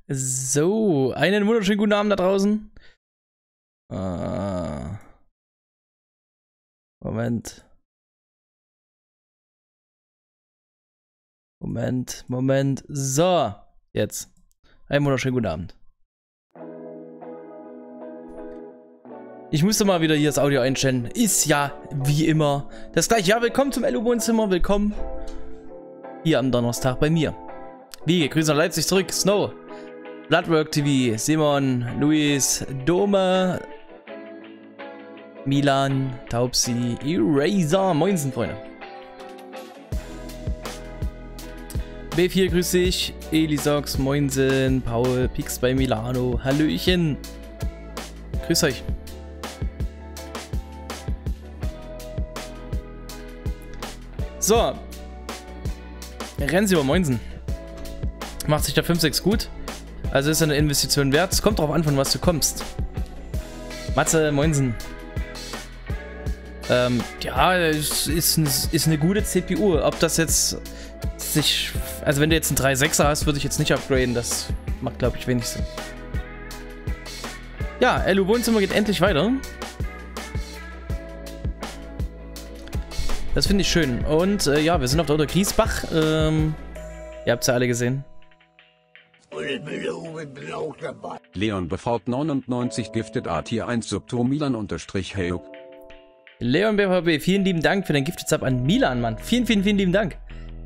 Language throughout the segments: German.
So, einen wunderschönen guten Abend da draußen. Moment. So, jetzt. Einen wunderschönen guten Abend. Ich musste mal wieder hier das Audio einstellen. Ist ja wie immer das gleiche. Ja, willkommen zum LU-Wohnzimmer. Willkommen hier am Donnerstag bei mir. Wie, Grüße nach Leipzig zurück. Snow. Bloodwork TV. Simon. Luis. Dome. Milan. Taubsi. Eraser. Moinsen, Freunde. B4, grüß dich. Elisox. Moinsen. Paul. Pix bei Milano. Hallöchen. Grüß euch. So. Renzi über Moinsen. Macht sich der 5-6 gut. Also ist eine Investition wert. Es kommt drauf an, von was du kommst. Matze, Moinsen. Ja, es ist eine gute CPU. Ob das jetzt sich... Also wenn du jetzt einen 3.6er hast, würde ich jetzt nicht upgraden. Das macht, glaube ich, wenig Sinn. Ja, LU Wohnzimmer geht endlich weiter. Das finde ich schön. Und ja, wir sind auf der Oder Griesbach. Ihr habt es ja alle gesehen. Leon BV 99 giftet A Tier 1 Subto Milan unterstrich Heyuk. Leon BVB, vielen lieben Dank für den Gifted-Sub an Milan, Mann. Vielen lieben Dank.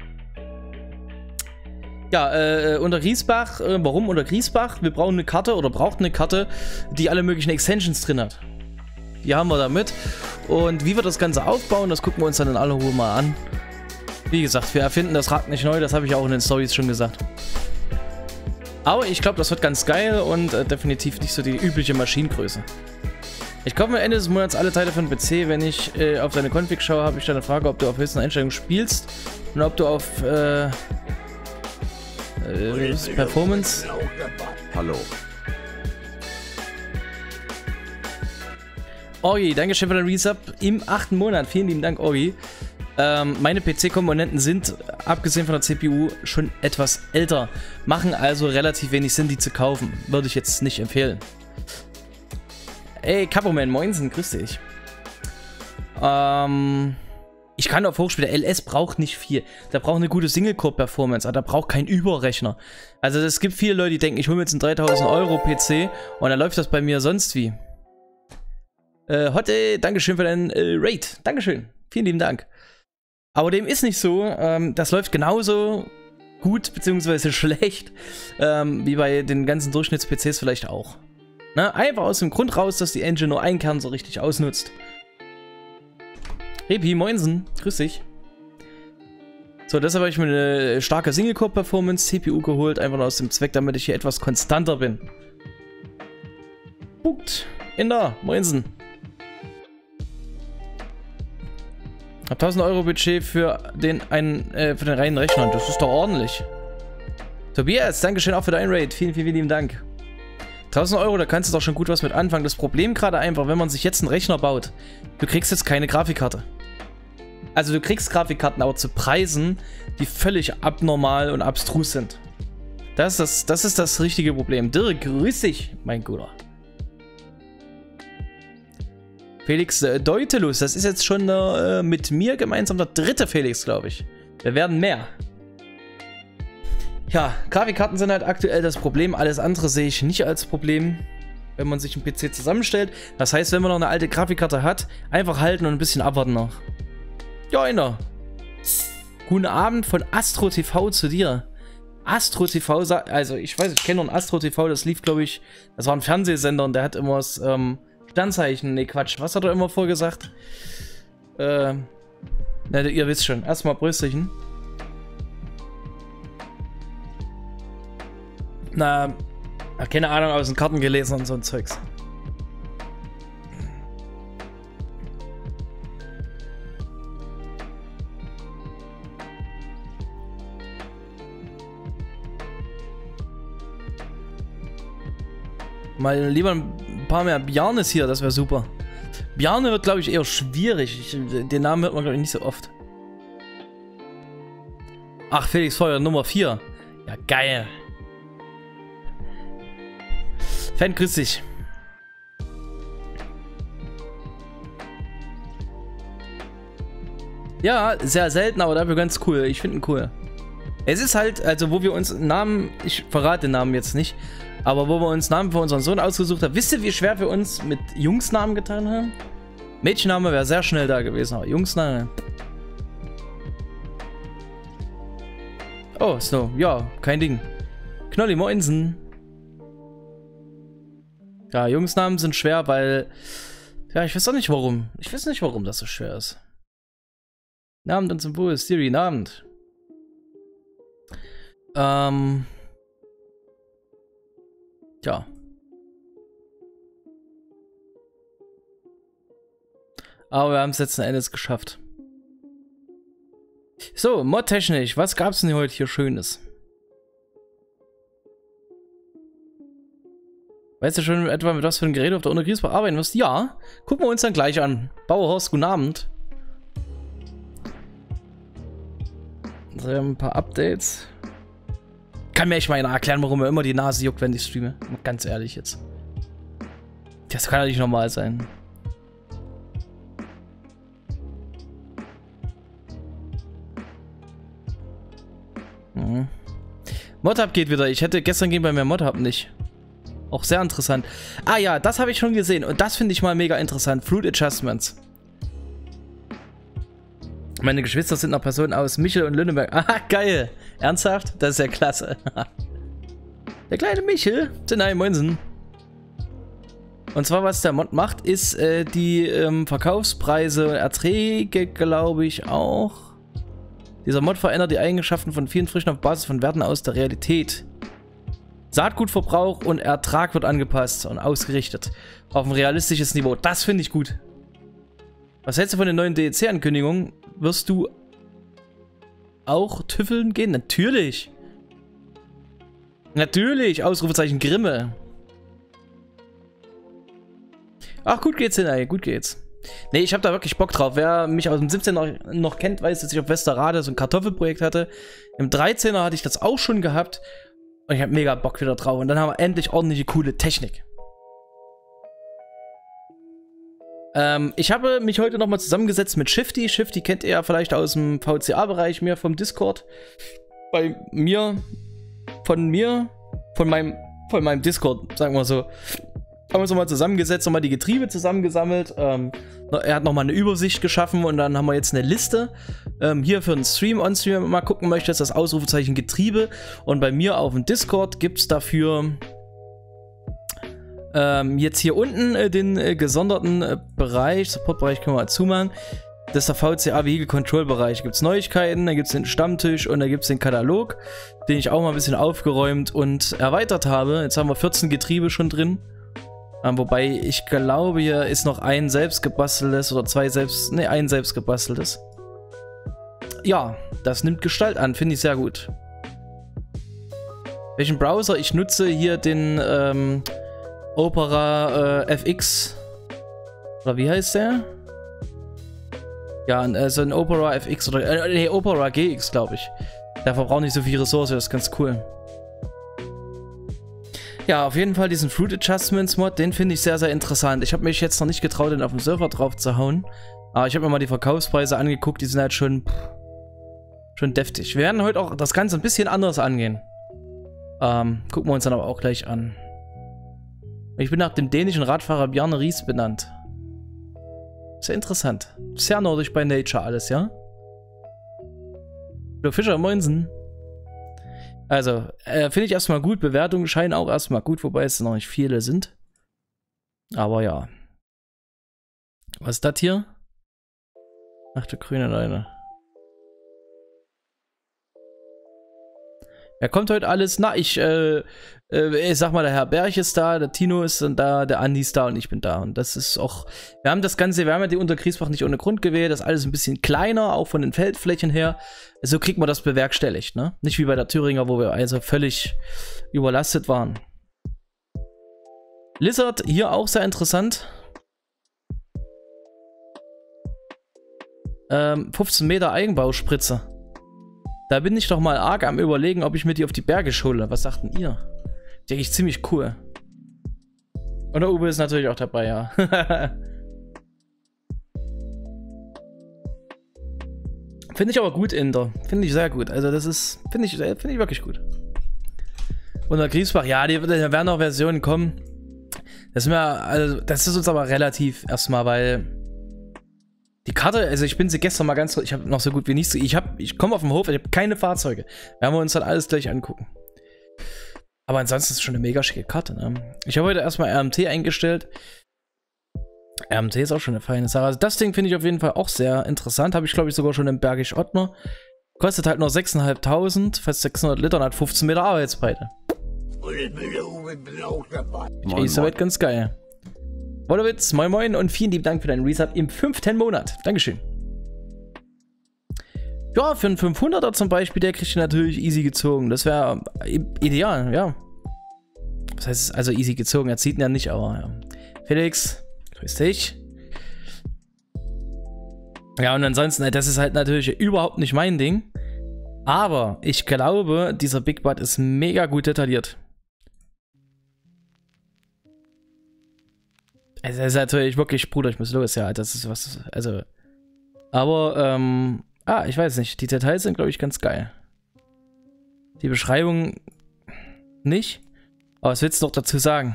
Ja, unter Griesbach, warum unter Griesbach? Wir brauchen eine Karte oder braucht eine Karte, die alle möglichen Extensions drin hat. Die haben wir damit. Und wie wir das Ganze aufbauen, das gucken wir uns dann in aller Ruhe mal an. Wie gesagt, wir erfinden das Rad nicht neu, das habe ich auch in den Stories schon gesagt. Aber ich glaube, das wird ganz geil und definitiv nicht so die übliche Maschinengröße. Ich kaufe mir Ende des Monats alle Teile von PC. Wenn ich auf deine Config schaue, habe ich dann eine Frage, ob du auf höchsten Einstellungen spielst und ob du auf Performance... Hallo. Orgi, danke schön für den Resub im 8. Monat. Vielen lieben Dank, Orgi. Meine PC-Komponenten sind, abgesehen von der CPU, schon etwas älter. Machen also relativ wenig Sinn, die zu kaufen. Würde ich jetzt nicht empfehlen. Ey, Capoman, Moinsen, grüß dich. Ich kann auf Hochspieler. LS braucht nicht viel. Da braucht eine gute Single-Core-Performance, aber da braucht kein Überrechner. Also es gibt viele Leute, die denken, ich hole mir jetzt einen 3000 Euro PC und dann läuft das bei mir sonst wie. Hotte, Dankeschön für deinen Raid. Dankeschön. Vielen lieben Dank. Aber dem ist nicht so. Das läuft genauso gut bzw. schlecht wie bei den ganzen Durchschnitts-PCs vielleicht auch. Na, einfach aus dem Grund raus, dass die Engine nur einen Kern so richtig ausnutzt. Repi, Moinsen. Grüß dich. So, deshalb habe ich mir eine starke Single-Core-Performance-CPU geholt. Einfach nur aus dem Zweck, damit ich hier etwas konstanter bin. Punkt. Inder, Moinsen. Ich habe 1000 Euro Budget für den reinen Rechner. Das ist doch ordentlich. Tobias, Dankeschön auch für deinen Raid. Vielen lieben Dank. 1000 Euro, da kannst du doch schon gut was mit anfangen. Das Problem gerade einfach, wenn man sich jetzt einen Rechner baut, du kriegst jetzt keine Grafikkarte. Also du kriegst Grafikkarten, aber zu Preisen, die völlig abnormal und abstrus sind. Das ist das richtige Problem. Dirk, grüß dich, mein Guter. Felix Deutelus, das ist jetzt schon mit mir gemeinsam der 3. Felix, glaube ich. Wir werden mehr. Ja, Grafikkarten sind halt aktuell das Problem. Alles andere sehe ich nicht als Problem, wenn man sich einen PC zusammenstellt. Das heißt, wenn man noch eine alte Grafikkarte hat, einfach halten und ein bisschen abwarten noch. Ja, Inder. Guten Abend von Astro TV zu dir. Astro TV, also ich weiß, ich kenne noch einen Astro TV, das lief, glaube ich, das war ein Fernsehsender und der hat immer das, Sternzeichen, ne Quatsch, was hat er immer vorgesagt? Na, ihr wisst schon, erstmal Brüsterchen. Na, keine Ahnung, aus den Karten gelesen und so ein Zeugs. Mal lieber ein paar mehr Bjarnes hier, das wäre super. Bjarne wird, glaube ich, eher schwierig. Den Namen hört man, glaube ich, nicht so oft. Ach, Felix Feuer Nummer 4. Ja, geil. Fan, grüß dich. Ja, sehr selten, aber dafür ganz cool. Ich finde ihn cool. Es ist halt, also wo wir uns Namen, ich verrate den Namen jetzt nicht, aber wo wir uns Namen für unseren Sohn ausgesucht haben. Wisst ihr, wie schwer wir uns mit Jungsnamen getan haben? Mädchenname wäre sehr schnell da gewesen, aber Jungsname. Oh, Snow, ja, kein Ding. Knolli, moinsen. Ja, Jungsnamen sind schwer, weil... Ja, ich weiß auch nicht warum. Ich weiß nicht, warum das so schwer ist. Abend und Symbol, Siri, Abend. Ja. Aber wir haben es letzten Endes geschafft. So, modtechnisch, was gab's denn heute hier Schönes? Weißt du schon etwa, mit was für ein Gerät auf der Untergrießbar arbeiten wirst? Ja, gucken wir uns dann gleich an. Bauerhorst, guten Abend. So, wir haben ein paar Updates. Kann mir echt mal einer erklären, warum mir immer die Nase juckt, wenn ich streame. Ganz ehrlich jetzt. Das kann ja nicht normal sein. Modhub geht wieder. Ich hätte gestern gehen bei mir Modhub nicht. Auch sehr interessant. Ah ja, das habe ich schon gesehen. Und das finde ich mal mega interessant. Fruit Adjustments. Meine Geschwister sind noch Personen aus Michel und Lüneburg. Ah, geil. Ernsthaft? Das ist ja klasse. Der kleine Michel. Moinsen. Und zwar, was der Mod macht, ist die Verkaufspreise und Erträge, glaube ich, auch. Dieser Mod verändert die Eigenschaften von vielen Früchten auf Basis von Werten aus der Realität. Saatgutverbrauch und Ertrag wird angepasst und ausgerichtet auf ein realistisches Niveau. Das finde ich gut. Was hältst du von den neuen DLC-Ankündigungen? Wirst du auch tüffeln gehen? Natürlich. Natürlich. Ausrufezeichen Grimme. Ach, gut geht's, ey. Gut geht's. Nee, ich habe da wirklich Bock drauf. Wer mich aus dem 17er noch kennt, weiß, dass ich auf Westerrade so ein Kartoffelprojekt hatte. Im 13er hatte ich das auch schon gehabt. Und ich habe mega Bock wieder drauf. Und dann haben wir endlich ordentliche, coole Technik. Ich habe mich heute nochmal zusammengesetzt mit Shifty. Shifty kennt ihr ja vielleicht aus dem VCA-Bereich, mir vom Discord. Bei mir, von meinem Discord, sagen wir so. Haben wir uns nochmal zusammengesetzt, nochmal die Getriebe zusammengesammelt. Er hat nochmal eine Übersicht geschaffen und dann haben wir jetzt eine Liste. Hier für einen Stream, On-Stream, wenn man mal gucken möchte, ist das Ausrufezeichen Getriebe. Und bei mir auf dem Discord gibt es dafür jetzt hier unten den gesonderten Bereich, Supportbereich können wir mal zumachen. Das ist der VCA Vehicle Control Bereich. Da gibt es Neuigkeiten, da gibt es den Stammtisch und da gibt es den Katalog, den ich auch mal ein bisschen aufgeräumt und erweitert habe. Jetzt haben wir 14 Getriebe schon drin. Wobei ich glaube, hier ist noch ein selbst gebasteltes oder ein selbst gebasteltes. Ja, das nimmt Gestalt an, finde ich sehr gut. Welchen Browser ich nutze? Hier den Opera FX. Oder wie heißt der? Ja, so ein Opera FX oder nee, Opera GX, glaube ich. Der verbraucht nicht so viel Ressource, das ist ganz cool. Ja, auf jeden Fall diesen Fruit Adjustments Mod, den finde ich sehr, sehr interessant. Ich habe mich jetzt noch nicht getraut, den auf dem Server drauf zu hauen. Aber ich habe mir mal die Verkaufspreise angeguckt, die sind halt schon deftig. Wir werden heute auch das Ganze ein bisschen anders angehen. Gucken wir uns dann aber auch gleich an. Ich bin nach dem dänischen Radfahrer Bjarne Ries benannt. Sehr interessant. Sehr nordisch bei Nature alles, ja? Hallo Fischer, moinsen. Also, finde ich erstmal gut. Bewertungen scheinen auch erstmal gut, wobei es noch nicht viele sind. Aber ja. Was ist das hier? Ach du grüne Leine. Wer kommt heute alles? Na, ich sag mal, der Herr Berg ist da, der Tino ist dann da, der Andi ist da und ich bin da. Und das ist auch, wir haben ja die Untergrießbach nicht ohne Grund gewählt, das ist alles ein bisschen kleiner, auch von den Feldflächen her. So kriegt man das bewerkstelligt, ne? Nicht wie bei der Thüringer, wo wir also völlig überlastet waren. Lizard, hier auch sehr interessant. 15 Meter Eigenbauspritze. Da bin ich doch mal arg am Überlegen, ob ich mir die auf die Berge schule. Was sagt denn ihr? Denke ich ziemlich cool. Und der Uwe ist natürlich auch dabei, ja. Finde ich aber gut, Inder. Finde ich sehr gut. Also das ist, finde ich wirklich gut. Und der Griesbach, ja, da werden noch Versionen kommen. Das ist uns aber relativ erstmal, weil die Karte, also ich bin sie gestern mal ganz, ich habe noch so gut wie nichts, ich komme auf den Hof, ich habe keine Fahrzeuge. Werden wir uns dann alles gleich angucken. Aber ansonsten ist es schon eine mega schicke Karte, ne? Ich habe heute erstmal RMT eingestellt. RMT ist auch schon eine feine Sache. Also das Ding finde ich auf jeden Fall auch sehr interessant. Habe ich, glaube ich, sogar schon im Bergisch Ottmar. Kostet halt nur 6.500, fast 600 Liter und hat 15 Meter Arbeitsbreite. Ist soweit ganz geil. Wolowitz, moin moin und vielen lieben Dank für deinen Resub im 5. Monat. Dankeschön. Ja, für einen 500er zum Beispiel, der kriegt natürlich easy gezogen. Das wäre ideal, ja. Das heißt, also easy gezogen, er zieht ihn ja nicht, aber ja. Felix, grüß dich. Ja, und ansonsten, das ist halt natürlich überhaupt nicht mein Ding. Aber ich glaube, dieser Big Butt ist mega gut detailliert. Also, das ist natürlich wirklich, Bruder, ich muss los, ja, das ist was, also. Aber, ich weiß nicht, die Details sind, glaube ich, ganz geil. Die Beschreibung nicht. Aber was willst du noch dazu sagen?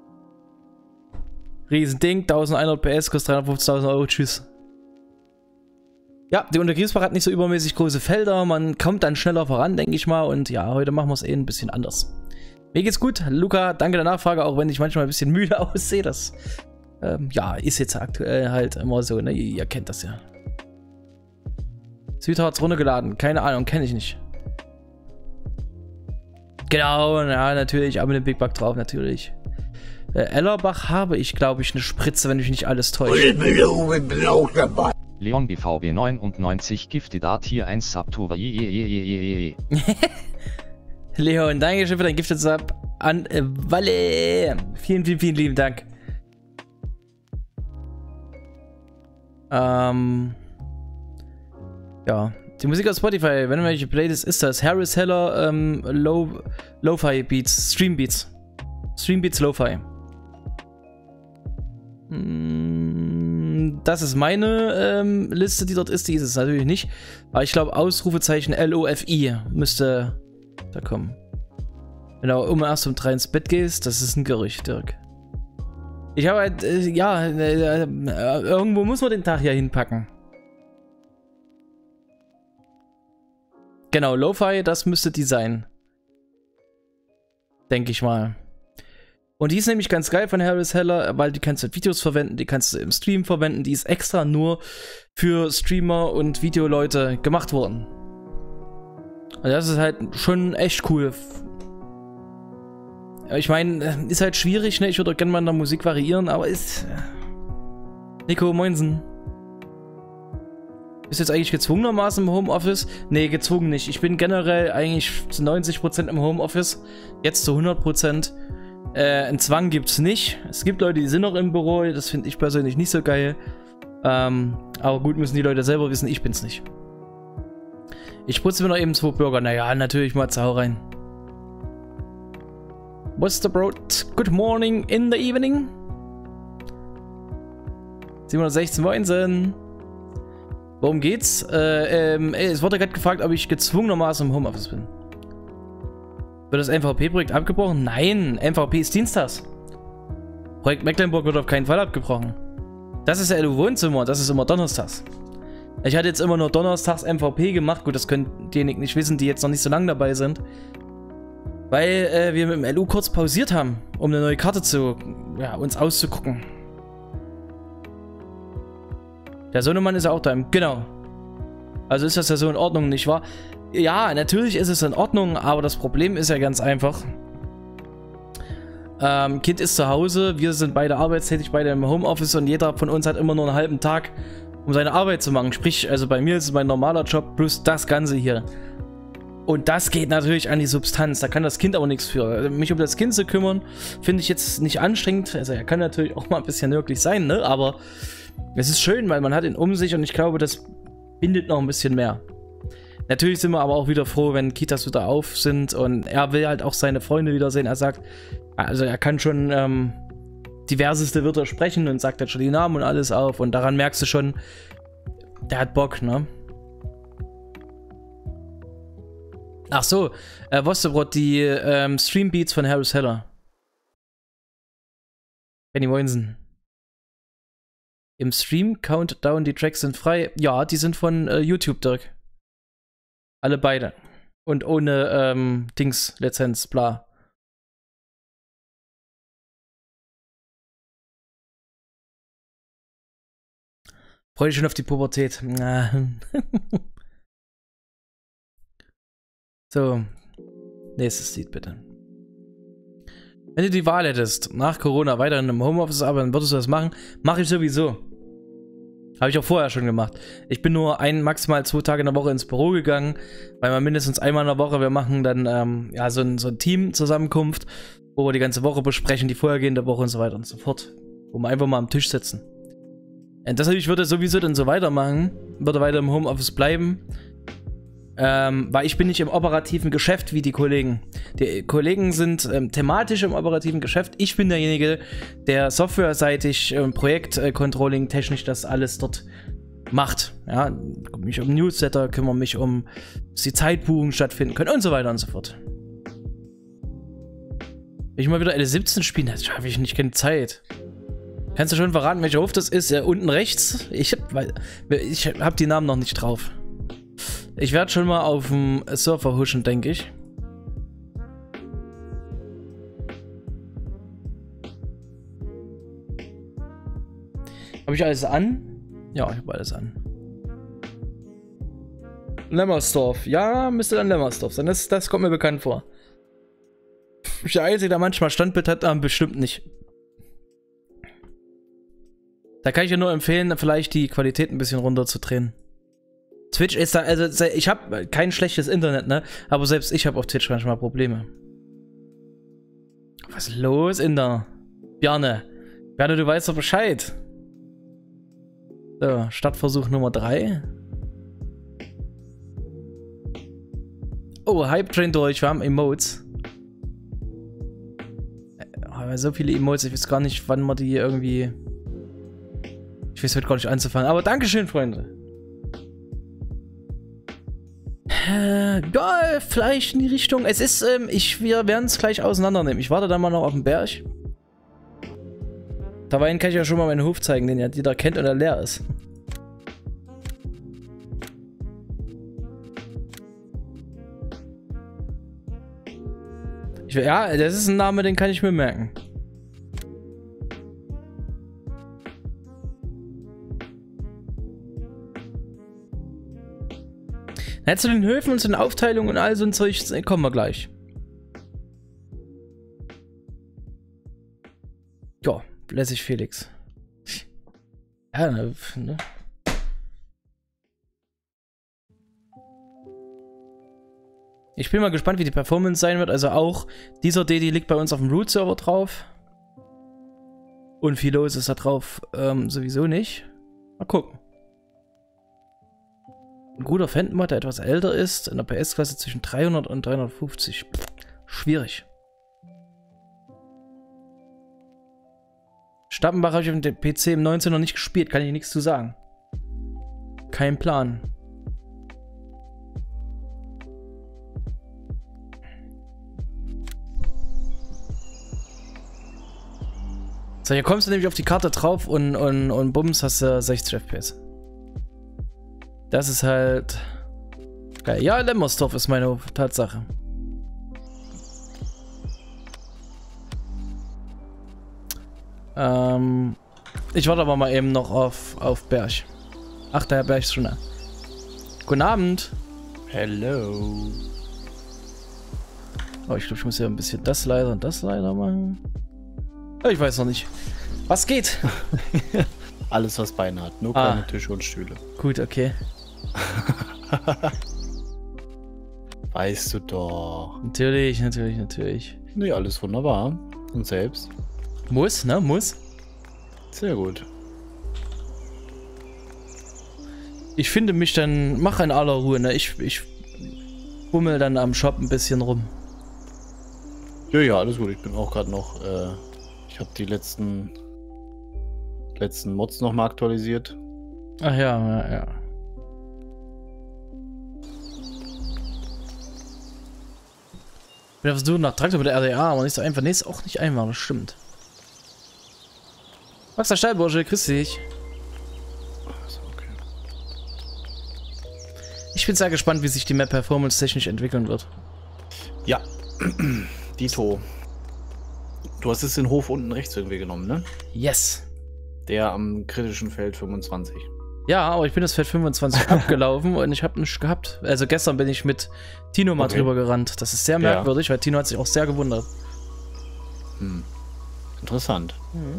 Riesending, 1100 PS, kostet 350.000 Euro, tschüss. Ja, die Untergriesbach hat nicht so übermäßig große Felder, man kommt dann schneller voran, denke ich mal. Und ja, heute machen wir es ein bisschen anders. Mir geht's gut, Luca, danke der Nachfrage, auch wenn ich manchmal ein bisschen müde aussehe. Das, ja, ist jetzt aktuell halt immer so, ne? Ihr kennt das ja. Südharz runtergeladen, keine Ahnung, kenne ich nicht. Genau, ja, natürlich, aber den Big Bug drauf, natürlich. Ellerbach habe ich, glaube ich, eine Spritze, wenn mich nicht alles täuscht. Leon BVB 99 Gifted Art Tier 1 Subtour. Leon, danke schön für dein Gifted Sub an Walle. Vielen, vielen, vielen lieben Dank. Ja, die Musik aus Spotify, wenn welche Playlist ist das? Harris Heller, Lo-Fi Beats, Stream Beats. Stream Beats Lo-Fi. Das ist meine Liste, die dort ist. Die ist es natürlich nicht. Aber ich glaube, Ausrufezeichen LOFI müsste da kommen. Wenn du erst um 3 ins Bett gehst, das ist ein Gerücht, Dirk. Ich habe halt, ja, irgendwo muss man den Tag ja hinpacken. Genau, Lo-Fi, das müsste die sein. Denke ich mal. Und die ist nämlich ganz geil von Harris Heller, weil die kannst du in Videos verwenden, die kannst du im Stream verwenden, die ist extra nur für Streamer und Videoleute gemacht worden. Und das ist halt schon echt cool. Ich meine, ist halt schwierig, ne? Ich würde gerne mal in der Musik variieren, aber ist... Nico, moinsen. Bist du jetzt eigentlich gezwungenermaßen im Homeoffice? Nee, gezwungen nicht. Ich bin generell eigentlich zu 90% im Homeoffice. Jetzt zu 100%. Einen Zwang gibt's nicht. Es gibt Leute, die sind noch im Büro. Das finde ich persönlich nicht so geil. Aber gut, müssen die Leute selber wissen, ich bin's nicht. Ich putze mir noch eben 2 Burger. Naja, natürlich mal Zau rein. What's the Brot? Good morning in the evening. 716 19. Worum geht's? Es wurde gerade gefragt, ob ich gezwungenermaßen im Homeoffice bin. Wird das MVP-Projekt abgebrochen? Nein, MVP ist dienstags. Projekt Mecklenburg wird auf keinen Fall abgebrochen. Das ist ja LU-Wohnzimmer, das ist immer donnerstags. Ich hatte jetzt immer nur donnerstags MVP gemacht. Gut, das können diejenigen nicht wissen, die jetzt noch nicht so lange dabei sind. Weil wir mit dem LU kurz pausiert haben, um eine neue Karte zu, ja, uns auszugucken. Der Sohnemann ist ja auch da. Genau. Also ist das ja so in Ordnung, nicht wahr? Ja, natürlich ist es in Ordnung, aber das Problem ist ja ganz einfach. Kind ist zu Hause, wir sind beide arbeitstätig, beide im Homeoffice und jeder von uns hat immer nur einen halben Tag, um seine Arbeit zu machen. Sprich, also bei mir ist es mein normaler Job plus das Ganze hier. Und das geht natürlich an die Substanz, da kann das Kind auch nichts für. Mich um das Kind zu kümmern, finde ich jetzt nicht anstrengend. Also er kann natürlich auch mal ein bisschen nörglich sein, ne? Aber es ist schön, weil man hat ihn um sich und ich glaube, das bindet noch ein bisschen mehr. Natürlich sind wir aber auch wieder froh, wenn Kitas wieder auf sind und er will halt auch seine Freunde wiedersehen. Er sagt, also er kann schon diverseste Wörter sprechen und sagt dann schon die Namen und alles auf. Und daran merkst du schon, der hat Bock, ne? Ach so, Wostebrot, die Streambeats von Harris Heller. Benny Moinsen. Im Stream Countdown, die Tracks sind frei. Ja, die sind von YouTube, Dirk. Alle beide. Und ohne Dings, Lizenz, bla. Freu dich schon auf die Pubertät. So. Nächstes Lied bitte. Wenn du die Wahl hättest, nach Corona weiterhin im Homeoffice arbeiten, würdest du das machen? Mache ich sowieso. Habe ich auch vorher schon gemacht. Ich bin nur maximal 2 Tage in der Woche ins Büro gegangen, weil wir mindestens einmal in der Woche, wir machen dann ja, so ein Team-Zusammenkunft, wo wir die ganze Woche besprechen, die vorhergehende Woche und so weiter und so fort. Wo wir einfach mal am Tisch sitzen. Und deshalb, ich würde sowieso dann so weitermachen, würde weiter im Homeoffice bleiben. Weil ich bin nicht im operativen Geschäft wie die Kollegen. Die Kollegen sind thematisch im operativen Geschäft. Ich bin derjenige, der softwareseitig, Projektcontrolling technisch das alles dort macht. Ja, kümmere mich um Newsletter, kümmere mich um, dass die Zeitbuchungen stattfinden können und so weiter und so fort. Wenn ich mal wieder L17 spielen, das schaffe ich nicht, keine Zeit. Kannst du schon verraten, welcher Hof das ist? Ja, unten rechts. Ich hab die Namen noch nicht drauf. Ich werde schon mal auf dem Surfer huschen, denke ich. Habe ich alles an? Ja, ich habe alles an. Lemmersdorf. Ja, müsste dann Lemmersdorf sein. Das kommt mir bekannt vor. Der Einzige, der manchmal Standbild hat, bestimmt nicht. Da kann ich ja nur empfehlen, vielleicht die Qualität ein bisschen runterzudrehen. Twitch ist da, also ich habe kein schlechtes Internet, ne? Aber selbst ich habe auf Twitch manchmal Probleme. Was ist los in der Bjarne? Bjarne, du weißt doch Bescheid. So, Startversuch Nummer 3. Oh, Hype Train durch, wir haben Emotes. So viele Emotes, ich weiß gar nicht, wann man die irgendwie... Ich weiß heute gar nicht anzufangen, aber Dankeschön, Freunde. Ja, vielleicht in die Richtung. Es ist, wir werden es gleich auseinandernehmen. Ich warte dann mal noch auf den Berg. Dabei kann ich ja schon mal meinen Hof zeigen, den ja jeder kennt und der leer ist. Ja, das ist ein Name, den kann ich mir merken. Na, zu den Höfen und zu den Aufteilungen und all so ein Zeug kommen wir gleich. Ja, lässig Felix. Ja, ne? Ich bin mal gespannt, wie die Performance sein wird. Also auch dieser D, die liegt bei uns auf dem Root-Server drauf. Und viel los ist da drauf sowieso nicht. Mal gucken. Ein guter Phantom-Mod, der etwas älter ist, in der PS-Klasse zwischen 300 und 350. Schwierig. Stappenbach habe ich auf dem PC im 19 noch nicht gespielt, kann ich nichts zu sagen. Kein Plan. So, hier kommst du nämlich auf die Karte drauf und bums, hast du 60 FPS. Das ist halt geil. Ja, Lemmersdorf ist meine Tatsache. Ich warte aber mal eben noch auf Berg. Ach, der Herr Berg ist schon da. Guten Abend. Hello. Oh, ich glaube, ich muss ja ein bisschen das leider und das leider machen. Ich weiß noch nicht. Was geht? Alles, was Beine hat. Nur keine Tische und Stühle. Gut, okay. Weißt du doch. Natürlich, natürlich, natürlich. Nee, alles wunderbar. Und selbst? Muss, ne? Muss. Sehr gut. Ich finde mich dann, mach in aller Ruhe, ne? Ich bummel dann am Shop ein bisschen rum. Ja, alles gut. Ich bin auch gerade noch, ich habe die letzten Mods nochmal aktualisiert. Ach ja, ja. Ich bin auf der Suche nach Traktor mit der RDA, aber nicht so einfach. Nee, ist auch nicht einfach, das stimmt. Max der Stallbursche, grüß dich. Okay. Ich bin sehr gespannt, wie sich die Map performance-technisch entwickeln wird. Ja, Dito. Du hast jetzt den Hof unten rechts irgendwie genommen, ne? Yes. Der am kritischen Feld 25. Ja, aber ich bin das Feld 25 abgelaufen und ich habe nichts gehabt. Also gestern bin ich mit Tino mal drüber gerannt. Das ist sehr merkwürdig, weil Tino hat sich auch sehr gewundert. Hm. Interessant.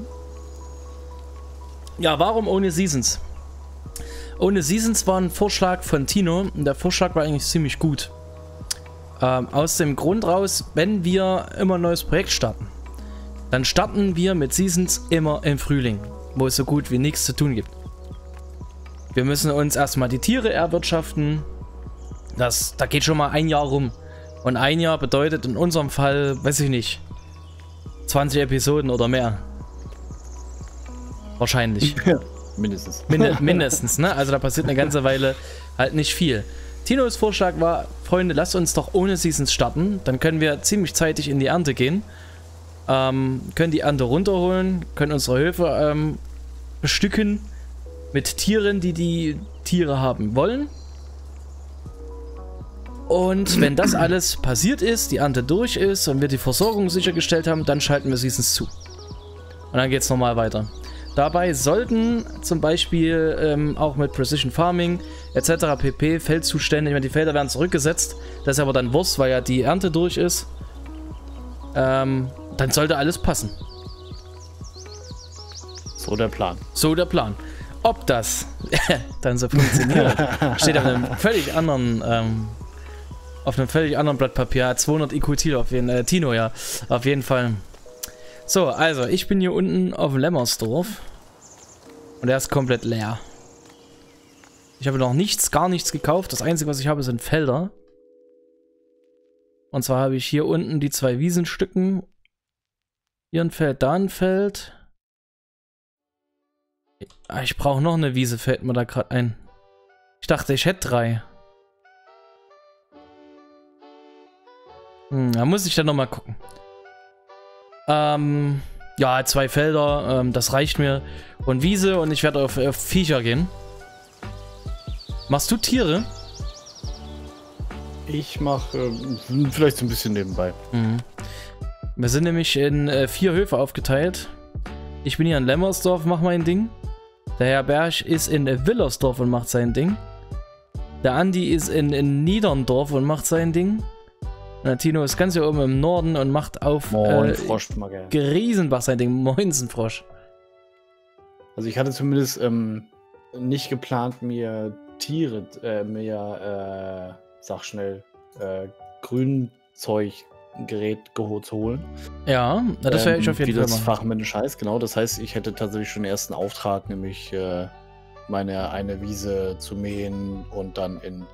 Ja, warum ohne Seasons? Ohne Seasons war ein Vorschlag von Tino und der Vorschlag war eigentlich ziemlich gut. Aus dem Grund raus, wenn wir immer ein neues Projekt starten, dann starten wir mit Seasons immer im Frühling, wo es so gut wie nichts zu tun gibt. Wir müssen uns erstmal die Tiere erwirtschaften. Da geht schon mal ein Jahr rum. Und ein Jahr bedeutet in unserem Fall, weiß ich nicht, 20 Episoden oder mehr. Wahrscheinlich. Ja, mindestens. Mindestens, ne? Also da passiert eine ganze Weile halt nicht viel. Tinos Vorschlag war, Freunde, lasst uns doch ohne Seasons starten. Dann können wir ziemlich zeitig in die Ernte gehen. Können die Ernte runterholen, können unsere Höfe bestücken mit Tieren, die Tiere haben wollen. Und wenn das alles passiert ist, die Ernte durch ist und wir die Versorgung sichergestellt haben, dann schalten wir Seasons zu. Und dann geht es nochmal weiter. Dabei sollten zum Beispiel auch mit Precision Farming etc. pp. Feldzustände, ich meine, die Felder werden zurückgesetzt. Das ist aber dann Wurst, weil ja die Ernte durch ist. Dann sollte alles passen. So der Plan. So der Plan. Ob das dann so funktioniert, steht auf einem völlig anderen Blatt Papier. 200 IQ Tino auf jeden Fall. So, also ich bin hier unten auf dem Lämmersdorf und der ist komplett leer. Ich habe noch gar nichts gekauft. Das Einzige, was ich habe, sind Felder. Und zwar habe ich hier unten die 2 Wiesenstücken. Hier ein Feld, da ein Feld. Ich brauche noch eine Wiese, fällt mir da gerade ein. Ich dachte, ich hätte 3. Da muss ich dann nochmal gucken. Ja, 2 Felder, das reicht mir. Und Wiese und ich werde auf Viecher gehen. Machst du Tiere? Ich mache vielleicht so ein bisschen nebenbei. Wir sind nämlich in 4 Höfe aufgeteilt. Ich bin hier in Lämmersdorf, mach mein Ding. Der Herr Berg ist in Willersdorf und macht sein Ding. Der Andi ist in Niederndorf und macht sein Ding. Und der Tino ist ganz hier oben im Norden und macht auf Griesenbach sein Ding. Moinsenfrosch. Also ich hatte zumindest nicht geplant, mir Tiere, sag schnell, Grünzeuggerät zu holen. Ja, das wäre ich auf jeden Fall machen. Wie das fachmännisch heißt, genau. Das heißt, ich hätte tatsächlich schon den ersten Auftrag, nämlich meine eine Wiese zu mähen und dann in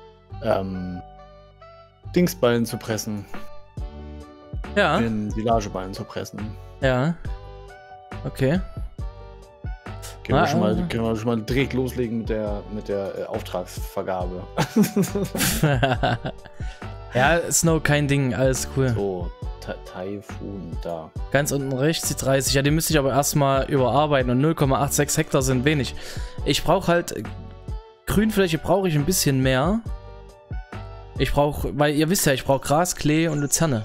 Dingsballen zu pressen. Ja. In Silageballen zu pressen. Ja. Okay. Können wir schon mal direkt loslegen mit der Auftragsvergabe. Ja, Snow, kein Ding, alles cool. So, Taifun da. Ganz unten rechts die 30. Ja, die müsste ich aber erstmal überarbeiten und 0,86 Hektar sind wenig. Ich brauche halt Grünfläche, brauche ich ein bisschen mehr. Ich brauche, weil ihr wisst ja, ich brauche Gras, Klee und Luzerne.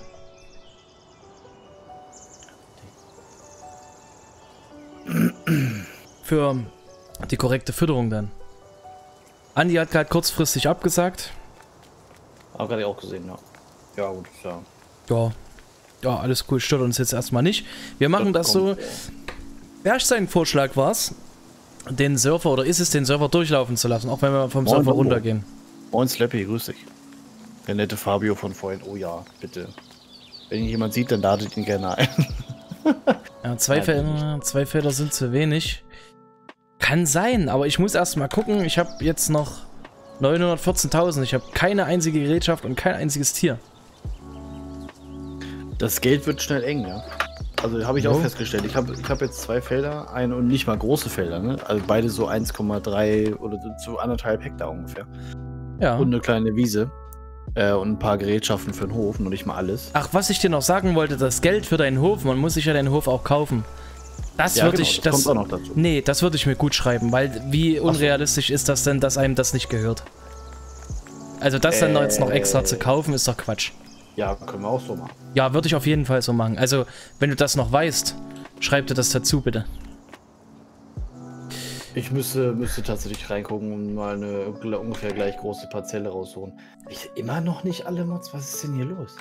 Für die korrekte Fütterung dann. Andi hat gerade kurzfristig abgesagt. Hab gerade auch gesehen, ja. Ja, gut, ja. Ja, alles cool, stört uns jetzt erstmal nicht. Wir machen das so. Berg sein Vorschlag war's, den Server, oder ist es, den Server durchlaufen zu lassen, auch wenn wir vom Server runtergehen. Moin Slappy, grüß dich. Der nette Fabio von vorhin, oh ja, bitte. Wenn ihn jemand sieht, dann ladet ihn gerne ein. Ja, zwei Felder sind zu wenig. Kann sein, aber ich muss erst mal gucken. Ich habe jetzt noch 914.000. Ich habe keine einzige Gerätschaft und kein einziges Tier. Das Geld wird schnell eng, ja. Also habe ich auch festgestellt. Ich hab jetzt 2 Felder, und nicht mal große Felder, ne? Also beide so 1,3 oder so 1,5 Hektar ungefähr. Ja. Und eine kleine Wiese. Und ein paar Gerätschaften für den Hof, noch nicht mal alles. Ach, was ich dir noch sagen wollte, das Geld für deinen Hof, man muss sich ja deinen Hof auch kaufen. Das Ja, würde genau, ich. das kommt auch noch dazu. Nee, das würde ich mir gut schreiben, weil wie unrealistisch ist das denn, dass einem das nicht gehört? Also das dann jetzt noch extra zu kaufen, ist doch Quatsch. Ja, können wir auch so machen. Ja, würde ich auf jeden Fall so machen. Also, wenn du das noch weißt, schreib dir das dazu, bitte. Ich müsste tatsächlich reingucken und mal eine ungefähr gleich große Parzelle raussuchen. Immer noch nicht alle Mods? Was ist denn hier los?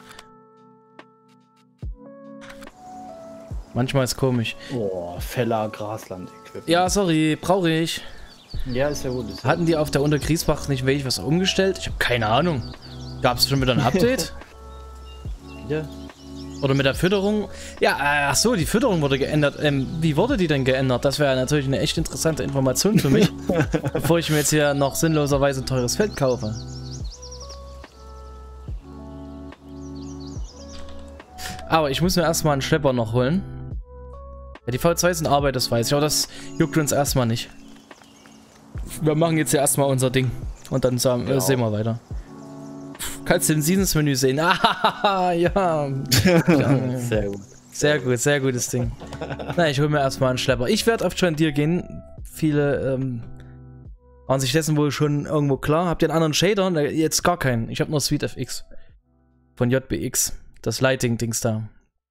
Manchmal ist komisch. Oh, Feller Grasland. Ja, sorry, brauche ich. Ja, ist ja gut. Hatten die auf der Untergriesbach nicht wirklich was umgestellt? Ich habe keine Ahnung. Gab es schon wieder ein Update? Ja. Oder mit der Fütterung? Ja, ach so, die Fütterung wurde geändert. Wie wurde die denn geändert? Das wäre natürlich eine echt interessante Information für mich, bevor ich mir jetzt hier noch sinnloserweise ein teures Feld kaufe. Aber ich muss mir erstmal einen Schlepper noch holen. Ja, die V2 sind Arbeit, das weiß ich, aber das juckt uns erstmal nicht. Wir machen jetzt ja erstmal unser Ding und dann sehen wir weiter. Kannst du im Seasons-Menü sehen? Ah, ja. Sehr gut. Sehr gut, sehr gutes Ding. Na, ich hole mir erstmal einen Schlepper. Ich werde auf John Deere gehen. Viele waren sich dessen wohl schon irgendwo klar. Habt ihr einen anderen Shader? Jetzt gar keinen. Ich habe nur SweetFX von JBX. Das Lighting-Dings da.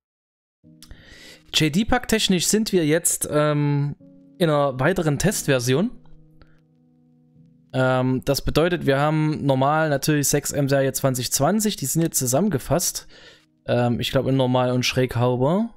JD-Pack technisch sind wir jetzt in einer weiteren Testversion. Das bedeutet, wir haben normal natürlich 6M Serie 2020, die sind jetzt zusammengefasst. Ich glaube in normal und Schräghauber.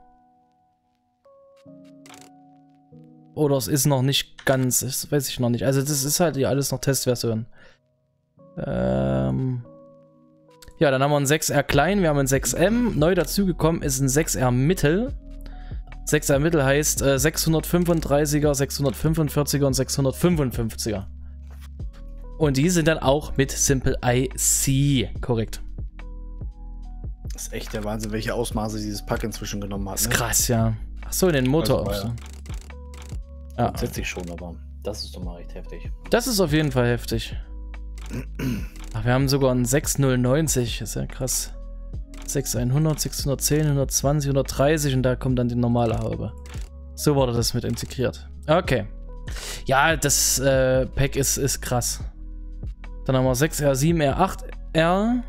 Oder es ist noch nicht ganz, das weiß ich noch nicht. Also das ist halt hier alles noch Testversion. Ja, dann haben wir einen 6R klein, wir haben einen 6M. Neu dazugekommen ist ein 6R Mittel. 6R Mittel heißt 635er, 645er und 655er. Und die sind dann auch mit Simple IC, korrekt. Das ist echt der Wahnsinn, welche Ausmaße dieses Pack inzwischen genommen hat. Das ist krass, ja. Achso, in den Motor Also, auch. Ja. Grundsätzlich schon, aber das ist doch mal recht heftig. Das ist auf jeden Fall heftig. Ach, wir haben sogar einen 6090, ist ja krass. 6100, 610, 120, 130 und da kommt dann die normale Haube. So wurde das mit integriert. Okay. Ja, das Pack ist krass. Dann haben wir 6R, 7R, 8R.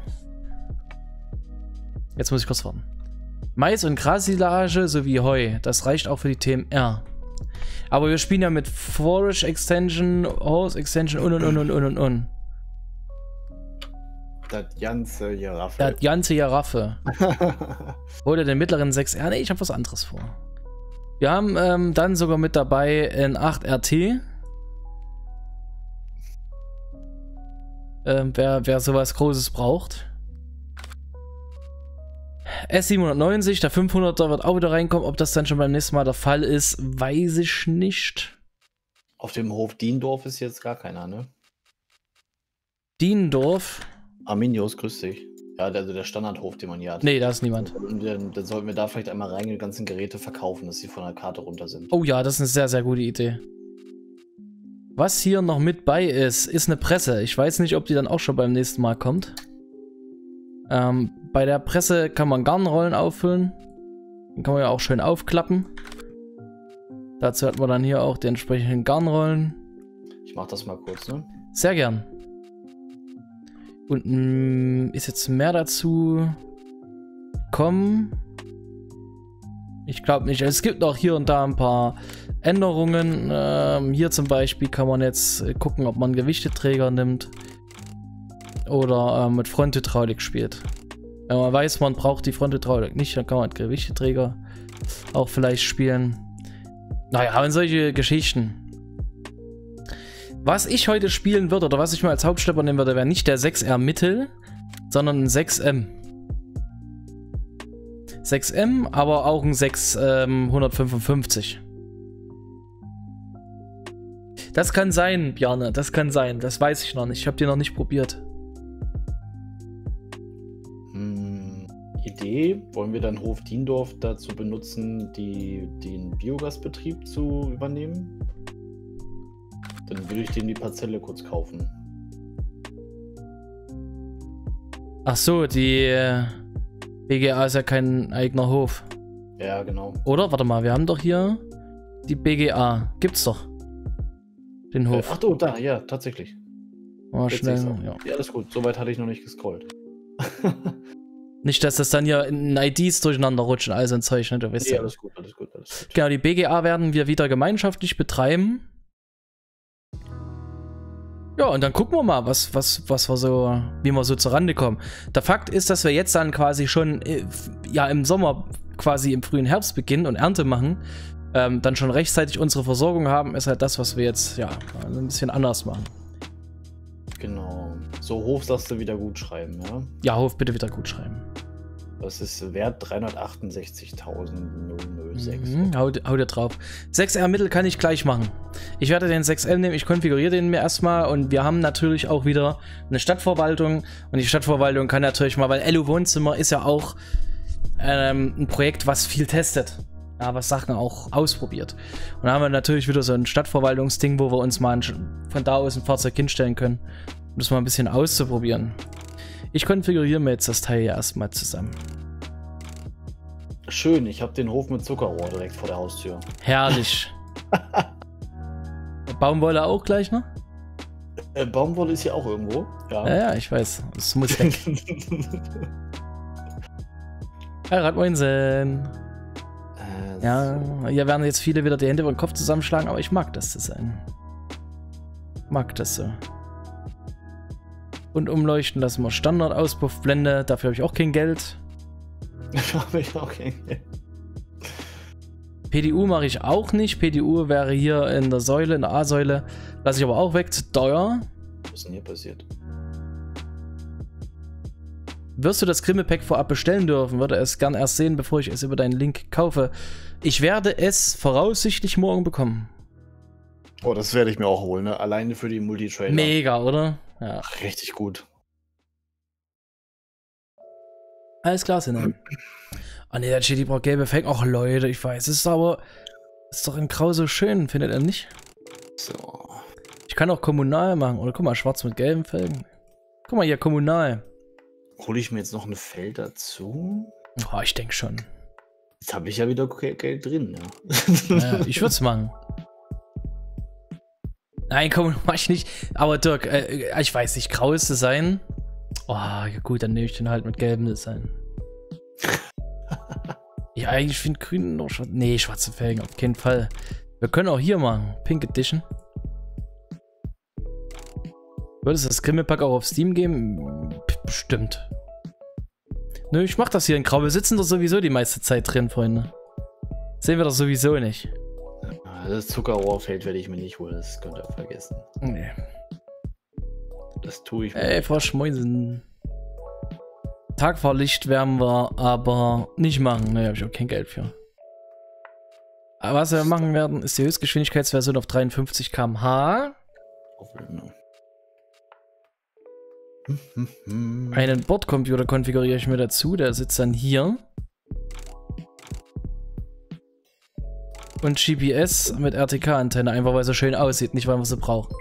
Jetzt muss ich kurz warten. Mais und Grassilage sowie Heu. Das reicht auch für die TMR. Aber wir spielen ja mit Forage Extension, Hose Extension und. Das ganze Giraffe. Das ganze Giraffe. Oder den mittleren 6R. Nee, ich habe was anderes vor. Wir haben dann sogar mit dabei ein 8RT. Wer sowas Großes braucht. S790, der 500er wird auch wieder reinkommen. Ob das dann schon beim nächsten Mal der Fall ist, weiß ich nicht. Auf dem Hof Diendorf ist jetzt gar keiner, ne? Diendorf? Arminius, grüß dich. Ja, also der Standardhof, den man hier hat. Nee, da ist niemand. Und dann sollten wir da vielleicht einmal rein die ganzen Geräte verkaufen, dass sie von der Karte runter sind. Oh ja, das ist eine sehr, sehr gute Idee. Was hier noch mit bei ist, ist eine Presse. Ich weiß nicht, ob die dann auch schon beim nächsten Mal kommt. Bei der Presse kann man Garnrollen auffüllen. Den kann man ja auch schön aufklappen. Dazu hat man dann hier auch die entsprechenden Garnrollen. Ich mach das mal kurz, ne? Sehr gern. Und ist jetzt mehr dazu kommen? Ich glaube nicht. Es gibt auch hier und da ein paar Änderungen. Hier zum Beispiel kann man jetzt gucken, ob man Gewichteträger nimmt oder mit Fronthydraulik spielt. Wenn man weiß, man braucht die Fronthydraulik nicht, dann kann man mit Gewichteträger auch vielleicht spielen. Naja, und solche Geschichten. Was ich heute spielen würde, oder was ich mal als Hauptschlepper nehmen würde, wäre nicht der 6R Mittel, sondern ein 6M. 6M, aber auch ein 655. Das kann sein, Bjarne, das kann sein. Das weiß ich noch nicht. Ich habe die noch nicht probiert. Idee Idee. Wollen wir dann Hof Diendorf dazu benutzen, den Biogasbetrieb zu übernehmen? Dann würde ich denen die Parzelle kurz kaufen. Ach so, die BGA ist ja kein eigener Hof. Ja, genau. Oder? Warte mal, wir haben doch hier die BGA. Gibt's doch. Den Hof. Ach so, da, ja, tatsächlich. Mal Jetzt schnell. sehe ich's auch. Ja. Ja, alles gut. Soweit hatte ich noch nicht gescrollt. Nicht, dass das dann hier in IDs durcheinander rutschen, all so ein Zeug, ne? Du weißt Ja, ja. alles gut, alles gut, alles gut. Genau, die BGA werden wir wieder gemeinschaftlich betreiben. Ja, und dann gucken wir mal, was wir so, wie wir so zurande kommen. Der Fakt ist, dass wir jetzt dann quasi schon ja im Sommer, quasi im frühen Herbst beginnen und Ernte machen, dann schon rechtzeitig unsere Versorgung haben, ist halt das, was wir jetzt ja ein bisschen anders machen. Genau. So, Hof sagst du wieder gut schreiben, ja? Ja, Hof, bitte wieder gut schreiben. Das ist Wert 368.006. Hau dir drauf. 6R Mittel kann ich gleich machen. Ich werde den 6L nehmen, ich konfiguriere den mir erstmal und wir haben natürlich auch wieder eine Stadtverwaltung und die Stadtverwaltung kann natürlich mal, weil Elo Wohnzimmer ist ja auch ein Projekt, was viel testet. Ja, was Sachen auch ausprobiert. Und da haben wir natürlich wieder so ein Stadtverwaltungsding, wo wir uns mal von da aus ein Fahrzeug hinstellen können, um das mal ein bisschen auszuprobieren. Ich konfiguriere mir jetzt das Teil hier erstmal zusammen. Schön, ich habe den Hof mit Zuckerrohr direkt vor der Haustür. Herrlich. Baumwolle auch gleich, ne? Baumwolle ist ja auch irgendwo. Ja, Ja, ich weiß. Es muss weg. Radmoinsen. Ja, hier werden jetzt viele wieder die Hände über den Kopf zusammenschlagen, aber ich mag das Design. Mag das so. Und umleuchten lassen wir Standard-Auspuffblende. Dafür habe ich auch kein Geld. habe ich auch kein Geld. PDU mache ich auch nicht. PDU wäre hier in der Säule, in der A-Säule. Lasse ich aber auch weg. Zu teuer. Was ist denn hier passiert? Wirst du das Grimme-Pack vorab bestellen dürfen? Würde es gern erst sehen, bevor ich es über deinen Link kaufe. Ich werde es voraussichtlich morgen bekommen. Oh, das werde ich mir auch holen, ne? Alleine für die Multitrader. Mega, oder? Ja. Ach, richtig gut. Alles klar, Sinne. Ah ne, da steht die braucht gelbe Felgen. Ach Leute, ich weiß, es ist aber... Ist doch in Grau so schön, findet ihr nicht? So. Ich kann auch kommunal machen. Oder guck mal, schwarz mit gelben Felgen. Guck mal hier, kommunal. Hole ich mir jetzt noch ein Feld dazu? Oh, ich denke schon. Jetzt habe ich ja wieder Geld drin, ja. Naja, ich würde es machen. Nein, komm, mach ich nicht. Aber Dirk, ich weiß nicht, graues Design. Oh, ja gut, dann nehme ich den halt mit gelbem Design. Ja, ich finde grün noch schwarz. Nee, schwarze Felgen, auf keinen Fall. Wir können auch hier machen. Pink Edition. Würde es das Grimme-Pack auch auf Steam geben? Bestimmt. Nö, ich mach das hier in Grau. Wir sitzen doch sowieso die meiste Zeit drin, Freunde. Sehen wir doch sowieso nicht. Das Zuckerrohrfeld werde ich mir nicht holen, das könnt ihr vergessen. Nee. Das tue ich mir. Ey, Frau Schmäusen. Tagfahrlicht werden wir aber nicht machen. Ne, habe ich auch kein Geld für. Aber was wir machen werden, ist die Höchstgeschwindigkeitsversion auf 53 km/h. Einen Bordcomputer konfiguriere ich mir dazu, der sitzt dann hier. Und GPS mit RTK-Antenne, einfach weil es so schön aussieht, nicht weil man sie braucht.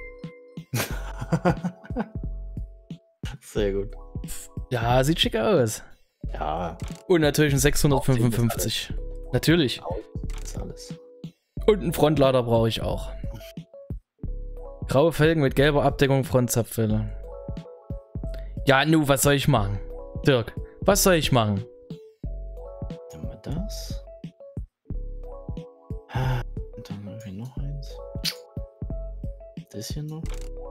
Sehr gut. Ja, sieht schick aus. Ja. Und natürlich ein 655. Natürlich. Das ist alles. Und einen Frontlader brauche ich auch. Graue Felgen mit gelber Abdeckung, Frontzapfwelle. Ja, nu, was soll ich machen? Dirk, was soll ich machen? Haben wir das? Und dann irgendwie noch eins. Das hier noch.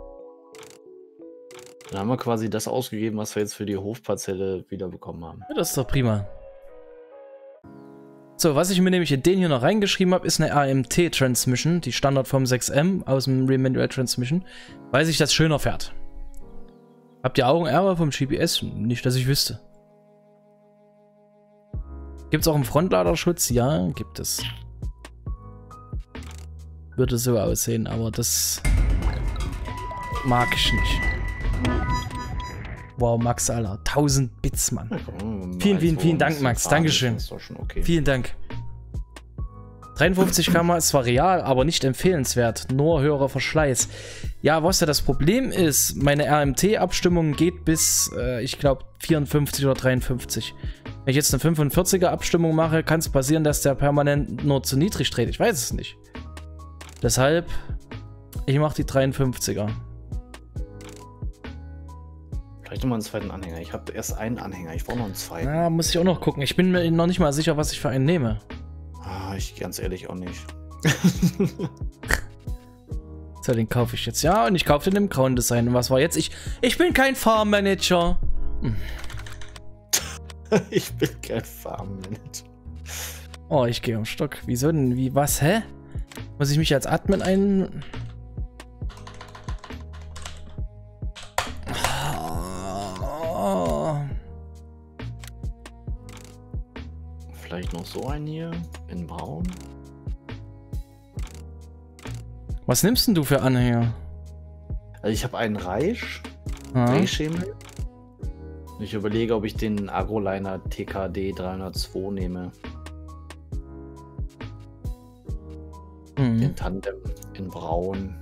Dann haben wir quasi das ausgegeben, was wir jetzt für die Hofparzelle wieder bekommen haben. Ja, das ist doch prima. So, was ich mir nämlich in den hier noch reingeschrieben habe, ist eine AMT-Transmission, die Standard vom 6M aus dem Real Manual Transmission, weil sich das schöner fährt. Habt ihr Augen-Error vom GPS? Nicht, dass ich wüsste. Gibt es auch einen Frontladerschutz? Ja, gibt es. Würde so aussehen, aber das mag ich nicht. Wow, Max, Alter. 1000 Bits, Mann. Ja, komm, Vielen Dank, Max. Dankeschön. Das ist doch schon okay. Vielen Dank. 53 km ist zwar real, aber nicht empfehlenswert. Nur höherer Verschleiß. Ja, was ja das Problem ist, meine RMT-Abstimmung geht bis, ich glaube, 54 oder 53. Wenn ich jetzt eine 45er-Abstimmung mache, kann es passieren, dass der permanent nur zu niedrig dreht. Ich weiß es nicht. Deshalb, ich mache die 53er. Vielleicht nochmal einen zweiten Anhänger. Ich habe erst einen Anhänger. Ich brauche noch einen zweiten. Ja, muss ich auch noch gucken. Ich bin mir noch nicht mal sicher, was ich für einen nehme. Ah, ich ganz ehrlich auch nicht. So, den kaufe ich jetzt. Ja, und ich kaufe den im grauen Design. Und was war jetzt? Ich bin kein Farmmanager. Ich bin kein Farmmanager. Oh, ich gehe am Stock. Wieso denn? Wie, was? Hä? Muss ich mich als Admin ein... Oh. Vielleicht noch so einen hier in braun. Was nimmst denn du für Anhänger? Also ich habe einen Reisch. Ah. Reischschemel. Ich überlege, ob ich den Agroliner TKD 302 nehme. Den Tandem in braun.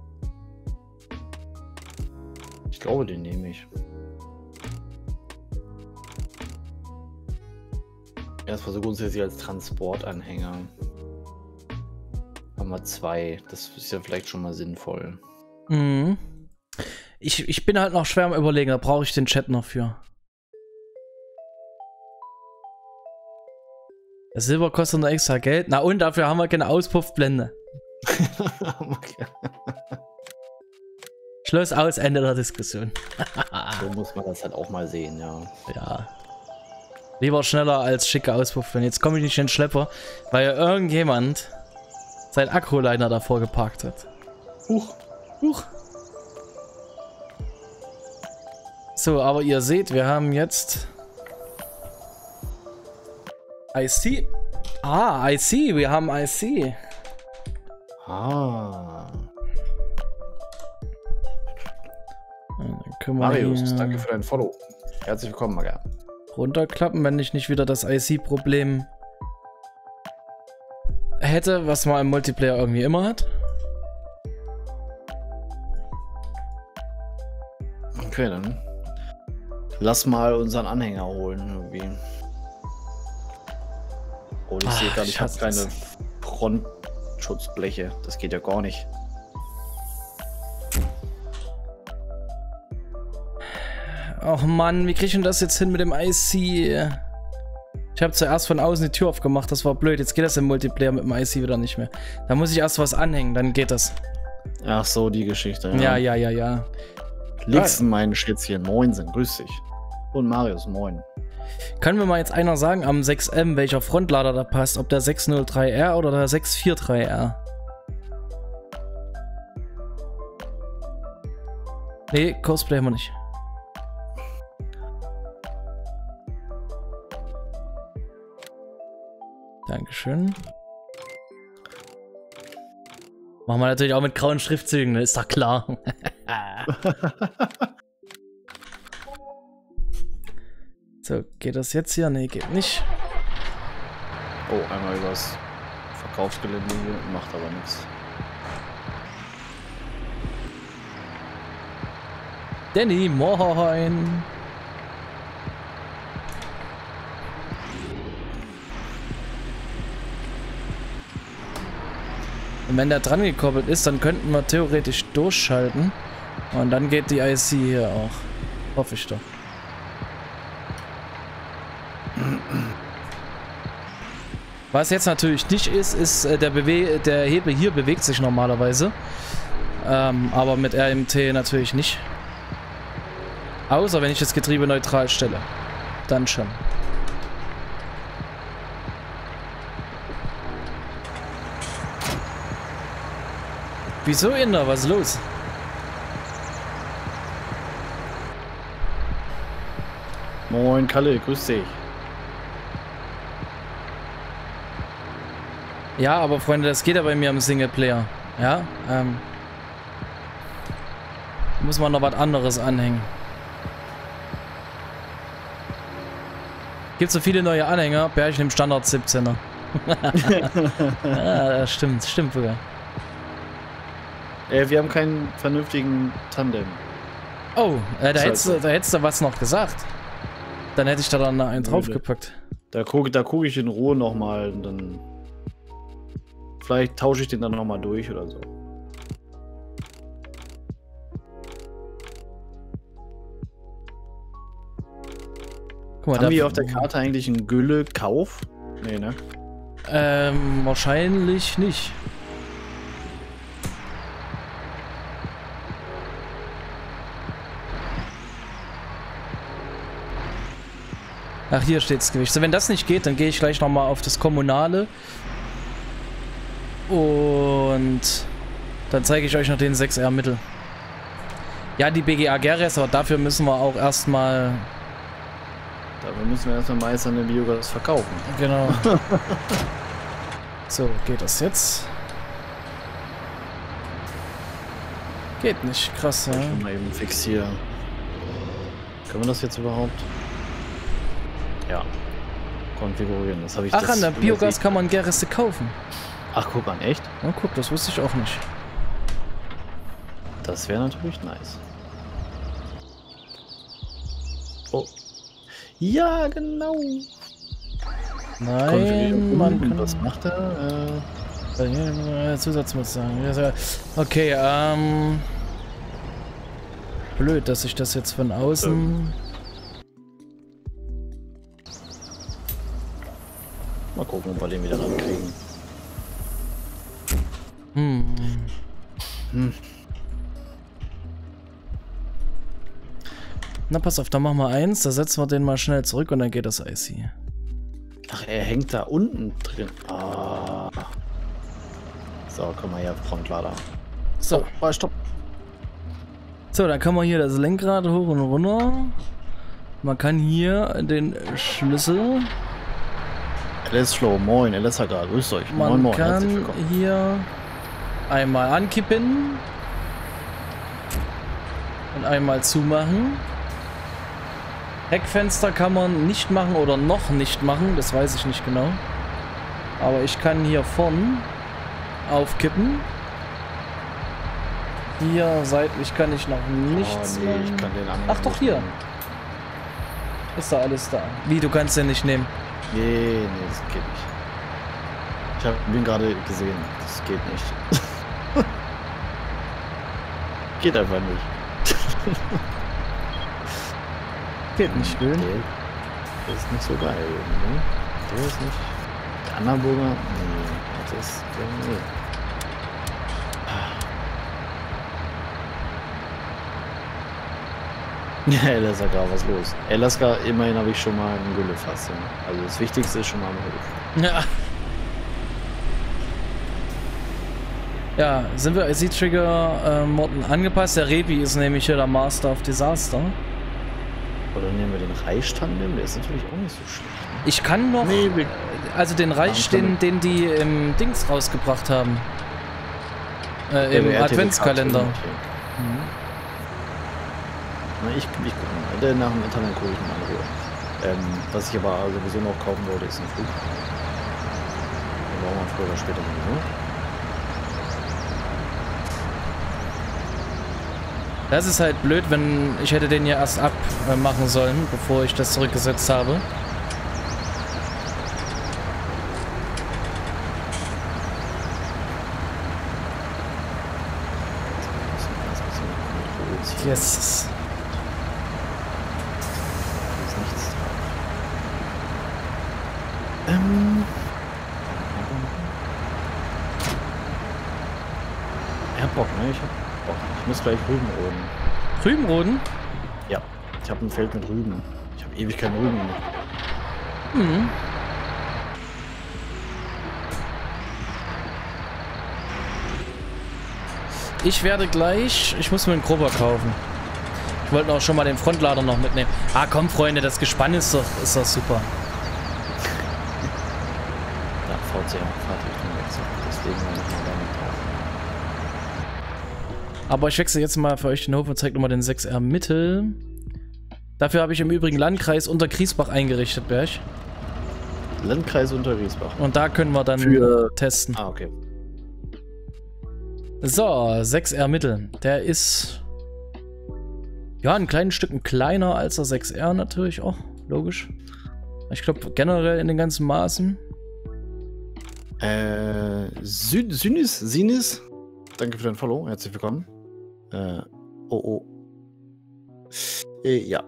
Ich glaube, den nehme ich. Erstmal so grundsätzlich als Transportanhänger. Haben wir zwei. Das ist ja vielleicht schon mal sinnvoll. Mhm. Ich bin halt noch schwer am Überlegen, da brauche ich den Chat noch für. Das Silber kostet nur extra Geld. Na und dafür haben wir keine Auspuffblende. Okay. Schluss aus, Ende der Diskussion. So muss man das halt auch mal sehen, ja. Ja. Lieber schneller als schicke Auspuffblende. Jetzt komme ich nicht in den Schlepper, weil ja irgendjemand sein Agroliner davor geparkt hat. Huch. Huch. So, aber ihr seht, wir haben jetzt IC. Ah, IC, wir haben IC. Ah. Dann können wir Marius, hier danke für dein Follow. Herzlich willkommen, Maga. runterklappen, wenn ich nicht wieder das IC-Problem hätte, was man im Multiplayer irgendwie immer hat. Okay, dann lass mal unseren Anhänger holen irgendwie. Oh, ich sehe gerade, ich habe keine Frontschutzbleche. Das geht ja gar nicht. Ach Mann, wie krieg ich denn das jetzt hin mit dem IC? Ich habe zuerst von außen die Tür aufgemacht, das war blöd. Jetzt geht das im Multiplayer mit dem IC wieder nicht mehr. Da muss ich erst was anhängen, dann geht das. Ach so, die Geschichte. Ja. Lixen, mein Schätzchen, moinsen, grüß dich. Und Marius, moin. Kann mir mal jetzt einer sagen, am 6M, welcher Frontlader da passt? Ob der 603R oder der 643R? Nee, Cosplay haben wir nicht. Dankeschön. Machen wir natürlich auch mit grauen Schriftzügen, ist doch klar. So, geht das jetzt hier? Nee, geht nicht. Oh, einmal übers Verkaufsgelände hier, macht aber nichts. Danny, moin. Und wenn der dran gekoppelt ist, dann könnten wir theoretisch durchschalten. Und dann geht die IC hier auch. Hoffe ich doch. Was jetzt natürlich nicht ist, ist der Hebel hier bewegt sich normalerweise. Aber mit RMT natürlich nicht. Außer wenn ich das Getriebe neutral stelle. Dann schon. Wieso, Inder? Was ist los? Moin, Kalle, grüß dich. Ja, aber Freunde, das geht ja bei mir im Singleplayer. Ja, muss man noch was anderes anhängen. Gibt so viele neue Anhänger, Bärchen im Standard 17er. Ja, stimmt sogar. Wir haben keinen vernünftigen Tandem. Oh, da hättest du was noch gesagt. Dann hätte ich da dann einen draufgepackt. Da guck ich in Ruhe nochmal und dann. Vielleicht tausche ich den dann nochmal durch oder so. Guck mal, haben wir auf der Karte eigentlich einen Gülle-Kauf? Nee, ne? Wahrscheinlich nicht. Ach, hier steht's Gewicht. So, wenn das nicht geht, dann gehe ich gleich nochmal auf das Kommunale. Und dann zeige ich euch noch den 6R Mittel. Ja, die BGA Geres, aber dafür müssen wir auch erstmal... Dafür müssen wir erstmal meistern den Biogas verkaufen. Genau. So, geht das jetzt? Geht nicht, krass, ja. Ich will mal eben fixieren. Können wir das jetzt überhaupt? Ja. Konfigurieren, das habe ich. Ach, an der Biogas kann man Gereste kaufen. Ach, guck an, echt? Ja, guck, das wusste ich auch nicht. Das wäre natürlich nice. Oh. Ja, genau. Nein, man kann... Was macht er? Zusatz muss sagen. Okay, blöd, dass ich das jetzt von außen... Mal gucken, ob wir den wieder rankriegen. Na, pass auf, dann machen wir eins, da setzen wir den mal schnell zurück und dann geht das IC. Ach, er hängt da unten drin. Ah. So, komm mal her, Frontlader. So. Oh, stopp. So, dann kann man hier das Lenkrad hoch und runter. Man kann hier den Schlüssel... LS Flow, moin, LSHK, grüßt euch. Man moin, moin, kann hier einmal ankippen und einmal zumachen. Heckfenster kann man nicht machen oder noch nicht machen, das weiß ich nicht genau. Aber ich kann hier vorn aufkippen. Hier seitlich kann ich noch nichts nee, machen. ich kann den anderen Ach doch, hier. Ist da alles da. Wie, du kannst den nicht nehmen? Nee, das geht nicht. Ich bin gerade gesehen, das geht nicht. Geht einfach nicht. Geht nicht, schön. Der ist nicht so geil, ne? Der ist nicht... Der Annaburger? Nee, das ist... Nee. Ja, LSK, was los? LSK, immerhin habe ich schon mal ein Güllefass. Ja. Also das Wichtigste ist schon mal ein Güllefass. Ja. Ja, sind wir IC-Trigger-Motten angepasst? Der Rebi ist nämlich hier der Master of Disaster. Oder nehmen wir den Reichtandem? Der ist natürlich auch nicht so schlecht. Ne? Ich kann noch... Nee, also den Reich, den die im Dings rausgebracht haben. Im Adventskalender. Na, ich guck mal. Nach dem Internet gucke ich mal in Ruhe. Was ich aber sowieso noch kaufen wollte, ist ein Flug. Den brauchen wir früher oder später sowieso. Das ist halt blöd, wenn ich hätte den ja erst abmachen sollen, bevor ich das zurückgesetzt habe. Yes. Er hat Bock, ne? Ich hab Bock. Ich muss gleich Rüben roden. Rüben roden? Ja, ich habe ein Feld mit Rüben. Ich habe ewig keine Rüben mehr. Mhm. Ich werde gleich... Ich muss mir einen Grubber kaufen. Ich wollte auch schon mal den Frontlader noch mitnehmen. Ah, komm, Freunde, das Gespann ist doch super. Da VCM Fahrtrichtung wechseln. Deswegen machen wir damit drauf. Aber ich wechsle jetzt mal für euch den Hof und zeige nochmal den 6R Mittel. Dafür habe ich im Übrigen Landkreis Untergriesbach eingerichtet, Berg. Landkreis Untergriesbach. Und da können wir dann Für- testen. Ah, okay. So, 6R Mittel. Der ist ja ein kleines Stück kleiner als der 6R natürlich auch. Logisch. Ich glaube generell in den ganzen Maßen. Sinis. Danke für dein Follow. Herzlich willkommen. Ja.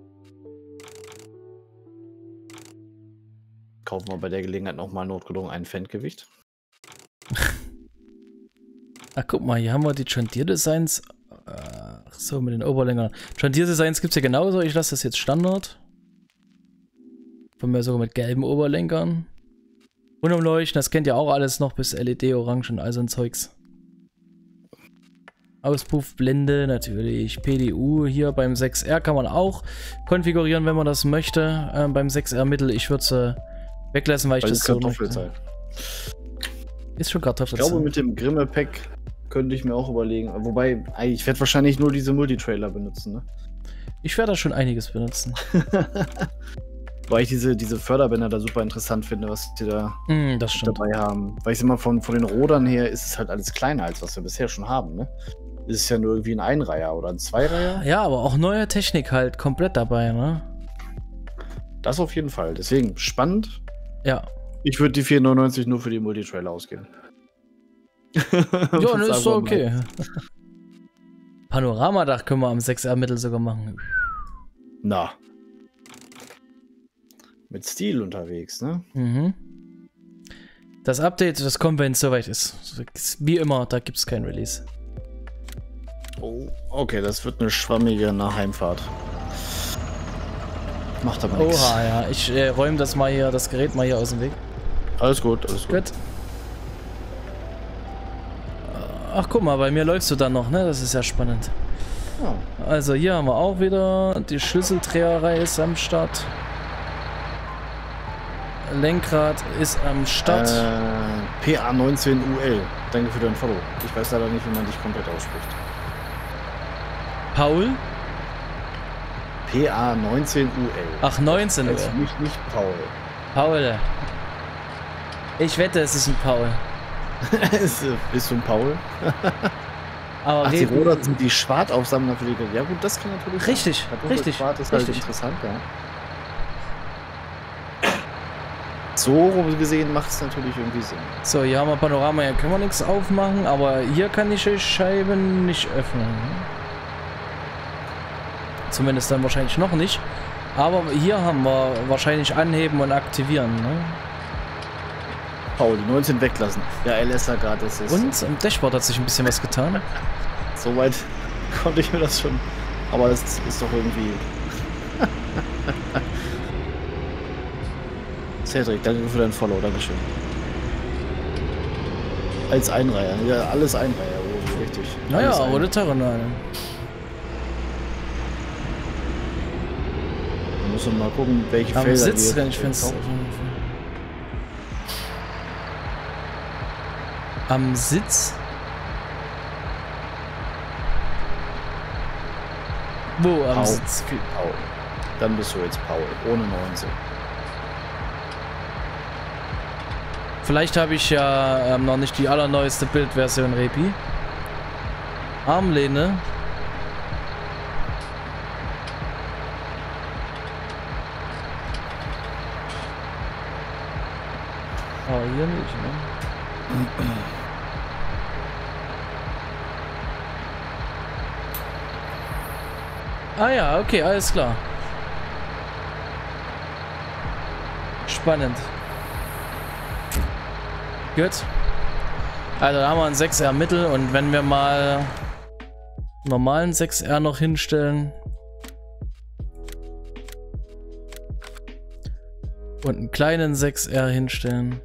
Kaufen wir bei der Gelegenheit nochmal notgedrungen ein Fettgewicht. Ach, guck mal, hier haben wir die John Deere Designs. Ach so, mit den Oberlängern. John Deere Designs gibt es ja genauso. Ich lasse das jetzt Standard. Von mir sogar mit gelben Oberlenkern. Unumleuchten, das kennt ihr auch alles noch, bis LED, Orange und all so ein Zeugs. Auspuffblende natürlich. PDU hier beim 6R kann man auch konfigurieren, wenn man das möchte. Beim 6R Mittel, ich würde es weglassen, weil ich das so Kartoffelzeit. Ist schon Ich Kartoffelzeit. glaube, mit dem Grimme-Pack könnte ich mir auch überlegen. Wobei, ich werde wahrscheinlich nur diese Multitrailer benutzen, ne? Ich werde da schon einiges benutzen. Weil ich diese Förderbänder da super interessant finde, was die da Das stimmt. dabei haben. Weil ich immer von den Rodern her ist es halt alles kleiner, als was wir bisher schon haben, ne? Es ist ja nur irgendwie ein Einreiher oder ein Zweireiher. Ja, aber auch neue Technik halt komplett dabei, ne? Das auf jeden Fall. Deswegen spannend. Ja. Ich würde die 4,99 nur für die Multitrailer ausgeben. Ja, ne, ist so okay. Panoramadach können wir am 6R Mittel sogar machen. Na. Mit Stil unterwegs, ne? Mhm. Das Update, das kommt, wenn es soweit ist. Wie immer, da gibt es kein Release. Oh, okay, das wird eine schwammige Nachheimfahrt. Macht aber nichts. Oha, ja. Ich räume das Gerät mal hier aus dem Weg. Alles gut, alles gut. Gut. Ach, guck mal, bei mir läufst du dann noch, ne? Das ist ja spannend. Ja. Also hier haben wir auch wieder die Schlüsseldreherei ist am Start. Lenkrad ist am Start. PA19UL. Danke für dein Follow. Ich weiß leider nicht, wie man dich komplett ausspricht. Paul? PA19UL. Ach, 19. Das ist nicht Paul. Paul. Ich wette, es ist ein Paul. Bist du ein Paul? Aber Ach, die Roder sind die Schwartaufsammler für die... Ja gut, das kann natürlich... Richtig, richtig, Schwart ist richtig. halt interessant, ja. So rum gesehen macht es natürlich irgendwie Sinn. So, hier haben wir Panorama, hier können wir nichts aufmachen, aber hier kann ich die Scheiben nicht öffnen. Zumindest dann wahrscheinlich noch nicht. Aber hier haben wir wahrscheinlich anheben und aktivieren. Ne? Paul, die 19 weglassen. Ja, LSA gerade, das ist... Und im Dashboard hat sich ein bisschen was getan. Soweit konnte ich mir das schon... Aber es ist doch irgendwie... Cedric, danke für deinen Follow, dankeschön. Als Einreiher, ja, alles Einreiher, richtig. Naja, Alles aber der Terranal. Wir müssen mal gucken, welche Am Felder Sitz, wir wenn ich find's. kaufen. Am Sitz? Wo am Paul. Sitz? Paul. Dann bist du jetzt Paul, ohne 19. Vielleicht habe ich ja noch nicht die allerneueste Bildversion, Repi. Armlehne. Aber hier nicht, ne? Ah ja, okay, alles klar. Spannend. Gut. Also da haben wir einen 6R Mittel und wenn wir mal einen normalen 6R noch hinstellen und einen kleinen 6R hinstellen.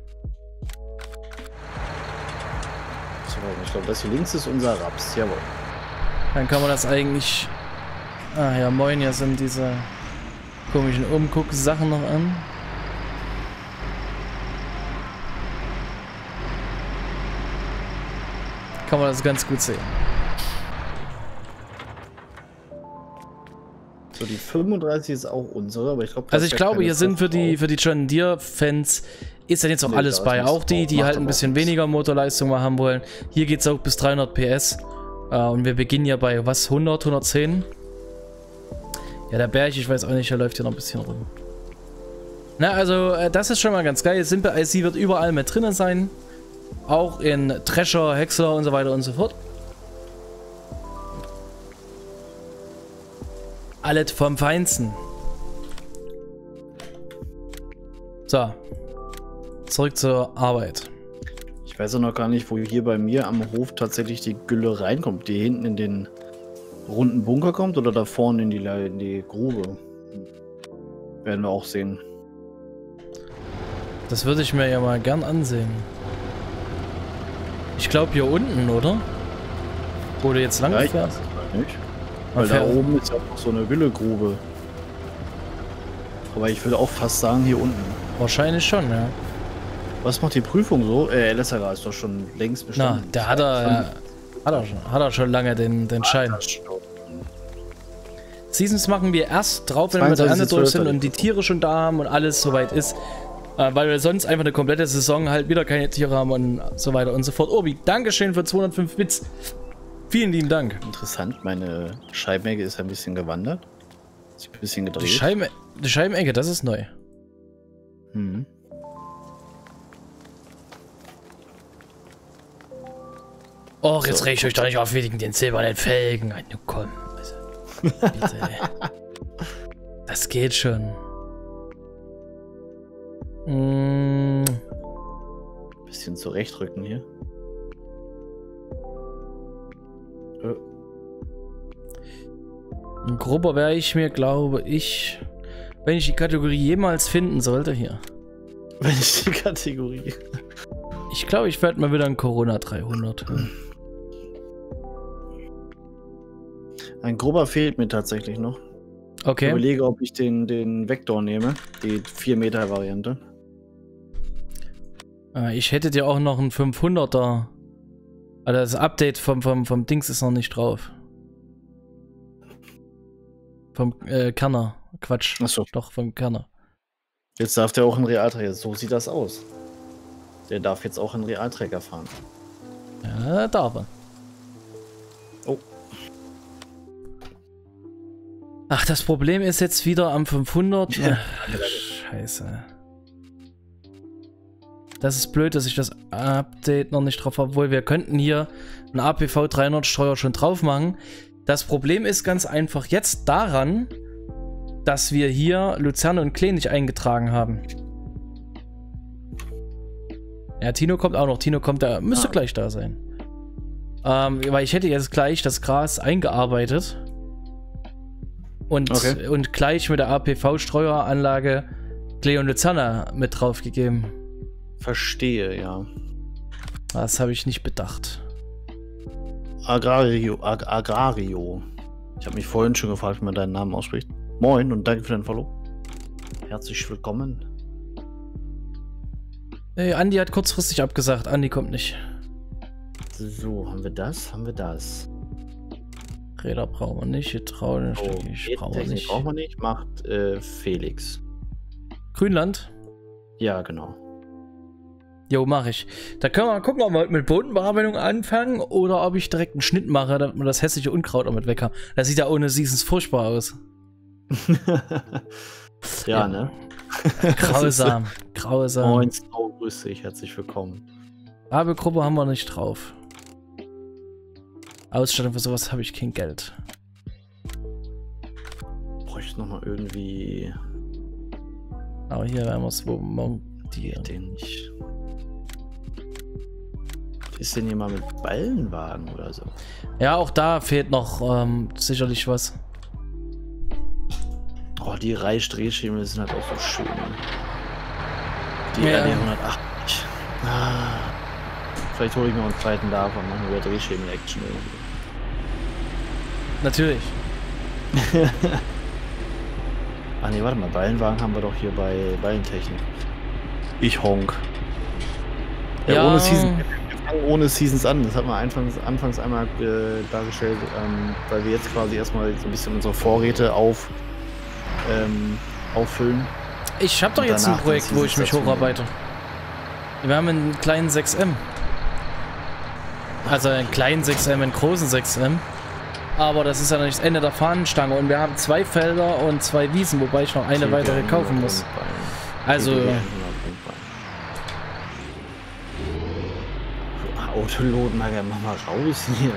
So, ich glaube, das hier links ist unser Raps, jawohl. Dann kann man das eigentlich... Ah ja, moin, hier sind diese komischen Umguck-Sachen noch an. Kann man das ganz gut sehen. So, die 35 ist auch unsere, aber ich glaube... Also ich glaube, hier sind für die John Deere-Fans ist dann jetzt auch alles bei. Auch die halt ein bisschen weniger Motorleistung mal haben wollen. Hier geht es auch bis 300 PS. Und wir beginnen ja bei, was, 100, 110? Ja, der Berg, ich weiß auch nicht, der läuft hier noch ein bisschen rum. Na, also, das ist schon mal ganz geil. Simple IC wird überall mit drinnen sein. Auch in Thresher, Häcksler und so weiter und so fort. Alles vom Feinsten. So. Zurück zur Arbeit. Ich weiß auch noch gar nicht, wo hier bei mir am Hof tatsächlich die Gülle reinkommt. Die hinten in den runden Bunker kommt oder da vorne in die Grube. Werden wir auch sehen. Das würde ich mir ja mal gern ansehen. Ich glaube hier unten, oder? Wo du jetzt lang fährst? Nicht. Weil da oben ist ja auch so eine Güllegrube. Aber ich würde auch fast sagen, hier unten. Wahrscheinlich schon, ja. Was macht die Prüfung so? LSRA ist doch schon längst bestanden. Na, der hat er schon lange den Schein. Seasons machen wir erst drauf, wenn wir mit der Ernte durch sind und die Tiere schon da haben und alles soweit ist. Weil wir sonst einfach eine komplette Saison halt wieder keine Tiere haben und so weiter und so fort. Obi, Dankeschön für 205 Bits. Vielen lieben Dank. Interessant, meine Scheibenecke ist ein bisschen gewandert. Ist ein bisschen gedreht. Die Scheibenecke, das ist neu. Mhm. Och, jetzt reg ich euch doch nicht auf wegen den silbernen Felgen. Nu komm. Also, bitte. Das geht schon. Bisschen zurechtrücken hier. Ein grober wäre ich mir, glaube ich, wenn ich die Kategorie jemals finden sollte, hier. Wenn ich die Kategorie... Ich glaube, ich werde mal wieder ein Corona 300. Ein grober fehlt mir tatsächlich noch. Okay. Ich überlege, ob ich den Vektor nehme. Die 4 Meter Variante. Ich hätte dir auch noch einen 500er. Also das Update vom Dings ist noch nicht drauf. Vom Kerner. Quatsch. Achso. Doch, vom Kerner. Jetzt darf der auch einen Realträger. So sieht das aus. Der darf jetzt auch einen Realträger fahren. Ja, darf er. Oh. Ach, das Problem ist jetzt wieder am 500. Ja. Scheiße. Das ist blöd, dass ich das Update noch nicht drauf habe, obwohl wir könnten hier einen APV 300 Steuer schon drauf machen. Das Problem ist ganz einfach jetzt daran, dass wir hier Luzerne und Klee nicht eingetragen haben. Ja, Tino kommt auch noch. Tino kommt da, müsste gleich da sein. Weil ich hätte jetzt gleich das Gras eingearbeitet. Und gleich mit der APV-Streueranlage Klee und Luzerne mit drauf gegeben. Verstehe, ja. Das habe ich nicht bedacht. Agrario. Ich habe mich vorhin schon gefragt, wie man deinen Namen ausspricht. Moin und danke für dein Follow. Herzlich willkommen. Hey, Andi hat kurzfristig abgesagt. Andi kommt nicht. So, haben wir das? Haben wir das? Räder brauchen wir nicht. Hydraulisch brauchen wir nicht. Brauchen wir nicht. Macht Felix. Grünland? Ja, genau. Jo, mache ich. Da können wir mal gucken, ob wir mit Bodenbearbeitung anfangen oder ob ich direkt einen Schnitt mache, damit wir das hässliche Unkraut auch mit weg haben. Das sieht ja ohne Seasons furchtbar aus. Ja, ne? Grausam. Grausam. Moin, grüß dich, herzlich willkommen. Werbegruppe haben wir nicht drauf. Ausstattung für sowas habe ich kein Geld. Bräuchte nochmal irgendwie. Aber hier werden wir es wo montieren. Den nicht. Ist denn jemand mit Ballenwagen oder so? Ja, auch da fehlt noch sicherlich was. Oh, die Drehschemel sind halt auch so schön. Die Ja. RD 180. Vielleicht hole ich mir einen zweiten davon und machen wir Drehschemel-Action irgendwie. Natürlich. Ah ne, warte mal, Ballenwagen haben wir doch hier bei Ballentechnik. Ich honk. Ja. Ohne Season fangen ohne Seasons an. Das hat man anfangs einmal dargestellt, weil wir jetzt quasi erstmal so ein bisschen unsere Vorräte auffüllen. Ich habe doch jetzt ein Projekt, wo ich mich hocharbeite. Wir haben einen kleinen 6M. Also einen kleinen 6M, einen großen 6M. Aber das ist ja noch nicht das Ende der Fahnenstange. Und wir haben 2 Felder und 2 Wiesen, wobei ich noch eine weitere kaufen muss. Also... Autolot, mach mal raus hier.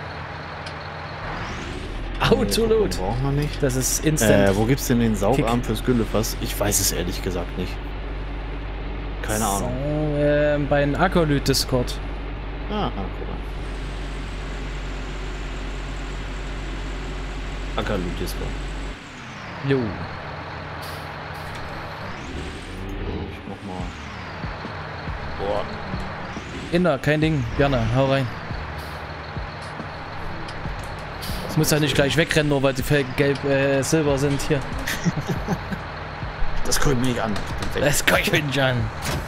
Autolot. Brauchen wir nicht. Das ist instant. Wo gibt's denn den Saugarm fürs Güllefass? Ich weiß es ehrlich gesagt nicht. Keine Ahnung. So, bei einem Akolyt-Discord. Guck mal. Akolyt-Discord. Jo. Ich mach mal. Boah. Inder, kein Ding. Gerne, hau rein. Es muss ja nicht gleich wegrennen, nur weil die Felgen gelb, silber sind hier. Das guckt mich nicht an. Das guckt mich nicht an.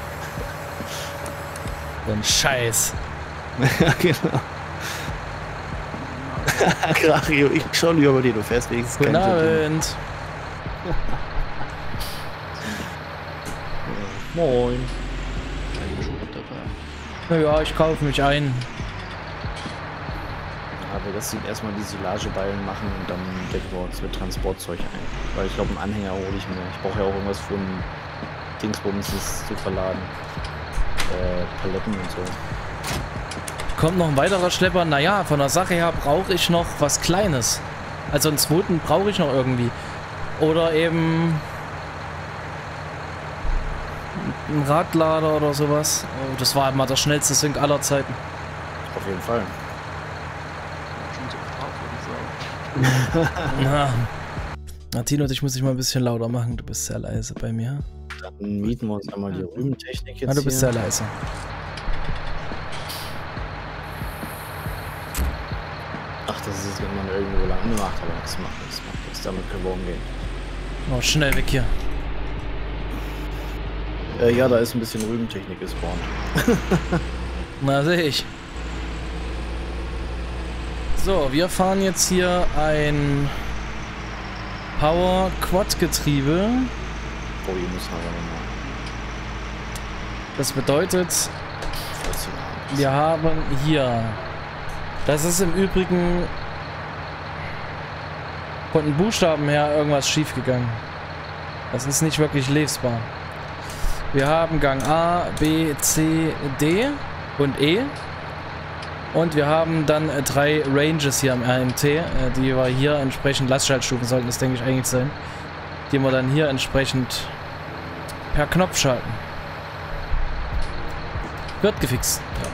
So ein Scheiß. Ja, genau. Grario, ich schau lieber bei dir, du fährst wenigstens Guten Abend. Moin. Naja, ich kaufe mich ein. Aber das sieht erstmal die Silageballen machen und dann decken wir uns mit Transportzeug ein. Weil ich glaube, einen Anhänger hole ich mir. Ich brauche ja auch irgendwas für einen Dingsbums zu verladen. Paletten und so. Kommt noch ein weiterer Schlepper. Naja, von der Sache her brauche ich noch was Kleines. Also einen zweiten brauche ich noch irgendwie. Oder eben ein Radlader oder sowas. Oh, das war mal der schnellste Sync aller Zeiten. Auf jeden Fall. Na, Tino, ich muss dich mal ein bisschen lauter machen. Du bist sehr leise bei mir. Dann mieten wir uns einmal die Rübentechnik jetzt. Du bist hier. sehr leise. Ach, das ist, wenn man irgendwo lang gemacht hat, aber das macht nichts. Damit können wir umgehen. Oh, schnell weg hier. Ja, da ist ein bisschen Rübentechnik gespawnt. Na, sehe ich. So, wir fahren jetzt hier ein Power-Quad-Getriebe. Oh, hier müssen wir aber nochmal. Das bedeutet, wir haben hier... Das ist im Übrigen von den Buchstaben her irgendwas schief gegangen. Das ist nicht wirklich lesbar. Wir haben Gang A, B, C, D und E. Und wir haben dann 3 Ranges hier am RMT, die wir hier entsprechend, Lastschaltstufen sollten das, denke ich, eigentlich sein, die wir dann hier entsprechend per Knopf schalten. Wird gefixt. Ja.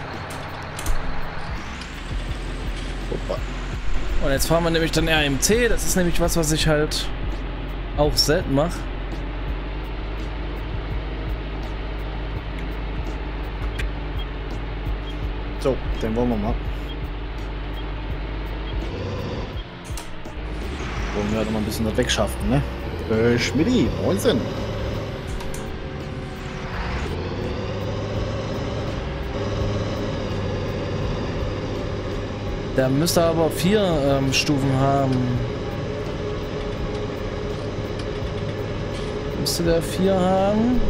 Und jetzt fahren wir nämlich dann RMT, das ist nämlich was ich halt auch selten mache. So, den wollen wir mal. Wollen wir halt noch mal ein bisschen das wegschaffen, ne? Schmidti, 19. Der müsste aber 4 Stufen haben. Müsste der 4 haben?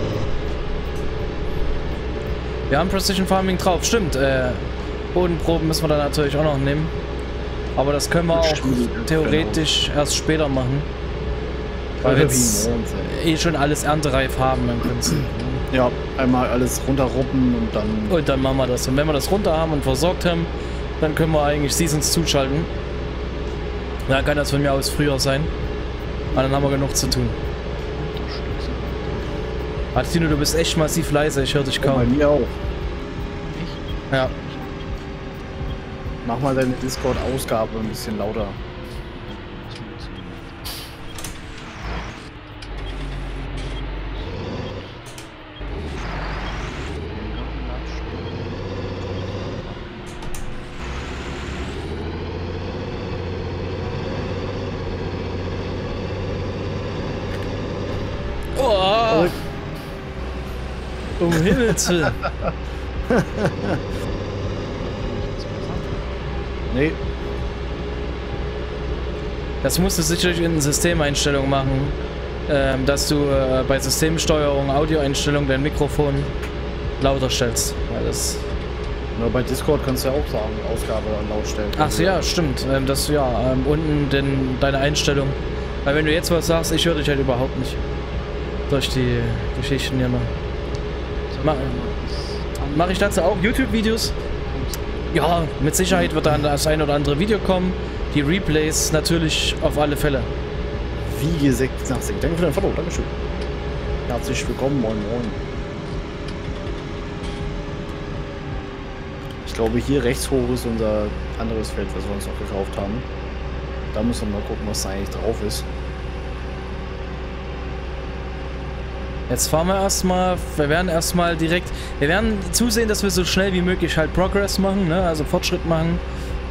Wir haben Precision Farming drauf, stimmt. Bodenproben müssen wir dann natürlich auch noch nehmen. Aber das können wir auch theoretisch erst später machen. Weil wir jetzt schon alles erntereif haben im Prinzip. Ja, einmal alles runterruppen und dann... Und dann machen wir das. Und wenn wir das runter haben und versorgt haben, dann können wir eigentlich Seasons zuschalten. Ja, kann das von mir aus früher sein. Aber dann haben wir genug zu tun. Tino, du bist echt massiv leise, ich höre dich kaum. Bei mir auch. Ich? Ja. Mach mal deine Discord-Ausgabe ein bisschen lauter. Oh! Um Himmels Willen. Nee, Das musst du sicherlich in Systemeinstellungen machen, dass du bei Systemsteuerung, Audioeinstellung dein Mikrofon lauter stellst. Weil das nur bei Discord kannst du ja auch sagen, Ausgabe lautstellen. Ach ja, stimmt. Das ja, unten deine Einstellung. Weil wenn du jetzt was sagst, ich höre dich halt überhaupt nicht. Durch die Geschichten hier noch. Mache ich dazu auch YouTube-Videos? Ja, mit Sicherheit wird dann das ein oder andere Video kommen. Die Replays natürlich auf alle Fälle. Wie 86. Danke für dein Follow, Dankeschön. Herzlich willkommen, moin moin. Ich glaube, hier rechts hoch ist unser anderes Feld, was wir uns noch gekauft haben. Da müssen wir mal gucken, was da eigentlich drauf ist. Jetzt fahren wir erstmal, wir werden zusehen, dass wir so schnell wie möglich halt Progress machen, ne? Also Fortschritt machen.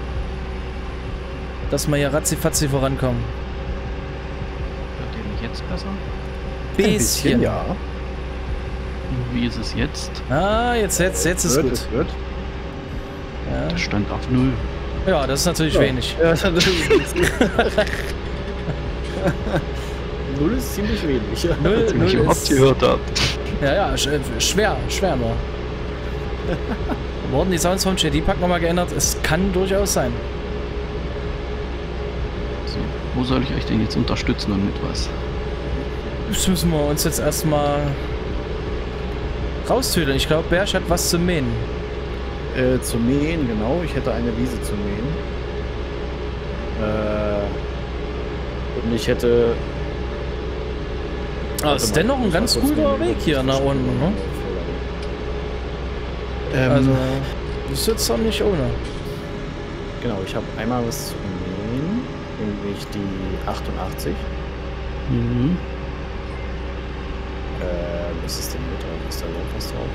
Dass wir hier ratzifatzi vorankommen. Hört ihr mich jetzt besser? Bisschen. Ja. Wie ist es jetzt? Ah, jetzt ist gut. Es wird. Ja. Der stand auf 0. Ja, das ist natürlich wenig. Ja, das ist 0 ist ziemlich wenig. Ja. Null Wenn ich überhaupt ist, gehört habt. ja, schwer nur. Wurden die Sounds vom JD-Pack nochmal geändert? Es kann durchaus sein. So, wo soll ich euch denn jetzt unterstützen und mit was? Das müssen wir uns jetzt erstmal raustüdeln. Ich glaube, Bersch hat was zu mähen. Zu mähen, genau. Ich hätte eine Wiese zu mähen. Und ich hätte... Ah, ist dennoch ein ganz guter Weg hier nach unten, ne? Also, das ist jetzt doch nicht ohne. Genau, ich habe einmal was zu mähen, nämlich die 88. Mhm. Was ist denn mit drauf? Ist da überhaupt was drauf?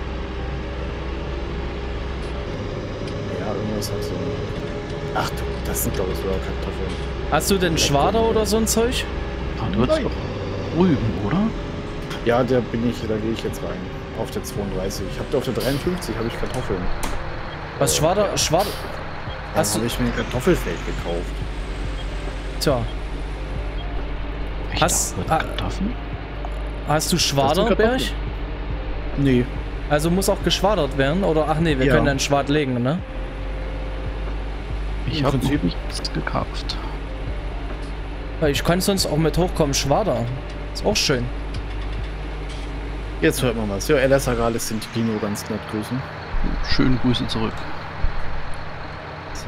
Ja, irgendwas hat so... Ach du, das sind glaube ich sogar Kartoffeln. Hast du denn Schwader oder so ein Zeug? Ah, du hast doch Rüben, oder? Ja, da gehe ich jetzt rein. Auf der 32. Ich habe auf der 53 habe ich Kartoffeln. Was Schwader? Hast Hast du? habe ich mir ein Kartoffelfeld gekauft. Tja, Ich Hast- dachte, Kartoffeln? hast du Schwader, Kartoffeln? Berch? Nee. Also muss auch geschwadert werden? Oder, ach nee, wir Ja. können dann Schwad legen, ne? Ich Im habe Prinzip- nichts gekauft. Weil ich kann sonst auch mit hochkommen Schwader. Ist auch schön. Jetzt hört man was. Ja, LS Agales sind die Dino ganz nett grüßen. Schöne Grüße zurück. So.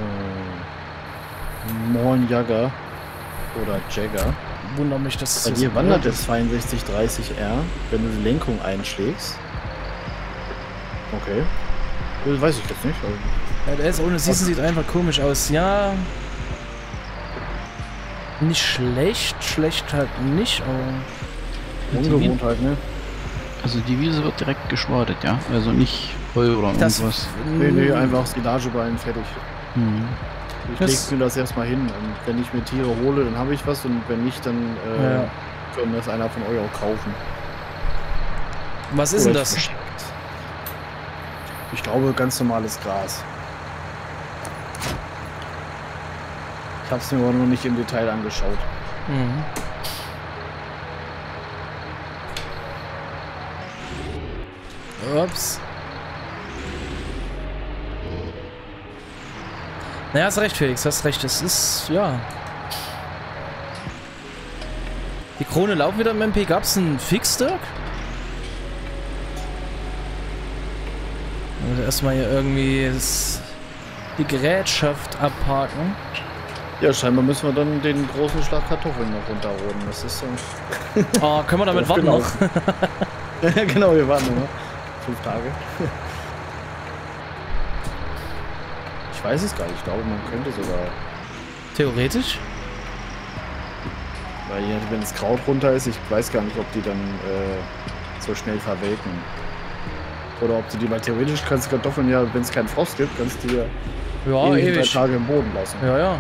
Moin Jagger. Oder Jagger. Wundert mich, dass Bei es dir wandert der 6230R, wenn du die Lenkung einschlägst. Okay. Das weiß ich jetzt nicht. Also Ja, der ist ohne Season sieht einfach komisch aus. Ja. Nicht schlecht. Schlecht halt nicht, aber. ungewohnt halt, ne? Also die Wiese wird direkt geschwadet, ja? Also nicht Heu oder Das. irgendwas. Nee, einfach Silageballen fertig. Mhm. Ich Das- leg mir das erstmal hin. Und wenn ich mir Tiere hole, dann habe ich was. Und wenn nicht, dann Ja. können das einer von euch auch kaufen. Was ist denn Oder das? verschickt. Ich glaube, ganz normales Gras. Ich habe es mir aber noch nicht im Detail angeschaut. Mhm. Ups. Naja, hast recht, Felix, hast recht. Es ist, ja. Die Krone laufen wieder im MP. Gab's einen Fix, Dirk? Also erstmal hier irgendwie die Gerätschaft abhaken. Ja, scheinbar müssen wir dann den großen Schlag Kartoffeln noch runterroden. Das ist so. Oh, können wir damit warten Genau. noch? Genau, wir warten noch 5 Tage. Ich weiß es gar nicht. Ich glaube, man könnte sogar. Theoretisch? Weil hier, wenn das Kraut runter ist, ich weiß gar nicht, ob die dann so schnell verwelken. Oder ob du die, weil theoretisch kannst du Kartoffeln ja, wenn es keinen Frost gibt, kannst du die ja Ja, ewig 3 ewig. Tage im Boden lassen. Ja, ja.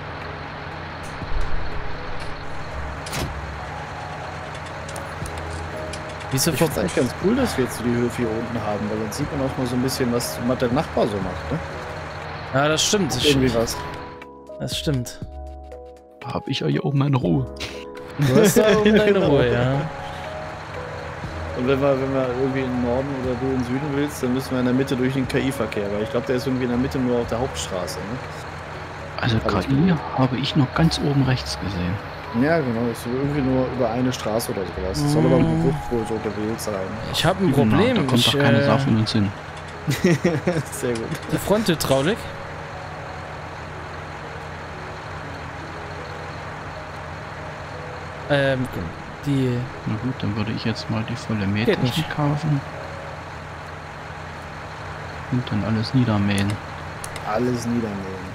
Wieso Ich finde es eigentlich ganz cool, dass wir jetzt so die Höfe hier unten haben, weil dann sieht man auch mal so ein bisschen, was der Nachbar so macht. Ne? Ja, das stimmt. Irgendwie was. Das stimmt. Hab ich ja hier oben meine Ruhe. Du hast da oben deine Genau. Ruhe, ja. Und wenn wir irgendwie in den Norden oder du in den Süden willst, dann müssen wir in der Mitte durch den KI-Verkehr, weil ich glaube, der ist irgendwie in der Mitte nur auf der Hauptstraße. Ne? Also KI habe ich noch ganz oben rechts gesehen. Ja, genau. Ist irgendwie nur über eine Straße oder sowas. Das soll aber bewusst wohl so gewählt sein. Ich habe ein Genau, Problem. da kommt doch keine Sau von uns hin. Sehr gut. Die Fronthydraulik. Die. Na gut, dann würde ich jetzt mal die volle Geht Mähtechnik nicht. kaufen. Und dann alles niedermähen. Alles niedernehmen.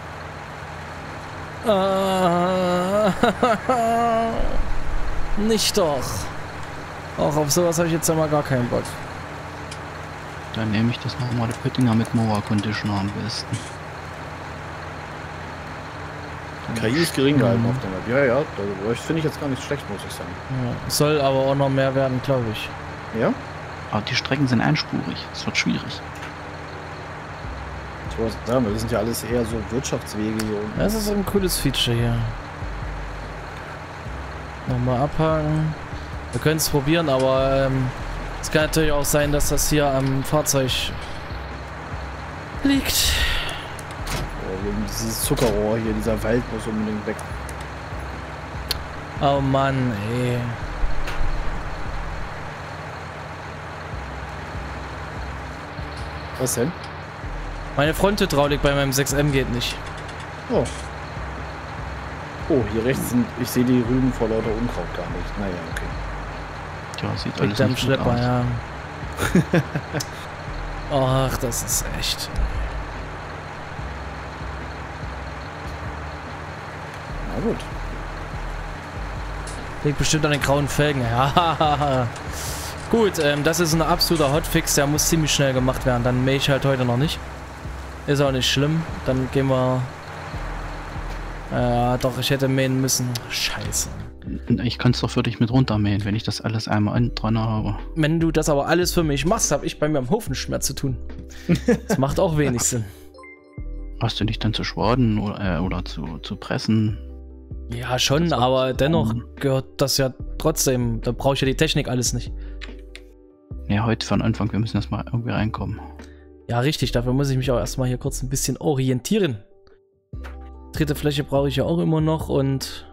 Nicht doch. Auch auf sowas habe ich jetzt einmal gar keinen Bock. Dann nehme ich das normale Pöttinger mit Mower Conditioner am besten. KI ist gering gehalten auf der Map. Ja, ja. Das finde ich jetzt gar nicht schlecht, muss ich sagen. Ja, soll aber auch noch mehr werden, glaube ich. Ja? Aber die Strecken sind einspurig. Es wird schwierig. Ich wollte sagen, das sind ja alles eher so Wirtschaftswege hier unten. Das ist ein cooles Feature hier. Nochmal abhaken. Wir können es probieren, aber es kann natürlich auch sein, dass das hier am Fahrzeug liegt. Dieses Zuckerrohr hier, dieser Wald muss unbedingt weg. Oh Mann, ey. Was denn? Meine Fronthydraulik bei meinem 6M geht nicht. Oh. Oh, hier rechts sind, ich sehe die Rüben vor lauter Unkraut gar nicht. Naja, okay. Tja, sieht Liegt alles am nicht gut Schlepper, aus. ja. Ach, das ist echt. Na gut. Liegt bestimmt an den grauen Felgen. Ja. Gut, das ist ein absoluter Hotfix. Der muss ziemlich schnell gemacht werden. Dann mähe ich halt heute noch nicht. Ist auch nicht schlimm. Dann gehen wir... doch, ich hätte mähen müssen. Scheiße. Ich kann es doch für dich mit runtermähen, wenn ich das alles einmal dran habe. Wenn du das aber alles für mich machst, habe ich bei mir am Hof nichts mehr zu tun. Das macht auch wenig Sinn. Hast du nicht dann zu schwaden oder zu pressen? Ja, schon, aber dennoch gehört das ja trotzdem. Da brauche ich ja die Technik alles nicht. Ja, heute von Anfang, wir müssen erstmal irgendwie reinkommen. Ja, richtig. Dafür muss ich mich auch erstmal hier kurz ein bisschen orientieren. Dritte Fläche brauche ich ja auch immer noch und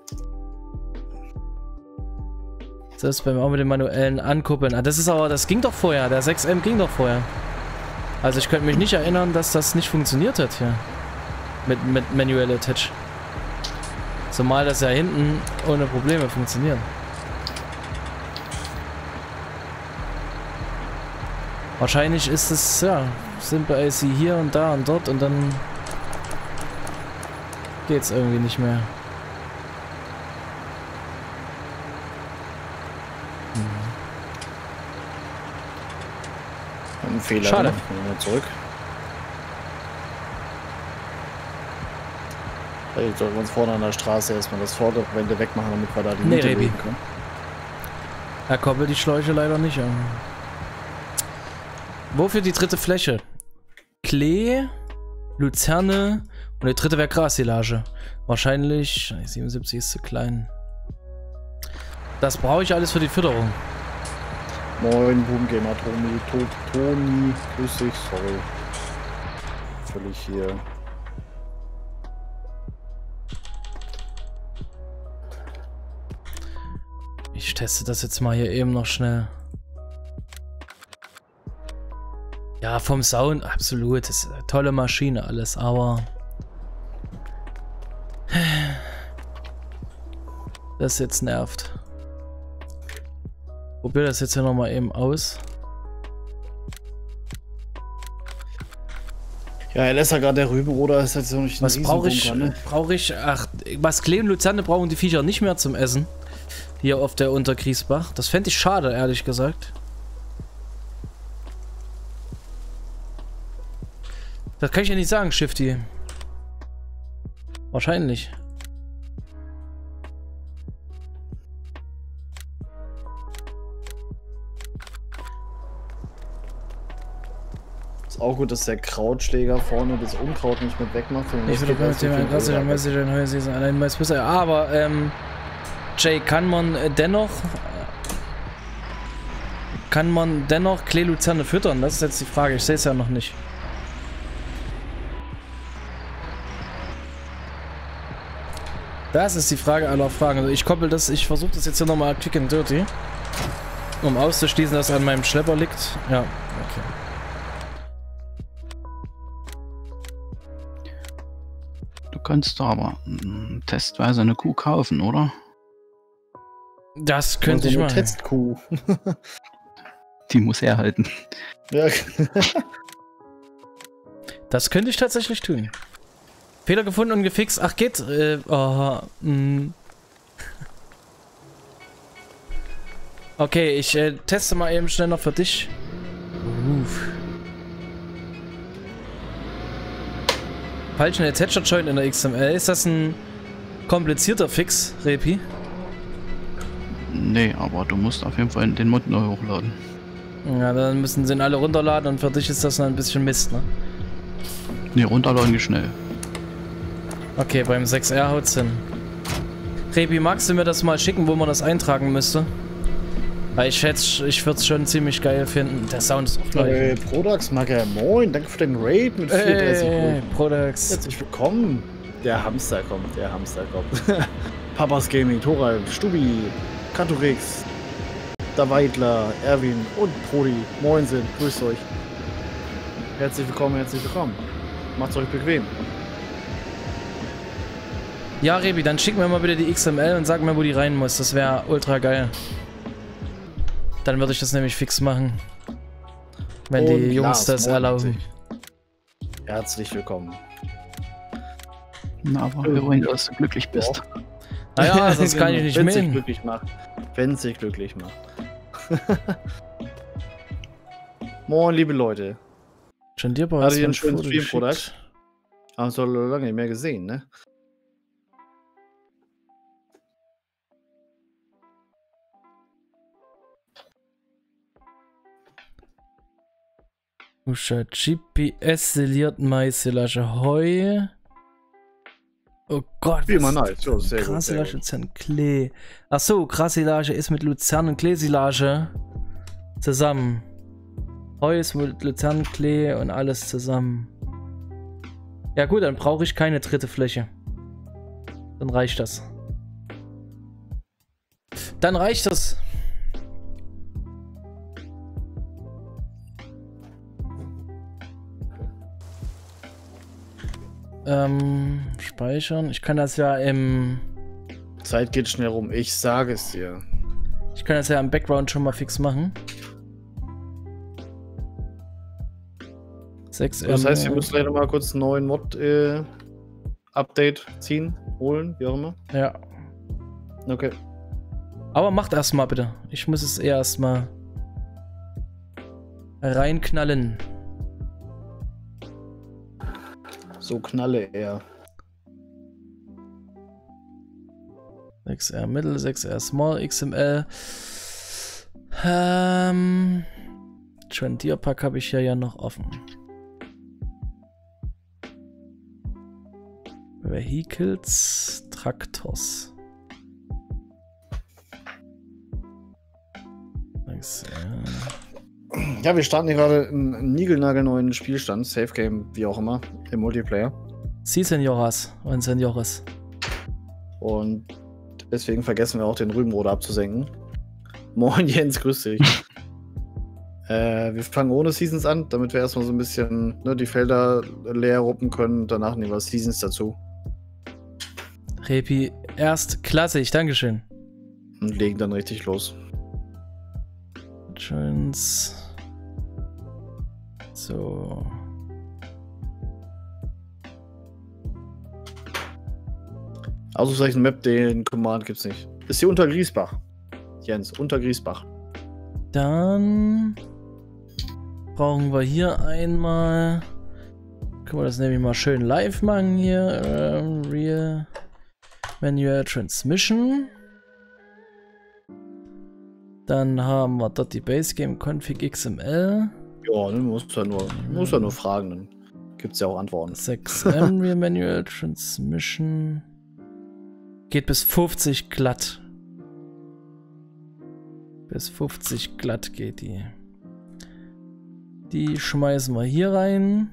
selbst beim auch mit dem manuellen Ankuppeln. Ah, das ist aber, das ging doch vorher. Der 6M ging doch vorher. Also ich könnte mich nicht erinnern, dass das nicht funktioniert hat hier. Mit Manual Attach. Zumal das ja hinten ohne Probleme funktioniert. Wahrscheinlich ist es, ja, Simple AC hier und da und dort und dann geht's irgendwie nicht mehr. Ein Fehler. Schade. Gehen wir zurück. Vielleicht sollten wir uns vorne an der Straße erstmal das Vorderwände wegmachen, damit wir da die Nee, Mitte Rebi. legen können. Er koppelt die Schläuche leider nicht an. Wofür die dritte Fläche? Klee, Luzerne und die dritte wäre Grassilage. Wahrscheinlich, 77 ist zu klein. Das brauche ich alles für die Fütterung. Moin, Boomgamer Toni, grüß dich, sorry. Völlig hier. Ich teste das jetzt mal hier eben noch schnell. Ja, vom Sound absolut. Das ist eine tolle Maschine alles, aber das jetzt nervt. Probier das jetzt hier nochmal eben aus. Ja, er lässt ja gerade der Rübenroder, ist jetzt noch nicht ein Was brauche ich? Riesenbunker, ne? Brauche ich? Ach, was Klee und Luzerne brauchen die Viecher nicht mehr zum Essen. Hier auf der Untergriesbach. Das fände ich schade, ehrlich gesagt. Das kann ich ja nicht sagen, Shifty. Wahrscheinlich. Ist auch gut, dass der Krautschläger vorne das Unkraut nicht mit wegmacht. Ich würde gerne Thema ein krasser Message in Heuer Season allein meist besser. Aber, Jay, kann man dennoch Klee-Luzerne füttern? Das ist jetzt die Frage. Ich sehe es ja noch nicht. Das ist die Frage aller Fragen. Also ich koppel das, ich versuche das jetzt hier nochmal quick and dirty. Um auszuschließen, dass er an meinem Schlepper liegt. Ja, okay. Du kannst da aber testweise eine Kuh kaufen, oder? Das könnte ich machen. Testkuh. Die muss herhalten. Ja. Das könnte ich tatsächlich tun. Fehler gefunden und gefixt. Ach, geht. Okay, ich teste mal eben schnell noch für dich. Falschen Attached Joint in der XML. Ist das ein komplizierter Fix, Repi? Nee, aber du musst auf jeden Fall den Mod neu hochladen. Ja, dann müssen sie ihn alle runterladen und für dich ist das noch ein bisschen Mist, ne? Nee, runterladen geht schnell. Okay, beim 6R haut's hin. Repi, magst du mir das mal schicken, wo man das eintragen müsste? Weil ich würde es schon ziemlich geil finden. Der Sound ist auch gleich. Prodax, Magger, moin, danke für den Raid mit 34 Hey, Prodax. Herzlich willkommen. Der Hamster kommt, der Hamster kommt. Papas Gaming, Tora, Stubi, Katurix, Daweidler, Erwin und Prodi. Moin sind, grüßt euch. Herzlich willkommen, herzlich willkommen. Macht's euch bequem. Ja, Rebi, dann schick mir mal bitte die XML und sag mir, wo die rein muss. Das wäre ultra geil. Dann würde ich das nämlich fix machen. Wenn Und die Jungs Lars, das moin, erlauben. Herzlich willkommen. Na, aber wir wollen, dass du glücklich bist. Naja, sonst kann ich nicht Wenn es sich mehr. glücklich macht. Wenn es sich glücklich macht. Moin, liebe Leute. Schon dir Hatte hast ich du einen ein schönen Foto Stream, geschickt. oder? Haben wir lange nicht mehr gesehen, ne? Usha, GPS siliert Mais-Silage Heu. Oh Gott, Wie immer nice. So, sehr gut. krass Sehr Silage gut. Luzern Klee. Achso, krass Silage ist mit Luzern und Klee-Silage zusammen. Heu ist mit Luzern, Klee und alles zusammen. Ja gut, dann brauche ich keine dritte Fläche. Dann reicht das. Dann reicht das. Speichern. Ich kann das ja im... Zeit geht schnell rum, ich sage es dir. Ich kann das ja im Background schon mal fix machen. 6 Das heißt, wir müssen gleich nochmal kurz einen neuen Mod-Update ziehen, holen, wie auch immer. Ja. Okay. Aber macht erstmal bitte. Ich muss es erstmal reinknallen. So knalle er. 6R Middle, 6R Small, XML. Trendier Pack habe ich ja noch offen. Vehicles, Traktors. 6R. Ja, wir starten hier gerade einen niegelnagelneuen Spielstand, Safe Game, wie auch immer, im Multiplayer. Sie, Senioras und Seniores. Und deswegen vergessen wir auch den Rübenroder abzusenken. Moin Jens, grüß dich. Wir fangen ohne Seasons an, damit wir erstmal so ein bisschen die Felder leer ruppen können. Danach nehmen wir Seasons dazu. Repi, erstklassig, Dankeschön. Und legen dann richtig los. Schöns. So. Ausrufezeichen Map, den Command gibt's nicht. Ist hier unter Griesbach. Jens, unter Griesbach. Dann brauchen wir hier einmal. Können wir das nämlich mal schön live machen hier. Real Manual Transmission. Dann haben wir dort die Base Game Config XML. Ja, Ja, ne, muss ja nur fragen, dann gibt es ja auch Antworten. 6M Rear Manual Transmission. Geht bis 50 glatt. Bis 50 glatt geht die. Die schmeißen wir hier rein.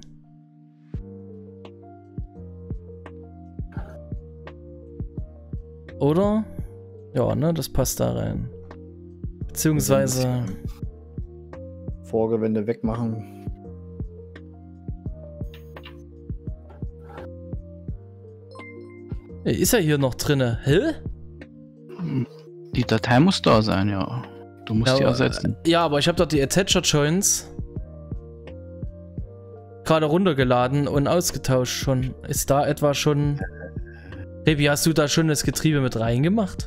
Oder? Ja, ne, das passt da rein. Beziehungsweise... Vorgewände wegmachen. Ist er hier noch drinne? Hä? Die Datei muss da sein, ja. Du musst die Ja, ersetzen. Ja, aber ich habe doch die Attacher Joints gerade runtergeladen und ausgetauscht schon. Ist da etwa schon... Rebi, hast du da schon das Getriebe mit reingemacht?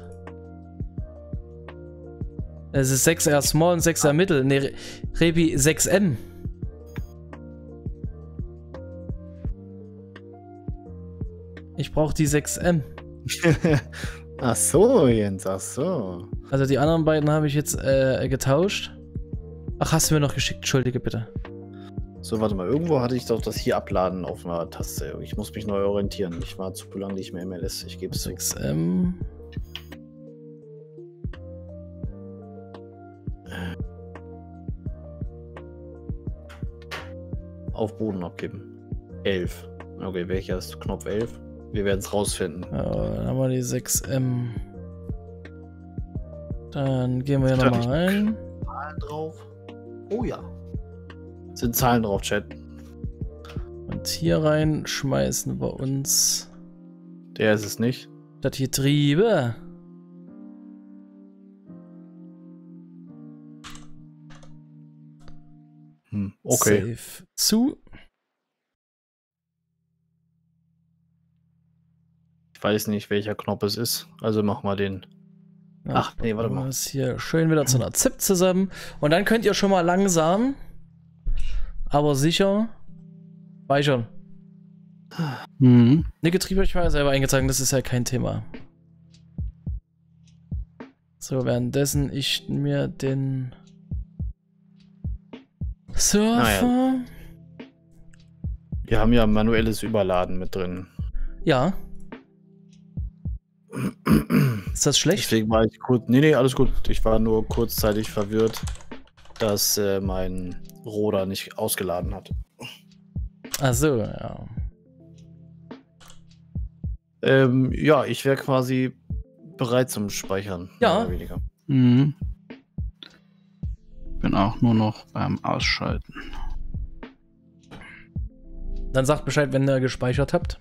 Es ist 6R Small und 6R Mittel. Ne, Rebi, 6M. Ich brauche die 6M. Ach so, Jens, ach so. Also die anderen beiden habe ich jetzt getauscht. Ach, hast du mir noch geschickt? Entschuldige bitte. So, warte mal, irgendwo hatte ich doch das hier abladen auf einer Taste. Ich muss mich neu orientieren. Ich war zu lange nicht mehr MLS. Ich gebe es zu. 6M. Auf Boden abgeben. 11. Okay, welcher ist Knopf 11? Wir werden es rausfinden. Ja, dann haben wir die 6M. Dann gehen wir hier nochmal rein. Zahlen drauf? Oh ja. Sind Zahlen drauf, Chat. Und hier rein schmeißen wir uns Der ist es nicht. das Getriebe. Okay. Safe zu. Ich weiß nicht, welcher Knopf es ist. Also machen wir den. Ach, nee, warte mal. Das hier schön wieder zu einer ZIP zusammen. Und dann könnt ihr schon mal langsam, aber sicher speichern. Mhm. Ne, Getriebe habe ich mal selber eingetragen, das ist ja kein Thema. So, währenddessen ich mir den Surfer. Wir haben ja manuelles Überladen mit drin. Ja. Ist das schlecht? Deswegen war ich kurz. Nee, alles gut. Ich war nur kurzzeitig verwirrt, dass mein Roder nicht ausgeladen hat. Ach so, ja. Ja, ich wäre quasi bereit zum Speichern. Ja. mehr oder weniger. Mhm. Bin auch nur noch beim Ausschalten. Dann sagt Bescheid, wenn ihr gespeichert habt.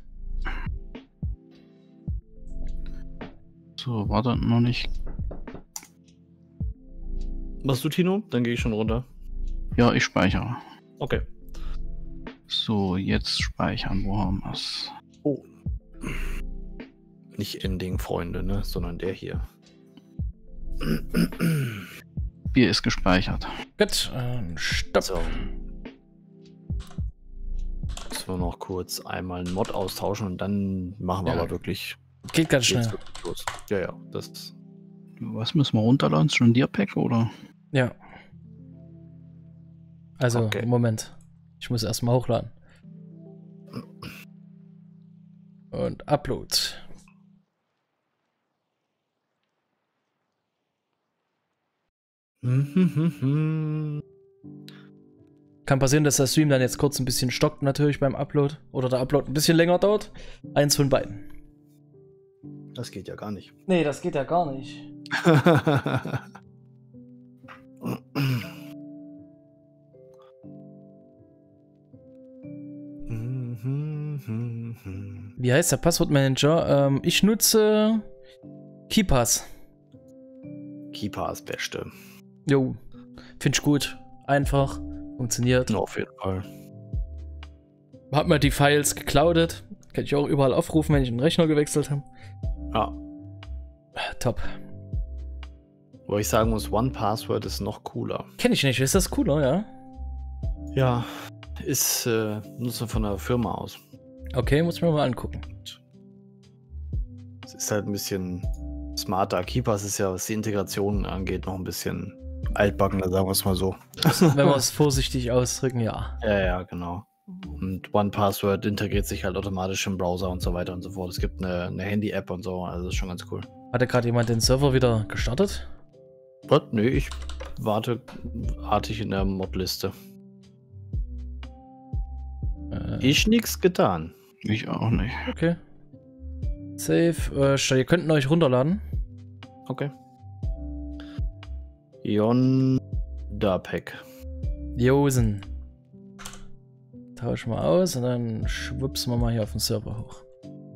So, warte noch nicht. Machst du, Tino? Dann gehe ich schon runter. Ja, ich speichere. Okay. So, jetzt speichern. Wo haben wir es? Oh. Nicht Ending, Freunde, ne? Sondern der hier. Bier ist gespeichert. Gut, stopp. So. Müssen wir noch kurz einmal einen Mod austauschen und dann machen wir Ja. aber wirklich. Geht ganz geht's schnell. wirklich los. Ja, das. Was müssen wir runterladen? Schon Pack oder? Ja. Also, Okay. Moment. Ich muss erstmal hochladen. Und Upload. Kann passieren, dass der Stream dann jetzt kurz ein bisschen stockt, natürlich beim Upload. Oder der Upload ein bisschen länger dauert. Eins von beiden. Das geht ja gar nicht. Nee, das geht ja gar nicht. Wie heißt der Passwortmanager? Ich nutze KeePass. Keeper ist Beste. Jo, finde ich gut. Einfach, funktioniert. Ja, auf jeden Fall. Hab mir die Files gecloudet. Kann ich auch überall aufrufen, wenn ich einen Rechner gewechselt habe. Ja. Top. Wo ich sagen muss, OnePassword ist noch cooler. Kenne ich nicht. Ist das cooler, ja? Ja. Ist Nutzer von der Firma aus. Okay, muss ich mir mal angucken. Es ist halt ein bisschen smarter. KeePass ist ja, was die Integration angeht, noch ein bisschen altbackener, sagen wir es mal so. Wenn wir es vorsichtig ausdrücken, ja. Ja, genau. Und OnePassword integriert sich halt automatisch im Browser und so weiter und so fort. Es gibt eine Handy-App und so, also das ist schon ganz cool. Hatte gerade jemand den Server wieder gestartet? Was? Nee, ich warte artig in der Modliste. Ich nix getan. Ich auch nicht. Okay. Save. Ihr könnten euch runterladen. Okay. Yondapec. Josen. Tauschen wir aus und dann schwupsen wir mal hier auf den Server hoch.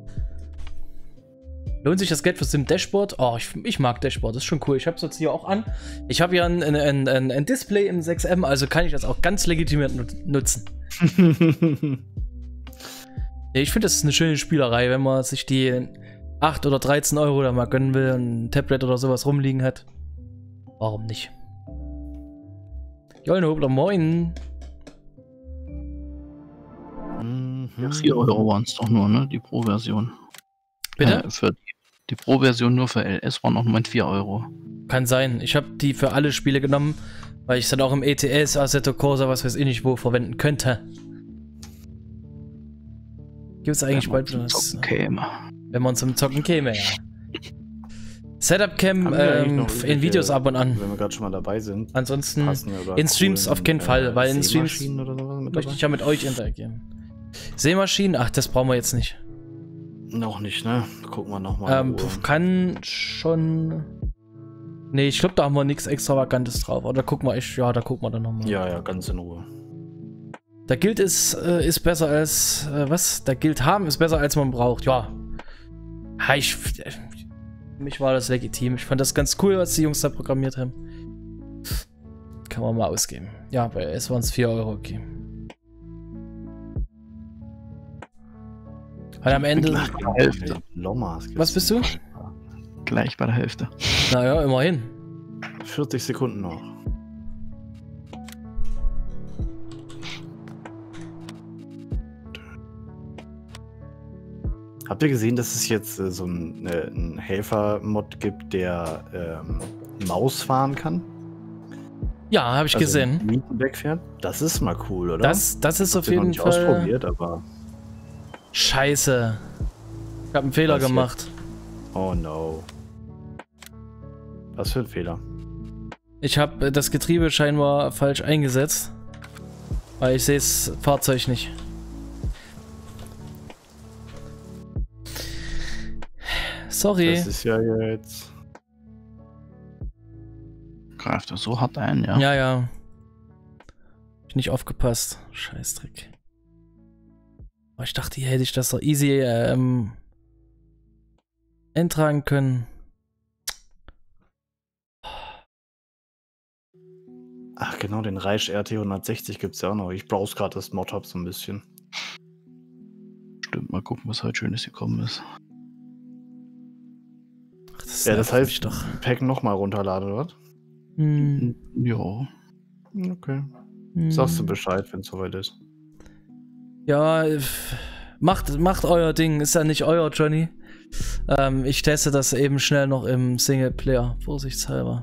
Lohnt sich das Geld für so ein Dashboard? Oh, ich mag Dashboard, das ist schon cool. Ich habe es jetzt hier auch an. Ich habe ja ein Display im 6M, also kann ich das auch ganz legitimiert nutzen. Ja, ich finde, das ist eine schöne Spielerei, wenn man sich die 8 oder 13 Euro da mal gönnen will und ein Tablet oder sowas rumliegen hat. Warum nicht? Jollenhobler, moin. Ja, 4 Euro waren es doch nur, ne? Die Pro-Version. Bitte? Für die Pro-Version nur für LS waren noch mal 4 Euro. Kann sein. Ich habe die für alle Spiele genommen, weil ich es dann auch im ETS, Assetto Corsa, was weiß ich nicht wo, verwenden könnte. Gibt es eigentlich bald schon was? Wenn man zum Zocken käme, ja. Setup Cam in Videos ab und an. Wenn wir gerade schon mal dabei sind. Ansonsten in Streams auf keinen Fall, weil in Streams möchte ich ja mit euch interagieren. Seemaschinen? Ach, das brauchen wir jetzt nicht. Noch nicht, ne? Gucken wir nochmal. Kann schon... Nee, ich glaube, da haben wir nichts Extravagantes drauf. Oder gucken wir echt... Ja, da gucken wir dann nochmal. Ja, ganz in Ruhe. Der Guild ist besser als... was? Der Guild haben ist besser, als man braucht. Ja. Für mich war das legitim. Ich fand das ganz cool, was die Jungs da programmiert haben. Kann man mal ausgeben. Ja, bei es waren es 4 Euro, okay. Weil am Ende... Was bist du? Gleich bei der Hälfte. Naja, immerhin. 40 Sekunden noch. Habt ihr gesehen, dass es jetzt so einen Helfer-Mod gibt, der Maus fahren kann? Ja, habe ich gesehen. Mieten wegfährt? Das ist mal cool, oder? Das ist auf jeden Fall... ausprobiert, aber... Scheiße. Ich habe einen Fehler gemacht. Oh no. Was für ein Fehler? Ich habe das Getriebe scheinbar falsch eingesetzt. Weil ich sehe das Fahrzeug nicht. Sorry. Das ist ja jetzt... Greift er so hart ein, ja? Ja. Hab ich nicht aufgepasst. Scheißdreck. Aber ich dachte, hier hätte ich das doch easy eintragen können. Ach genau, den Reisch RT 160 gibt es ja auch noch. Ich browse gerade das Mod-Hub so ein bisschen. Stimmt, mal gucken, was heute Schönes gekommen ist. Ach, das heißt, doch Pack nochmal runterladen, oder was? Ja. Okay. Sagst du Bescheid, wenn es soweit ist. Ja, macht euer Ding. Ist ja nicht euer, Johnny. Ich teste das eben schnell noch im Singleplayer, vorsichtshalber.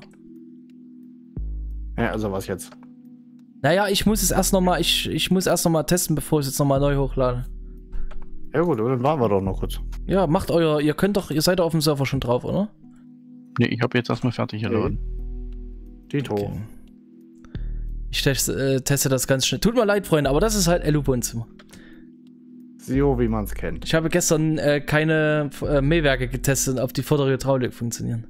Ja, also was jetzt? Naja, ich muss es erst nochmal, ich muss erst nochmal testen, bevor ich es jetzt nochmal neu hochlade. Ja gut, dann warten wir doch noch kurz. Ja, macht euer, ihr seid doch auf dem Server schon drauf, oder? Nee, ich habe jetzt erstmal fertig geladen. Dito. Okay. Ich teste das ganz schnell. Tut mir leid, Freunde, aber das ist halt Ubuntu. So wie man es kennt. Ich habe gestern keine Mähwerke getestet, ob die vordere Hydraulik funktionieren.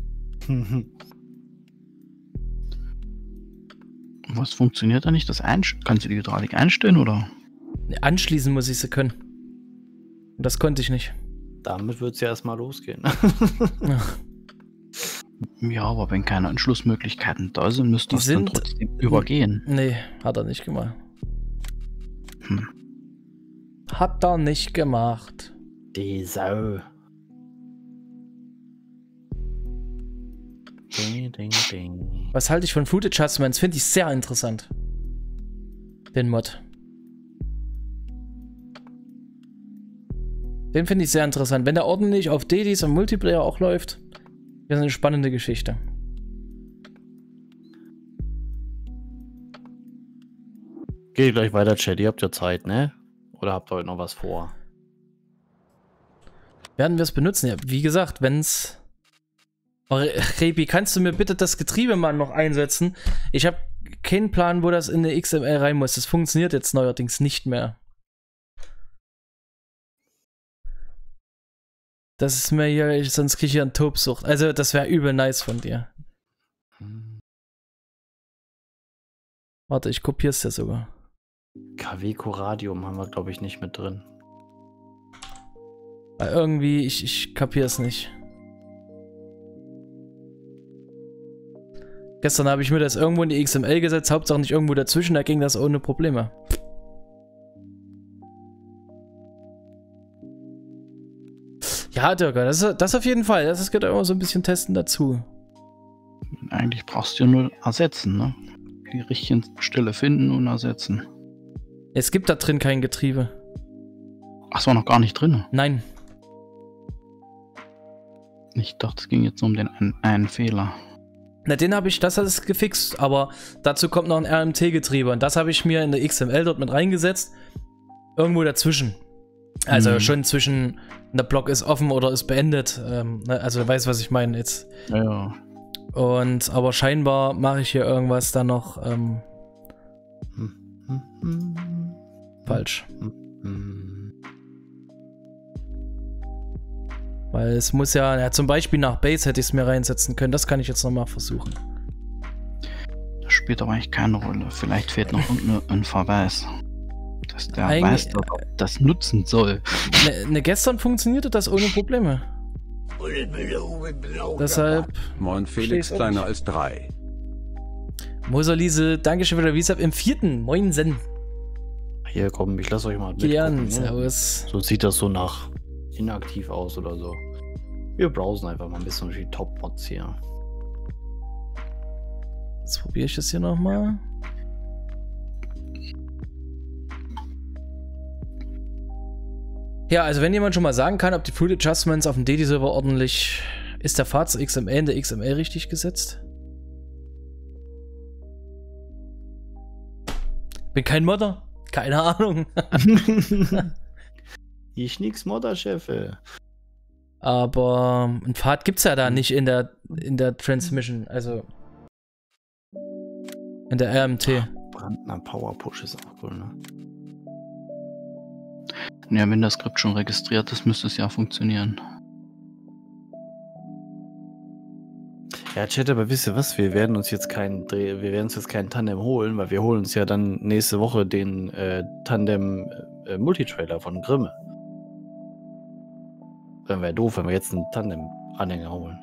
Was funktioniert da nicht? Kannst du die Hydraulik einstellen, oder? Anschließen muss ich sie können. Und das konnte ich nicht. Damit wird es ja erstmal losgehen. Ja, aber wenn keine Anschlussmöglichkeiten da sind, müsste das dann trotzdem übergehen. Nee, hat er nicht gemacht. Hat er nicht gemacht. Die Sau. Ding, ding, ding. Was halte ich von Food Adjustments? Finde ich sehr interessant. Den Mod. Den finde ich sehr interessant. Wenn der ordentlich auf Dedis und Multiplayer auch läuft, das ist eine spannende Geschichte. Geht gleich weiter, Chat. Ihr habt ja Zeit, ne? Oder habt ihr heute noch was vor? Werden wir es benutzen? Ja, wie gesagt, wenn's... Oh, Rebi, kannst du mir bitte das Getriebe mal noch einsetzen? Ich habe keinen Plan, wo das in eine XML rein muss. Das funktioniert jetzt neuerdings nicht mehr. Das ist mir hier, sonst kriege ich hier eine Tobsucht. Also, das wäre übel nice von dir. Warte, ich kopiere es ja sogar. KW Radium haben wir, glaube ich, nicht mit drin. Weil irgendwie, ich kapiere es nicht. Gestern habe ich mir das irgendwo in die XML gesetzt, Hauptsache nicht irgendwo dazwischen, da ging das ohne Probleme. Ja, Dirk, das auf jeden Fall. Das gehört immer so ein bisschen Testen dazu. Eigentlich brauchst du ja nur ersetzen, ne? Die richtige Stelle finden und ersetzen. Es gibt da drin kein Getriebe. Ach, es war noch gar nicht drin. Nein. Ich dachte, es ging jetzt nur um den einen Fehler. Na, das hat es gefixt, aber dazu kommt noch ein RMT-Getriebe und das habe ich mir in der XML dort mit reingesetzt. Irgendwo dazwischen. Also schon zwischen, der Block ist offen oder ist beendet. Also du weißt, was ich meine jetzt. Ja. Und, aber scheinbar mache ich hier irgendwas dann noch falsch. Weil es muss ja, zum Beispiel nach Base hätte ich es mir reinsetzen können. Das kann ich jetzt nochmal versuchen. Das spielt aber eigentlich keine Rolle. Vielleicht fehlt noch ein Verweis. Dass der weiß, dass er das nutzen soll. Gestern funktionierte das ohne Probleme. Deshalb. Moin Felix, kleiner als 3. Moserliese, Dankeschön für der Resub im 4. Moinsen. Hier, komm, ich lasse euch mal mitgucken. Servus. So sieht das so nach inaktiv aus oder so. Wir browsen einfach mal ein bisschen durch die Top-Mods hier. Jetzt probiere ich das hier nochmal. Ja, also wenn jemand schon mal sagen kann, ob die Fruit Adjustments auf dem DD-Server ordentlich... Ist der Pfad zur XML in der XML richtig gesetzt? Bin kein Modder. Keine Ahnung. Ich nix Modder-Chefe. Aber ein Pfad gibt's ja da nicht in der Transmission, also in der RMT. Brandner Power Push ist auch cool, ne? Ja, wenn das Skript schon registriert ist, müsste es ja funktionieren. Ja, Chat, aber wisst ihr was? Wir werden uns jetzt keinen Tandem holen, weil wir holen uns ja dann nächste Woche den Tandem Multitrailer von Grimme. Dann wäre doof, wenn wir jetzt einen Tandem-Anhänger holen.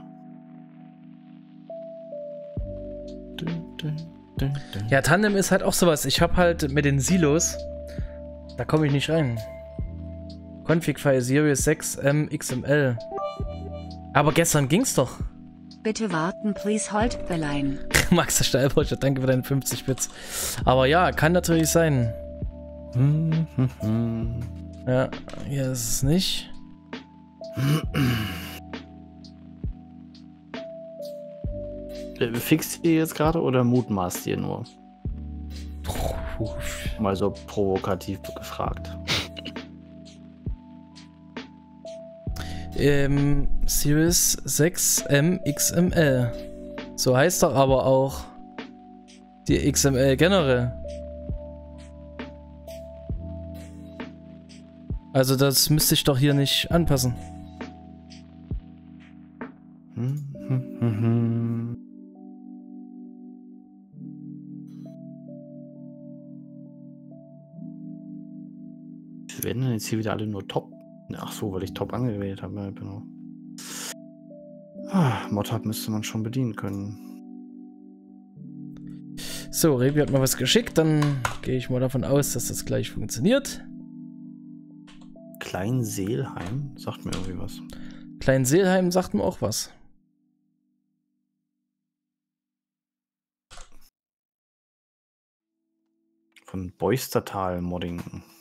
Ja, Tandem ist halt auch sowas. Ich habe halt mit den Silos, da komme ich nicht rein. Config-File Series 6 XML. Aber gestern ging's doch. Bitte warten, please hold the line. Max der Steilbrüche, danke für deinen 50 Bits. Aber ja, kann natürlich sein. Ja, hier ist es nicht. Fixt ihr jetzt gerade oder mutmaßt ihr nur? Mal so provokativ gefragt. Series 6 XML. So heißt doch aber auch die XML generell. Also das müsste ich doch hier nicht anpassen. Werden denn jetzt hier wieder alle nur Top? Ach so, weil ich Top angewählt habe. Ja, genau. Modhub müsste man schon bedienen können. So, Rebi hat mal was geschickt. Dann gehe ich mal davon aus, dass das gleich funktioniert. Kleinseelheim? Sagt mir irgendwie was. Kleinseelheim sagt mir auch was. Von Beustertal Modding.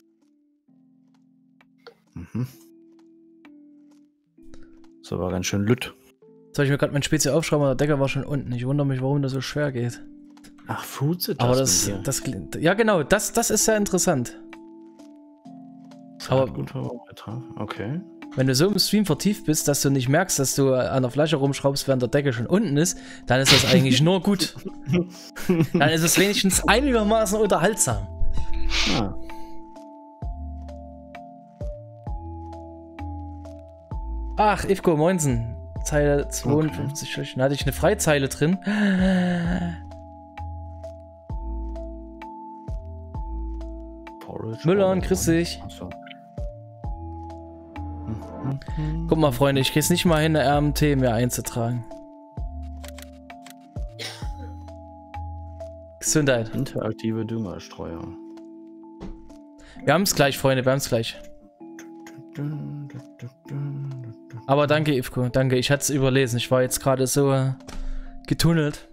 Das war ganz schön lütt. Soll ich mir gerade mein Spezial aufschreiben, aber der Decker war schon unten. Ich wundere mich, warum das so schwer geht. Ach, Foods Aber Adjustment das, hier. ja genau, das ist sehr interessant. Aber Gut, okay. wenn du so im Stream vertieft bist, dass du nicht merkst, dass du an der Flasche rumschraubst, während der Deckel schon unten ist, dann ist das eigentlich nur gut. Dann ist es wenigstens einigermaßen unterhaltsam. Ah. Ach, Ivko, moinsen. Zeile 52, da hatte ich eine Freizeile drin. Müller, grüß dich. Achso. Guck mal, Freunde, ich krieg's nicht mal hin, eine RMT mir einzutragen. Gesundheit. Interaktive Düngerstreuer. Wir haben's gleich, Freunde, wir haben's gleich. Aber danke, Ivko, danke. Ich hatte es überlesen. Ich war jetzt gerade so getunnelt.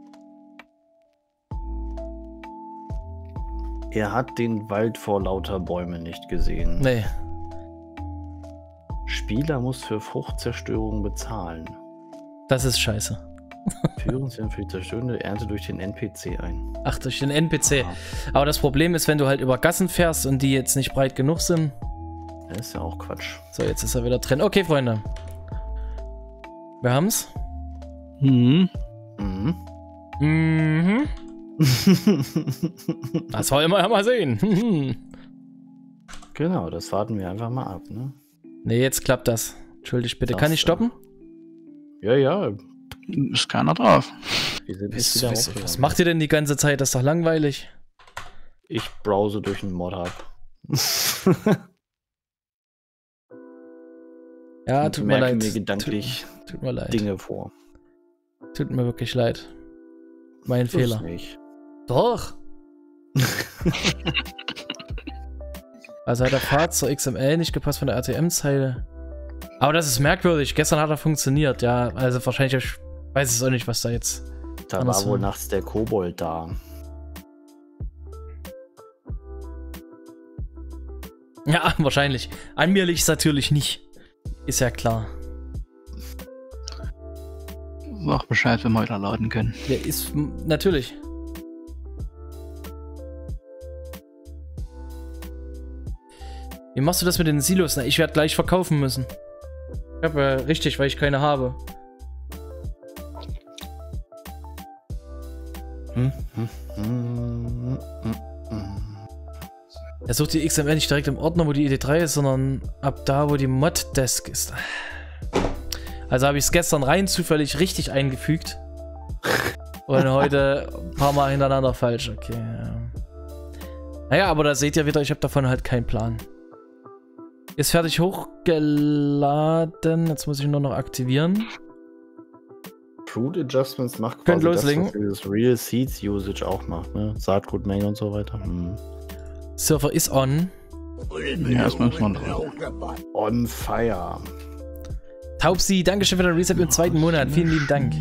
Er hat den Wald vor lauter Bäumen nicht gesehen. Nee. Spieler muss für Fruchtzerstörung bezahlen. Das ist scheiße. Führen Sie für die zerstörende Ernte durch den NPC ein. Ach, durch den NPC. Ah. Aber das Problem ist, wenn du halt über Gassen fährst und die jetzt nicht breit genug sind. Das ist ja auch Quatsch. So, jetzt ist er wieder drin. Okay, Freunde. Wir haben's. Mhm. Mhm. Mhm. Das wollen wir ja mal sehen. Genau, das warten wir einfach mal ab, ne? Nee, jetzt klappt das. Entschuldigt bitte. Das, Kann ich stoppen? Ja, ja. Ist keiner drauf. Wir sind jetzt wieder aufgegangen. Was macht ihr denn die ganze Zeit? Das ist doch langweilig. Ich browse durch einen Mod-Hub. Ja, Und tut mir merke leid. mir gedanklich Tut mir leid. Dinge vor. Tut mir wirklich leid. Mein Das Fehler. nicht. Doch. Also hat der Pfad zur XML nicht gepasst von der RTM-Zeile. Aber das ist merkwürdig. Gestern hat er funktioniert. Ja, also wahrscheinlich, ich weiß es auch nicht, was da jetzt. Da Anders war wohl so. nachts der Kobold da. Ja, wahrscheinlich. An mir liegt es natürlich nicht. Ist ja klar. Sag Bescheid, wenn wir wieder laden können. Der ist natürlich. Wie machst du das mit den Silos? Na, ich werde gleich verkaufen müssen. Ich habe richtig, weil ich keine habe. Er sucht die XML nicht direkt im Ordner, wo die ID3 ist, sondern ab da, wo die Mod-Desk ist. Also habe ich es gestern rein zufällig richtig eingefügt. Und heute ein paar Mal hintereinander falsch. Okay, ja. Naja, aber da seht ihr wieder, ich habe davon halt keinen Plan. Ist fertig hochgeladen. Jetzt muss ich nur noch aktivieren. Fruit Adjustments macht Könnt quasi loslegen. das, was dieses Real Seeds Usage auch macht, ne? Saatgutmenge und so weiter. Server ist on. Ja, das müssen wir drauf. On fire. Taubsi, Dankeschön für den Reset im zweiten Monat. Vielen lieben Dank.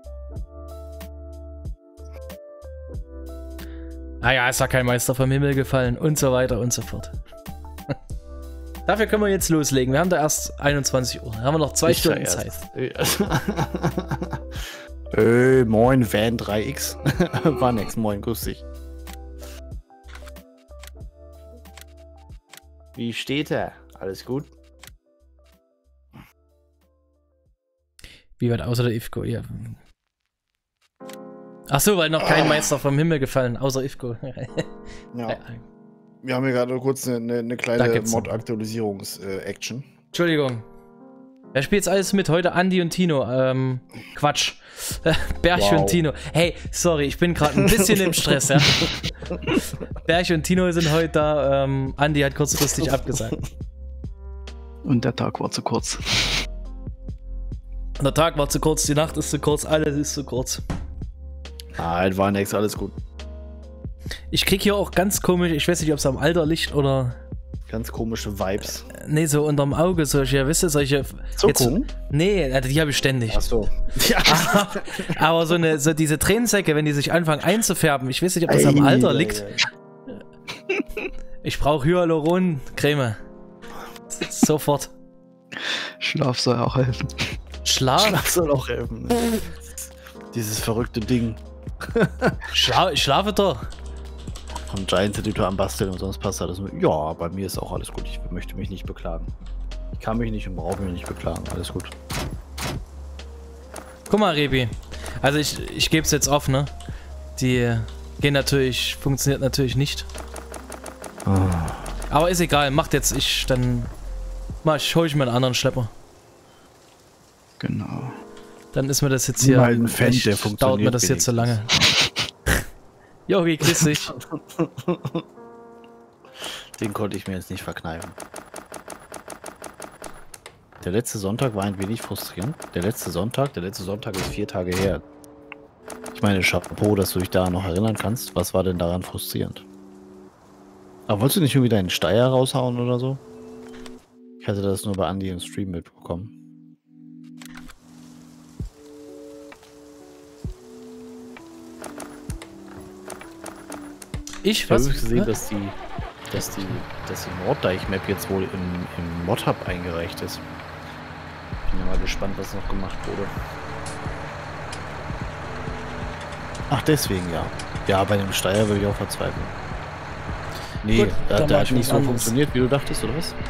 Ah ja, ist ja kein Meister vom Himmel gefallen und so weiter und so fort. Dafür können wir jetzt loslegen. Wir haben da erst 21 Uhr. Da haben wir noch 2 Stunden Zeit. Moin, Van 3X. War nix, moin, grüß dich. Wie steht er? Alles gut? Wie weit außer der Ivko? Ja. Ach so, weil noch kein Meister vom Himmel gefallen, außer Ivko. Ja. Wir haben hier gerade kurz eine kleine Mod-Aktualisierungs-Action. Entschuldigung. Wer spielt jetzt alles mit? Heute Andi und Tino. Quatsch. Berch und Tino. Hey, sorry, ich bin gerade ein bisschen im Stress, ja. Berch und Tino sind heute da. Andi hat kurzfristig abgesagt. Und der Tag war zu kurz. Der Tag war zu kurz, die Nacht ist zu kurz, alles ist zu kurz. Ah, war nix, alles gut. Ich krieg hier auch ganz komisch, ich weiß nicht, ob es am Alter liegt oder. Ganz komische Vibes. Nee, so unterm Auge, solche, wisst ihr, solche. Zuckung? Nee, die habe ich ständig. Achso. Ja. Aber so diese Tränensäcke, wenn die sich anfangen einzufärben, ich weiß nicht, ob das am Alter liegt. Ich brauche Hyaluron-Creme. Sofort. Schlaf soll auch helfen. Schlaf? Das soll auch helfen. Dieses verrückte Ding. Ich schlafe doch. Von Giants Editor am Basteln und sonst passt alles. Ja, bei mir ist auch alles gut. Ich möchte mich nicht beklagen. Ich kann mich nicht und brauche mich nicht beklagen. Alles gut. Guck mal, Rebi. Also ich gebe es jetzt auf, ne? Die gehen natürlich, funktioniert natürlich nicht. Aber ist egal, macht jetzt dann hole ich mir einen anderen Schlepper. Genau. Dann ist mir das jetzt hier. Ein Fan, der funktioniert. Dauert mir das jetzt so lange. Jogi, grüß dich. Den konnte ich mir jetzt nicht verkneifen. Der letzte Sonntag war ein wenig frustrierend. Der letzte Sonntag ist 4 Tage her. Ich meine, Chapeau, dass du dich daran noch erinnern kannst. Was war denn daran frustrierend? Aber wolltest du nicht irgendwie deinen Steier raushauen oder so? Ich hatte das nur bei Andi im Stream mitbekommen. Ich habe gesehen, dass die Norddeich-Map jetzt wohl im Mod-Hub eingereicht ist. Bin ja mal gespannt, was noch gemacht wurde. Ach, deswegen ja. Ja, bei dem Steier würde ich auch verzweifeln. Nee, gut, der hat nicht so funktioniert, wie du dachtest, oder was?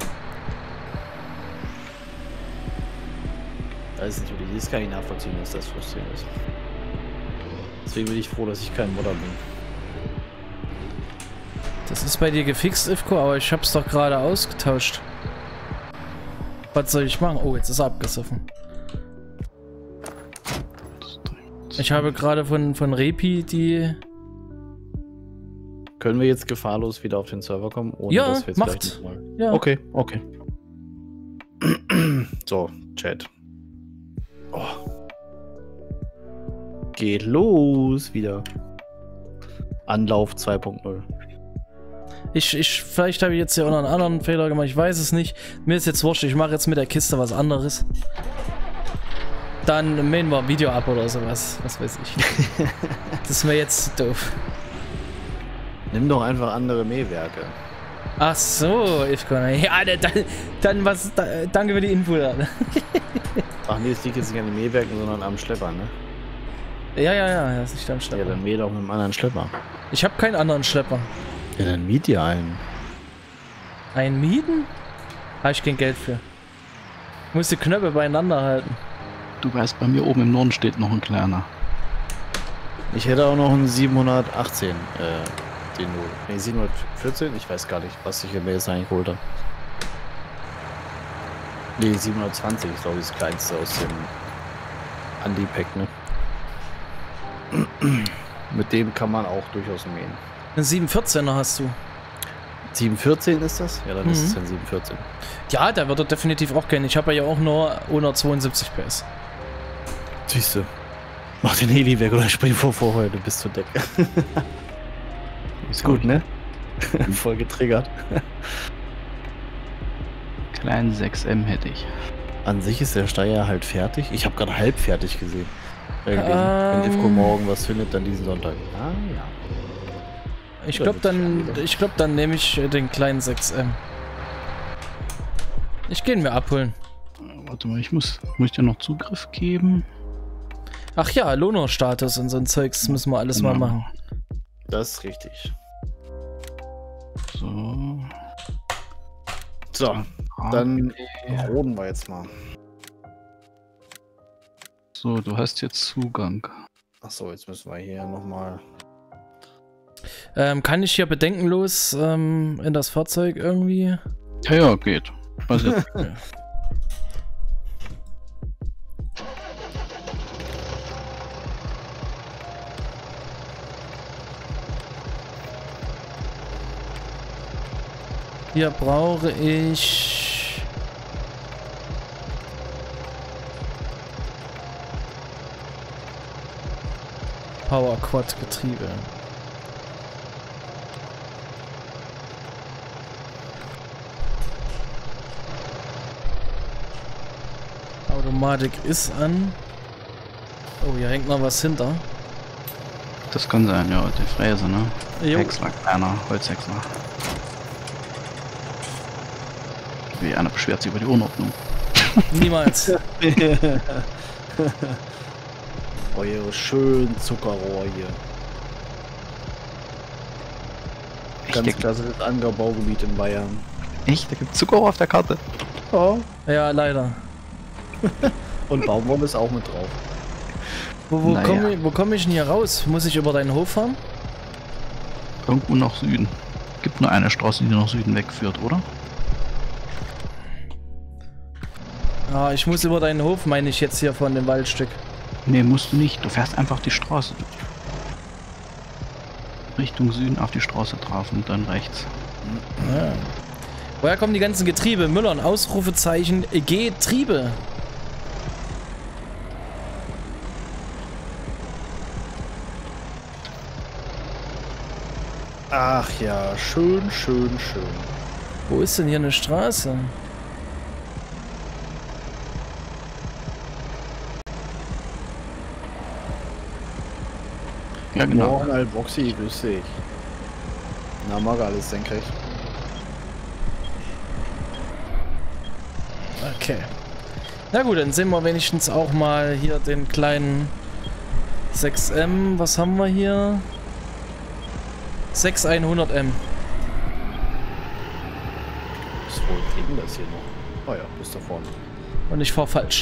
Da ist natürlich, das kann ich nachvollziehen, dass das frustrierend ist. Deswegen bin ich froh, dass ich kein Modder bin. Das ist bei dir gefixt, Ivko, aber ich hab's doch gerade ausgetauscht. Was soll ich machen? Oh, jetzt ist er abgesoffen. Ich habe gerade von Repi die... Können wir jetzt gefahrlos wieder auf den Server kommen? Ohne ja, dass wir jetzt macht. Mal... Ja. Okay. So, Chat. Oh. Geht los wieder. Anlauf 2.0. Vielleicht habe ich jetzt hier auch noch einen anderen Fehler gemacht, ich weiß es nicht. Mir ist jetzt wurscht, ich mache jetzt mit der Kiste was anderes. Dann mähen wir ein Video ab oder sowas, was weiß ich. Das ist mir jetzt doof. Nimm doch einfach andere Mähwerke. Ach so, ich kann. Ja, dann was. Danke für die Info. Ach nee, es liegt jetzt nicht an den Mähwerken, sondern am Schlepper, ne? Ja, das ist nicht am Schlepper. Ja, dann mäh doch mit einem anderen Schlepper. Ich habe keinen anderen Schlepper. Ja, dann miet dir einen. Einen mieten? Habe ich kein Geld für. Ich muss die Knöpfe beieinander halten. Du weißt, bei mir oben im Norden steht noch ein kleiner. Ich hätte auch noch einen 718, den du... Ne, 714? Ich weiß gar nicht, was ich mir jetzt eigentlich geholt habe. Ne, 720 ist glaube ich das kleinste aus dem Andi-Pack, ne? Mit dem kann man auch durchaus mähen. Einen 714er hast du. 714 ist das? Ja, dann ist es ein 714. Ja, der wird er definitiv auch gehen. Ich habe ja auch nur 172 PS. Siehste. Mach den Heli weg oder spring vorher, du bist zu Deck. Ist gut, ne? Voll getriggert. Kleinen 6M hätte ich. An sich ist der Steier halt fertig. Ich habe gerade halb fertig gesehen. Wenn Ivko morgen was findet, dann diesen Sonntag. Ah, ja. Ich glaube, dann nehme ich den kleinen 6M. Ich gehe ihn mir abholen. Warte mal, ich muss dir noch Zugriff geben. Ach ja, Lono-Status und so ein Zeugs müssen wir alles mal machen. Das ist richtig. So. So, dann roden wir jetzt mal. So, du hast jetzt Zugang. Achso, jetzt müssen wir hier nochmal... kann ich hier bedenkenlos in das Fahrzeug irgendwie? Ja, geht. Was jetzt? Hier brauche ich... Power Quad Getriebe. Automatik ist an. Oh, hier hängt noch was hinter. Das kann sein, ja, die Fräse, ne? Jo. Häcksler, kleiner Holzhäcksler. Wie einer beschwert sich über die Unordnung. Niemals. eure schönen Zuckerrohr hier. Ganz klassisches Anbaugebiet in Bayern. Echt? Da gibt es Zuckerrohr auf der Karte. Oh. Ja, leider. Und Baumwolle ist auch mit drauf. Wo komm ich denn hier raus? Muss ich über deinen Hof fahren? Irgendwo nach Süden. Gibt nur eine Straße, die nach Süden wegführt, oder? Ah, ich muss über deinen Hof, meine ich jetzt hier von dem Waldstück. Nee, musst du nicht. Du fährst einfach die Straße. Richtung Süden auf die Straße drauf und dann rechts. Ja. Woher kommen die ganzen Getriebe? Müllern, Ausrufezeichen, Getriebe. Ach ja, schön, schön, schön. Wo ist denn hier eine Straße? Ja, genau. Morgen halt Boxy, grüß dich. Na, mag alles senkrecht. Okay. Na gut, dann sehen wir wenigstens auch mal hier den kleinen 6M. Was haben wir hier? 6100M. Was wohl kriegen das hier noch? Oh ja, bis da vorne. Und ich fahr falsch.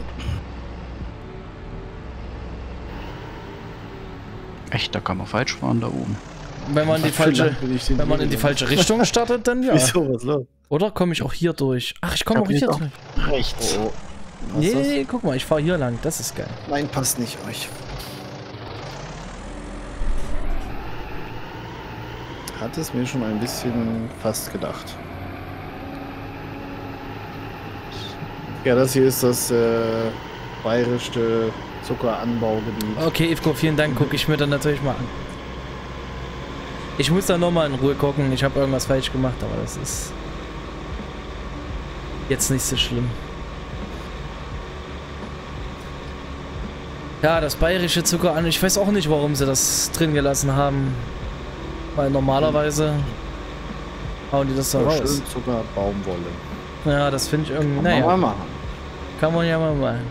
Echt, da kann man falsch fahren da oben. Wenn man, wenn man in die falsche Richtung startet, dann ja. Wieso, was los? Oder komme ich auch hier durch? Ach, ich komme auch hier durch. Rechts. Oh. Nee, guck mal, ich fahre hier lang. Das ist geil. Nein, passt nicht euch. Hat es mir schon ein bisschen fast gedacht. Ja, das hier ist das bayerische Zuckeranbaugebiet. Okay, Ivko, vielen Dank. Gucke ich mir dann natürlich mal an. Ich muss da nochmal in Ruhe gucken. Ich habe irgendwas falsch gemacht, aber das ist jetzt nicht so schlimm. Ja, das bayerische Zucker an. Ich weiß auch nicht, warum sie das drin gelassen haben. Weil normalerweise hauen die das da raus. Schön Zucker, Baumwolle. Ja, das finde ich irgendwie. Kann man Naja, mal machen. kann man ja mal machen.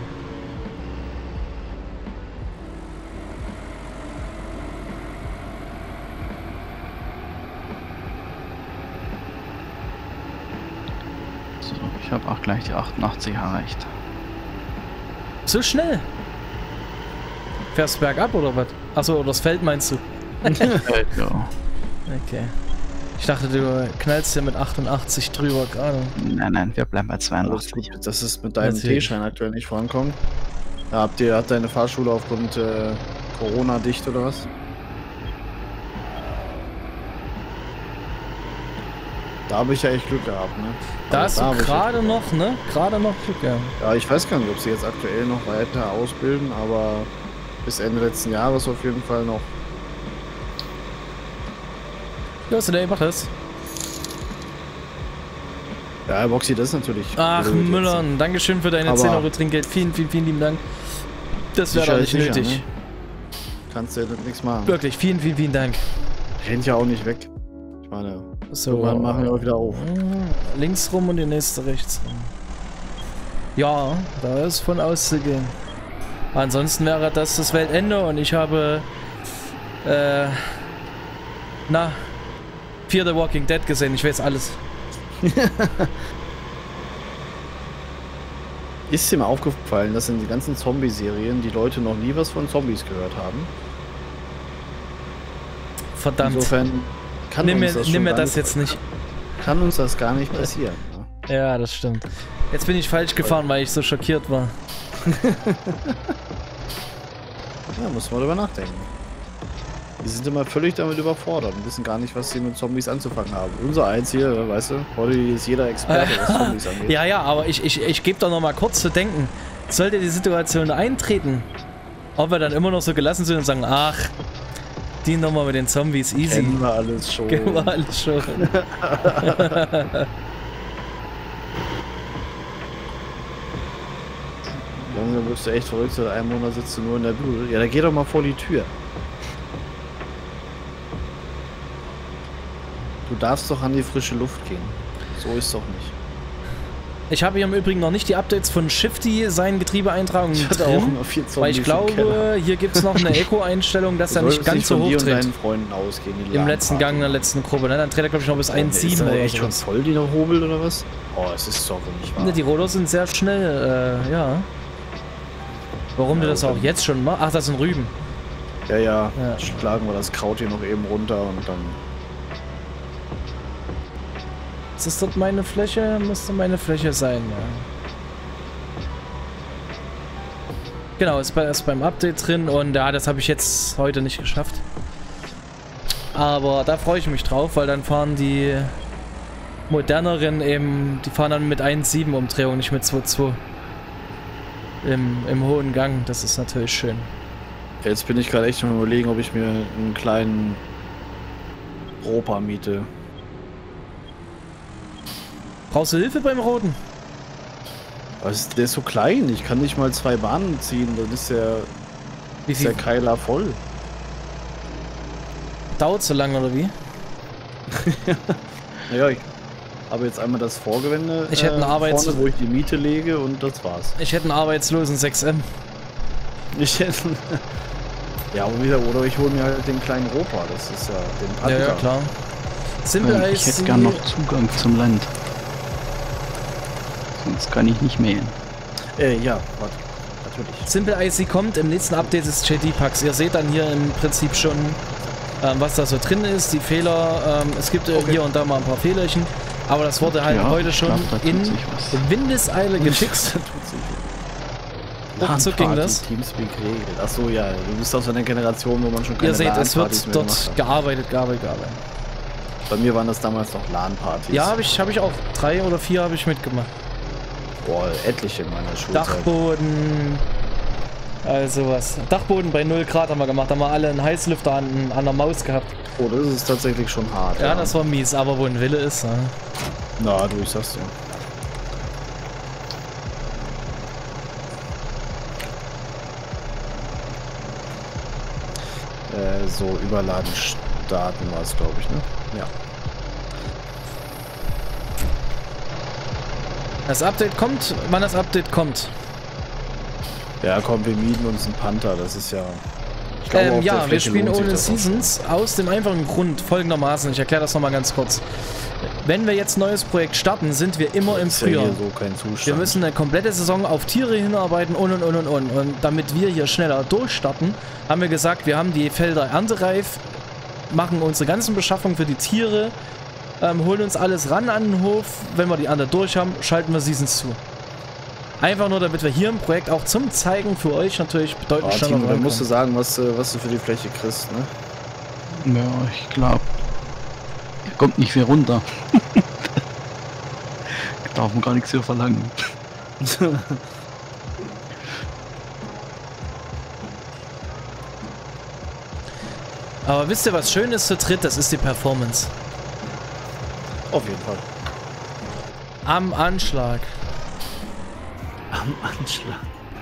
So, ich habe auch gleich die 88 erreicht. So schnell? Fährst bergab oder was? Achso, oder das Feld meinst du? Ja. Okay. Ich dachte, du knallst hier mit 88 drüber gerade. Nein, wir bleiben bei Alles 82. gut, dass es mit deinem Natürlich. T-Schein aktuell nicht vorankommt. Ja, hat deine Fahrschule aufgrund Corona dicht oder was? Da habe ich ja echt Glück gehabt, ne? Da Also hast hab du ich gerade echt noch, ne? Gerade noch Glück, ja. Ja, ich weiß gar nicht, ob sie jetzt aktuell noch weiter ausbilden, aber bis Ende letzten Jahres auf jeden Fall noch. Los, ey, mach das. Ja, Boxy, das ist natürlich. Ach, blöd jetzt. Müllern, Dankeschön für deine Aber 10 Euro Trinkgeld. Vielen, vielen, vielen lieben Dank. Das wäre doch nicht Sicher, nötig. ne? Kannst du ja nichts machen. Wirklich, vielen, vielen, vielen Dank. Rennt ja auch nicht weg. Ich meine, So, irgendwann machen wir auch wieder auf. links rum und die nächste rechts rum. Ja, da ist von auszugehen. Ansonsten wäre das Weltende und ich habe Fear the Walking Dead gesehen. Ich weiß alles. Ist dir mal aufgefallen, dass in den ganzen Zombie-Serien die Leute noch nie was von Zombies gehört haben? Verdammt. Insofern kann Nimm uns das, mir schon das gar jetzt nicht. Kann uns das gar nicht passieren. Ne? Ja, das stimmt. Jetzt bin ich falsch gefahren, weil ich so schockiert war. Ja, muss man darüber nachdenken. Die sind immer völlig damit überfordert und wissen gar nicht, was sie mit Zombies anzufangen haben. Unser eins hier, weißt du, heute ist jeder Experte, was Zombies angeht. Ja, aber ich gebe doch noch mal kurz zu denken. Sollte die Situation eintreten, ob wir dann immer noch so gelassen sind und sagen, ach, die Nummer mit den Zombies, easy. Kennen wir alles schon. Kennen wir alles schon. Langsam wirst du echt verrückt, seit einem Monat sitzt du nur in der Bude. Ja, dann geh doch mal vor die Tür. Du darfst doch an die frische Luft gehen. So ist doch nicht. Ich habe hier im Übrigen noch nicht die Updates von Shifty, seinen Getriebeeintragungen drin, weil ich glaube, hier gibt es noch eine Eco-Einstellung, dass er nicht ganz so hoch dreht. Im letzten Gang, in der letzten Gruppe, ne? Dann dreht er, glaube ich, noch bis 1,7 oder echt schon voll, die Hobel oder was? Oh, es ist doch nicht wahr. Ne, die Roller sind sehr schnell, ja. Warum du das auch jetzt schon machst? Ach, das sind Rüben. Ja. Schlagen wir das Kraut hier noch eben runter und dann... Ist das dort meine Fläche? Müsste meine Fläche sein, ja. Genau, ist beim Update drin und ja, das habe ich jetzt heute nicht geschafft. Aber da freue ich mich drauf, weil dann fahren die moderneren eben, die fahren dann mit 1,7 Umdrehung, nicht mit 2,2. Im hohen Gang, das ist natürlich schön. Jetzt bin ich gerade echt mal überlegen, ob ich mir einen kleinen Ropa miete. Brauchst du Hilfe beim Roten? Der ist so klein, ich kann nicht mal 2 Bahnen ziehen, dann ist der Keiler voll. Dauert so lange oder wie? Naja, ich habe jetzt einmal das Vorgewende ich hätte einen vorne, wo ich die Miete lege und das war's. Ich hätte einen arbeitslosen 6M. Ich hätte... Ja, oder ich hole mir halt den kleinen Ropa, das ist ja den Panther. Ja, klar. Simple ich hätte gern noch Zugang zum Land. Sonst kann ich nicht mähen. Ja, warte. Natürlich. Simple IC kommt, im nächsten Update ist JD-Packs. Ihr seht dann hier im Prinzip schon, was da so drin ist, die Fehler. Es gibt hier und da mal ein paar Fehlerchen, aber das wurde halt heute schon in Windeseile gefixt. So ging das. Teamspeak regelt. Achso, ja, du bist aus einer Generation, wo man schon keine Ihr seht, es wird dort gearbeitet. Bei mir waren das damals noch LAN-Partys. Ja, habe ich auch. 3 oder 4 habe ich mitgemacht. Boah, etliche in meiner Schulzeit. Dachboden, also was. Dachboden bei 0 Grad haben wir gemacht. Da haben wir alle einen Heißlüfter an der Maus gehabt. Oh, das ist tatsächlich schon hart. Ja, das war mies, aber wo ein Wille ist, ne? Na, du, ich sag's dir. So, überladen starten war es, glaube ich, ne? Ja. Das Update kommt, wann das Update kommt. Ja, komm, wir mieten uns einen Panther, das ist ja... Ich glaube, ja, wir spielen ohne Seasons aus dem einfachen Grund folgendermaßen. Ich erkläre das nochmal ganz kurz. Wenn wir jetzt ein neues Projekt starten, sind wir immer im Frühjahr. Ja, so kein Zustand. Wir müssen eine komplette Saison auf Tiere hinarbeiten und. Und damit wir hier schneller durchstarten, haben wir gesagt, wir haben die Felder erntereif, machen unsere ganzen Beschaffungen für die Tiere, holen uns alles ran an den Hof. Wenn wir die Ernte durch haben, schalten wir Seasons zu. Einfach nur, damit wir hier im Projekt auch zum Zeigen für euch natürlich bedeutend schneller rankommen. Dann musst du sagen, was du für die Fläche kriegst, ne? Ja, ich glaube, er kommt nicht viel runter. Darf man gar nichts hier verlangen. Aber wisst ihr, was schön ist zu dritt? Das ist die Performance. Auf jeden Fall. Am Anschlag. Am Anschlag.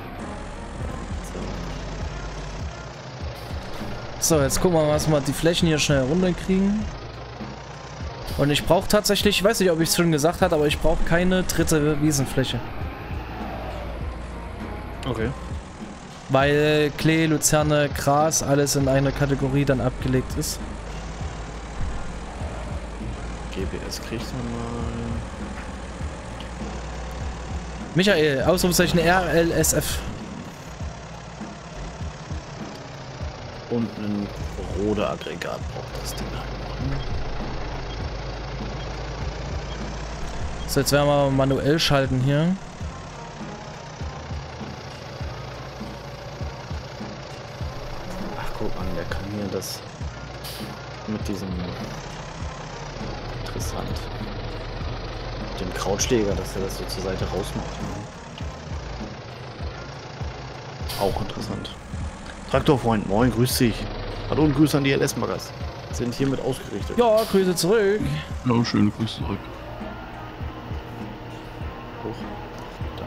So, jetzt gucken wir mal, was wir die Flächen hier schnell runterkriegen. Und ich brauche tatsächlich, ich weiß nicht, ob ich es schon gesagt habe, aber ich brauche keine dritte Wiesenfläche. Okay. Weil Klee, Luzerne, Gras, alles in einer Kategorie dann abgelegt ist. GPS kriegt man mal. Michael, Ausrufezeichen RLSF. Und ein Rode-Aggregat braucht das Ding. So, jetzt werden wir manuell schalten hier. Ach, guck mal, der kann hier das mit diesem interessant. Mit dem Krautschläger, dass er das so zur Seite rausmacht. Auch interessant. Traktorfreund, moin, grüß dich. Hallo und Grüße an die LS-Magaz. Sind hiermit ausgerichtet. Ja, Grüße zurück. Ja, schöne Grüße zurück. Hoch. Da.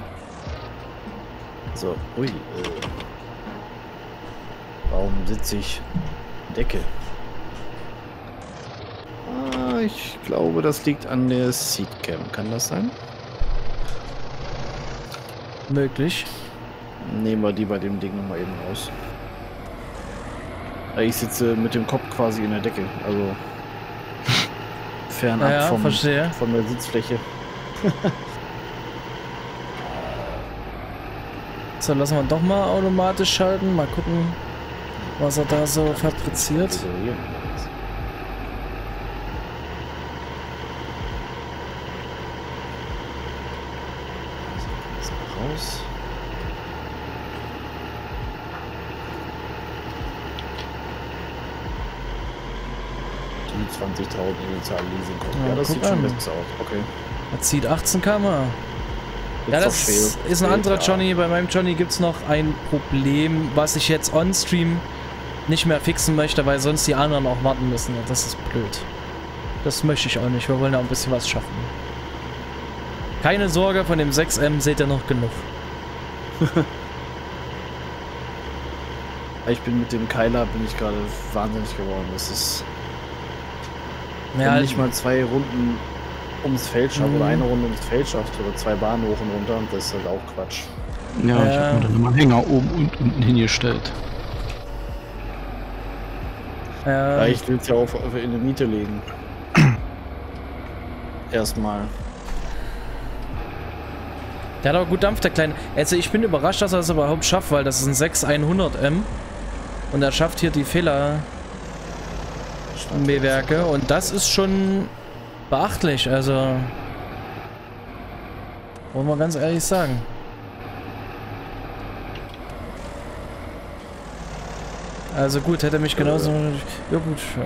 So, ui. Warum sitze ich? Decke. Ah, ich glaube, das liegt an der Seedcam. Kann das sein? möglich. Nehmen wir die bei dem Ding nochmal eben raus. Ich sitze mit dem Kopf quasi in der Decke, also fernab Ja, von verstehe. der Sitzfläche. So, lassen wir doch mal automatisch schalten. Mal gucken, was er da so fabriziert. Raus. Die 20.000 initial Leasing kommt. Ja, das guck sieht schon an. besser aus. Okay. Er zieht 18 km. Ja, das ist ein anderer Johnny. Bei meinem Johnny gibt es noch ein Problem, was ich jetzt on-stream nicht mehr fixen möchte, weil sonst die anderen auch warten müssen. Das ist blöd. Das möchte ich auch nicht. Wir wollen ja ein bisschen was schaffen. Keine Sorge, von dem 6M seht ihr noch genug. Ich bin mit dem Keiler gerade wahnsinnig geworden. Das ist Ja, nicht mal 2 Runden ums Feld schafft oder eine Runde ums Feld schafft oder 2 Bahnen hoch und runter, und das ist halt auch Quatsch. Ja, ich habe mir dann immer einen Hänger oben und unten hingestellt. Ja, ich will es ja auch in der Miete legen. Erstmal. Der hat aber gut Dampf, der Kleine. Also ich bin überrascht, dass er das überhaupt schafft, weil das ist ein 6100M. Und er schafft hier die Fehler-Mähwerke. Und das ist schon beachtlich, also wollen wir ganz ehrlich sagen. Also gut, hätte mich genauso... Ja gut, ja.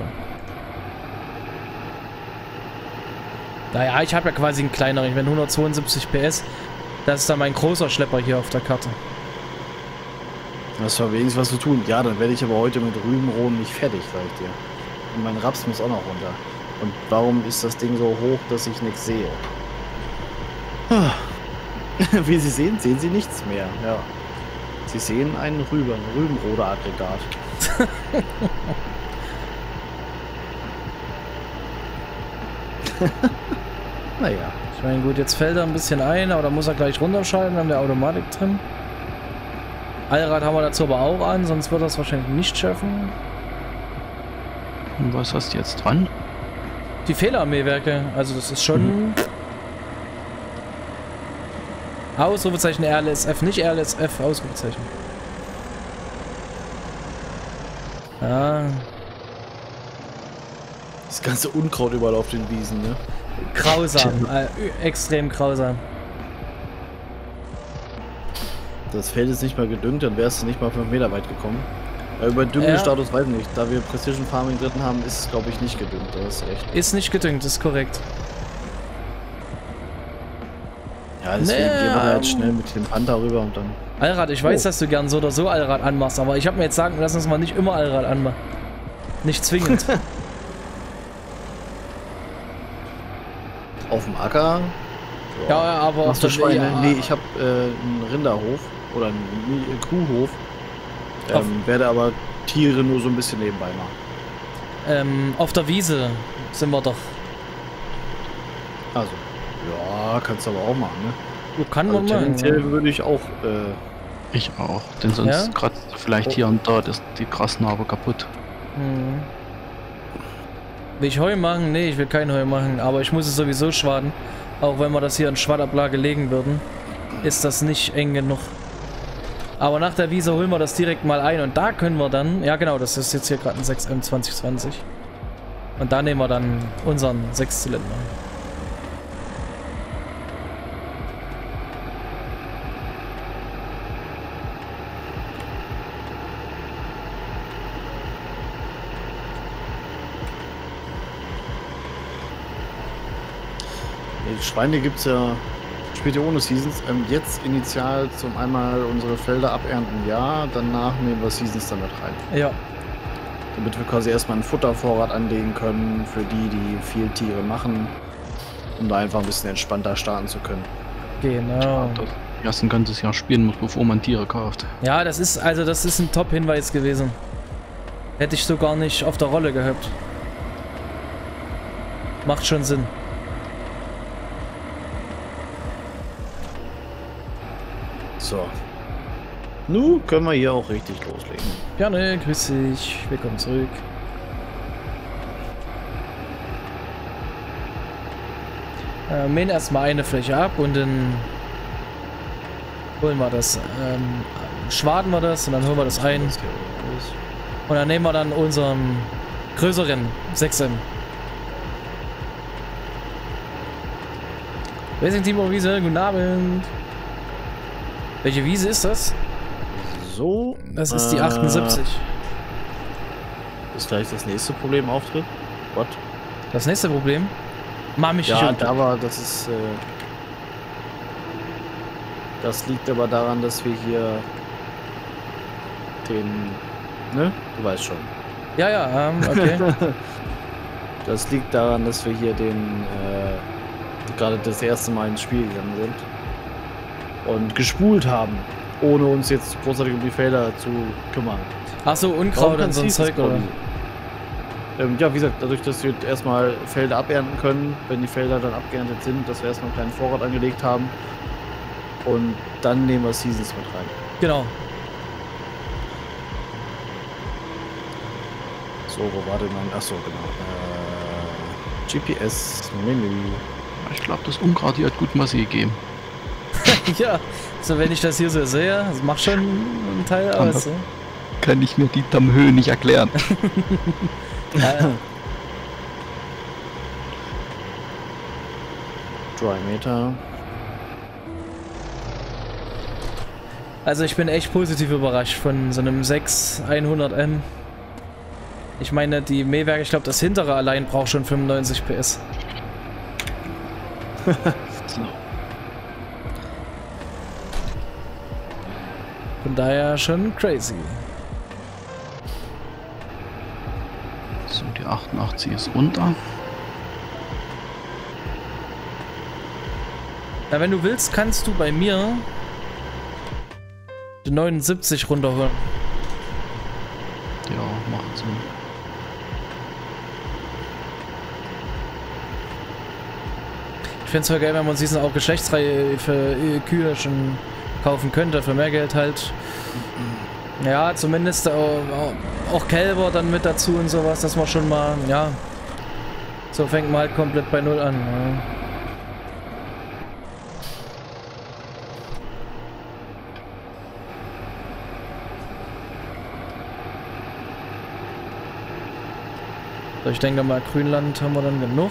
Naja, ich habe ja quasi einen kleineren. Ich bin 172 PS. Das ist dann mein großer Schlepper hier auf der Karte. Das war wenigstens was zu tun. Ja, dann werde ich aber heute mit Rübenroden nicht fertig, sag ich dir. Und mein Raps muss auch noch runter. Und warum ist das Ding so hoch, dass ich nichts sehe? Wie Sie sehen, sehen Sie nichts mehr. Ja. Sie sehen ein Rübenroder-Aggregat. Naja. Ich meine, gut, jetzt fällt er ein bisschen ein, aber da muss er gleich runterschalten, dann haben wir Automatik drin. Allrad haben wir dazu aber auch an, sonst wird er es wahrscheinlich nicht schaffen. Und was hast du jetzt dran? Die Fehlermähwerke, also das ist schon... Ausrufezeichen RLSF, nicht RLSF, Ausrufezeichen. Ja. Das ganze Unkraut überall auf den Wiesen, ne? Grausam, extrem grausam. Das Feld ist nicht mal gedüngt, dann wärst du nicht mal 5 Meter weit gekommen. Über Düngestatus weiß ich nicht. Da wir Precision Farming drin haben, ist es glaube ich nicht gedüngt. Das ist echt. Ist nicht gedüngt, ist korrekt. Ja, deswegen gehen wir halt schnell mit dem Panther rüber und dann... Allrad, ich weiß, dass du gern so oder so Allrad anmachst, aber ich habe mir jetzt sagen lassen, dass man nicht immer Allrad anmacht. Nicht zwingend. Auf dem Acker? Ja, aber auf der Schweine? Ja. Nee, ich habe einen Rinderhof oder einen Kuhhof. Werde aber Tiere nur so ein bisschen nebenbei machen. Auf der Wiese sind wir doch. Also, ja, kannst du aber auch machen, ne? Du kann man Also, machen. tendenziell würde ich auch... Ich auch, denn sonst Ja? kratzt vielleicht hier und da die Grasnarbe kaputt. Hm. Will ich Heu machen? Nee, ich will kein Heu machen, aber ich muss es sowieso schwaden. Auch wenn wir das hier in Schwattablage legen würden, ist das nicht eng genug. Aber nach der Wiese holen wir das direkt mal ein und da können wir dann... Ja genau, das ist jetzt hier gerade ein 6M 2020. Und da nehmen wir dann unseren 6-Zylinder. Schweine gibt es ja später ohne Seasons. Jetzt initial zum einmal unsere Felder abernten, ja. Danach nehmen wir Seasons damit rein. Ja. Damit wir quasi erstmal einen Futtervorrat anlegen können für die, die viel Tiere machen. Um da einfach ein bisschen entspannter starten zu können. Genau. Das erst ein ganzes Jahr spielen muss, bevor man Tiere kauft. Ja, das ist ein Top-Hinweis gewesen. Hätte ich so gar nicht auf der Rolle gehabt. Macht schon Sinn. So. Nun können wir hier auch richtig loslegen. Gerne, grüß dich. Willkommen zurück. Mähen erstmal eine Fläche ab und dann holen wir das. Schwaden wir das und dann holen wir das ein. Und dann nehmen wir dann unseren größeren 6M. Racing Team Wiese, guten Abend. Welche Wiese ist das? So. Das ist die 78. Bis gleich das nächste Problem auftritt. What? Das nächste Problem? Mach mich Ja, nicht da war, das ist, das liegt aber daran, dass wir hier den, ne? Du weißt schon. Ja, ja, okay. Das liegt daran, dass wir hier den, gerade das erste Mal ins Spiel gegangen sind und gespult haben, ohne uns jetzt großartig um die Felder zu kümmern. Ach so, Unkraut und so ein Zeug, oder? Ja, wie gesagt, dadurch, dass wir erstmal Felder abernten können, wenn die Felder dann abgeerntet sind, dass wir erstmal einen kleinen Vorrat angelegt haben und dann nehmen wir Seasons mit rein. Genau. So, wo war denn mein... Achso, genau. GPS-Menü. Ich glaube, das Unkraut hier hat gut Masse gegeben. Ja, so wenn ich das hier so sehe, das macht schon einen Teil aus. Ne? Kann ich mir die Dammhöhe nicht erklären. Ja. 3 Meter. Also ich bin echt positiv überrascht von so einem 6100M. Ich meine, die Mähwerke, ich glaube das hintere allein braucht schon 95 PS. So. Von daher schon crazy. So, die 88 ist runter. Na, wenn du willst, kannst du bei mir die 79 runterholen. Ja, macht Sinn. Ich finde es voll geil, wenn man sich auch Geschlechtsreihe für Kühe schon kaufen könnte, für mehr Geld halt. Ja, zumindest auch Kälber dann mit dazu und sowas, dass man schon mal, ja, so fängt man halt komplett bei Null an. Ja. So, ich denke mal, Grünland haben wir dann genug.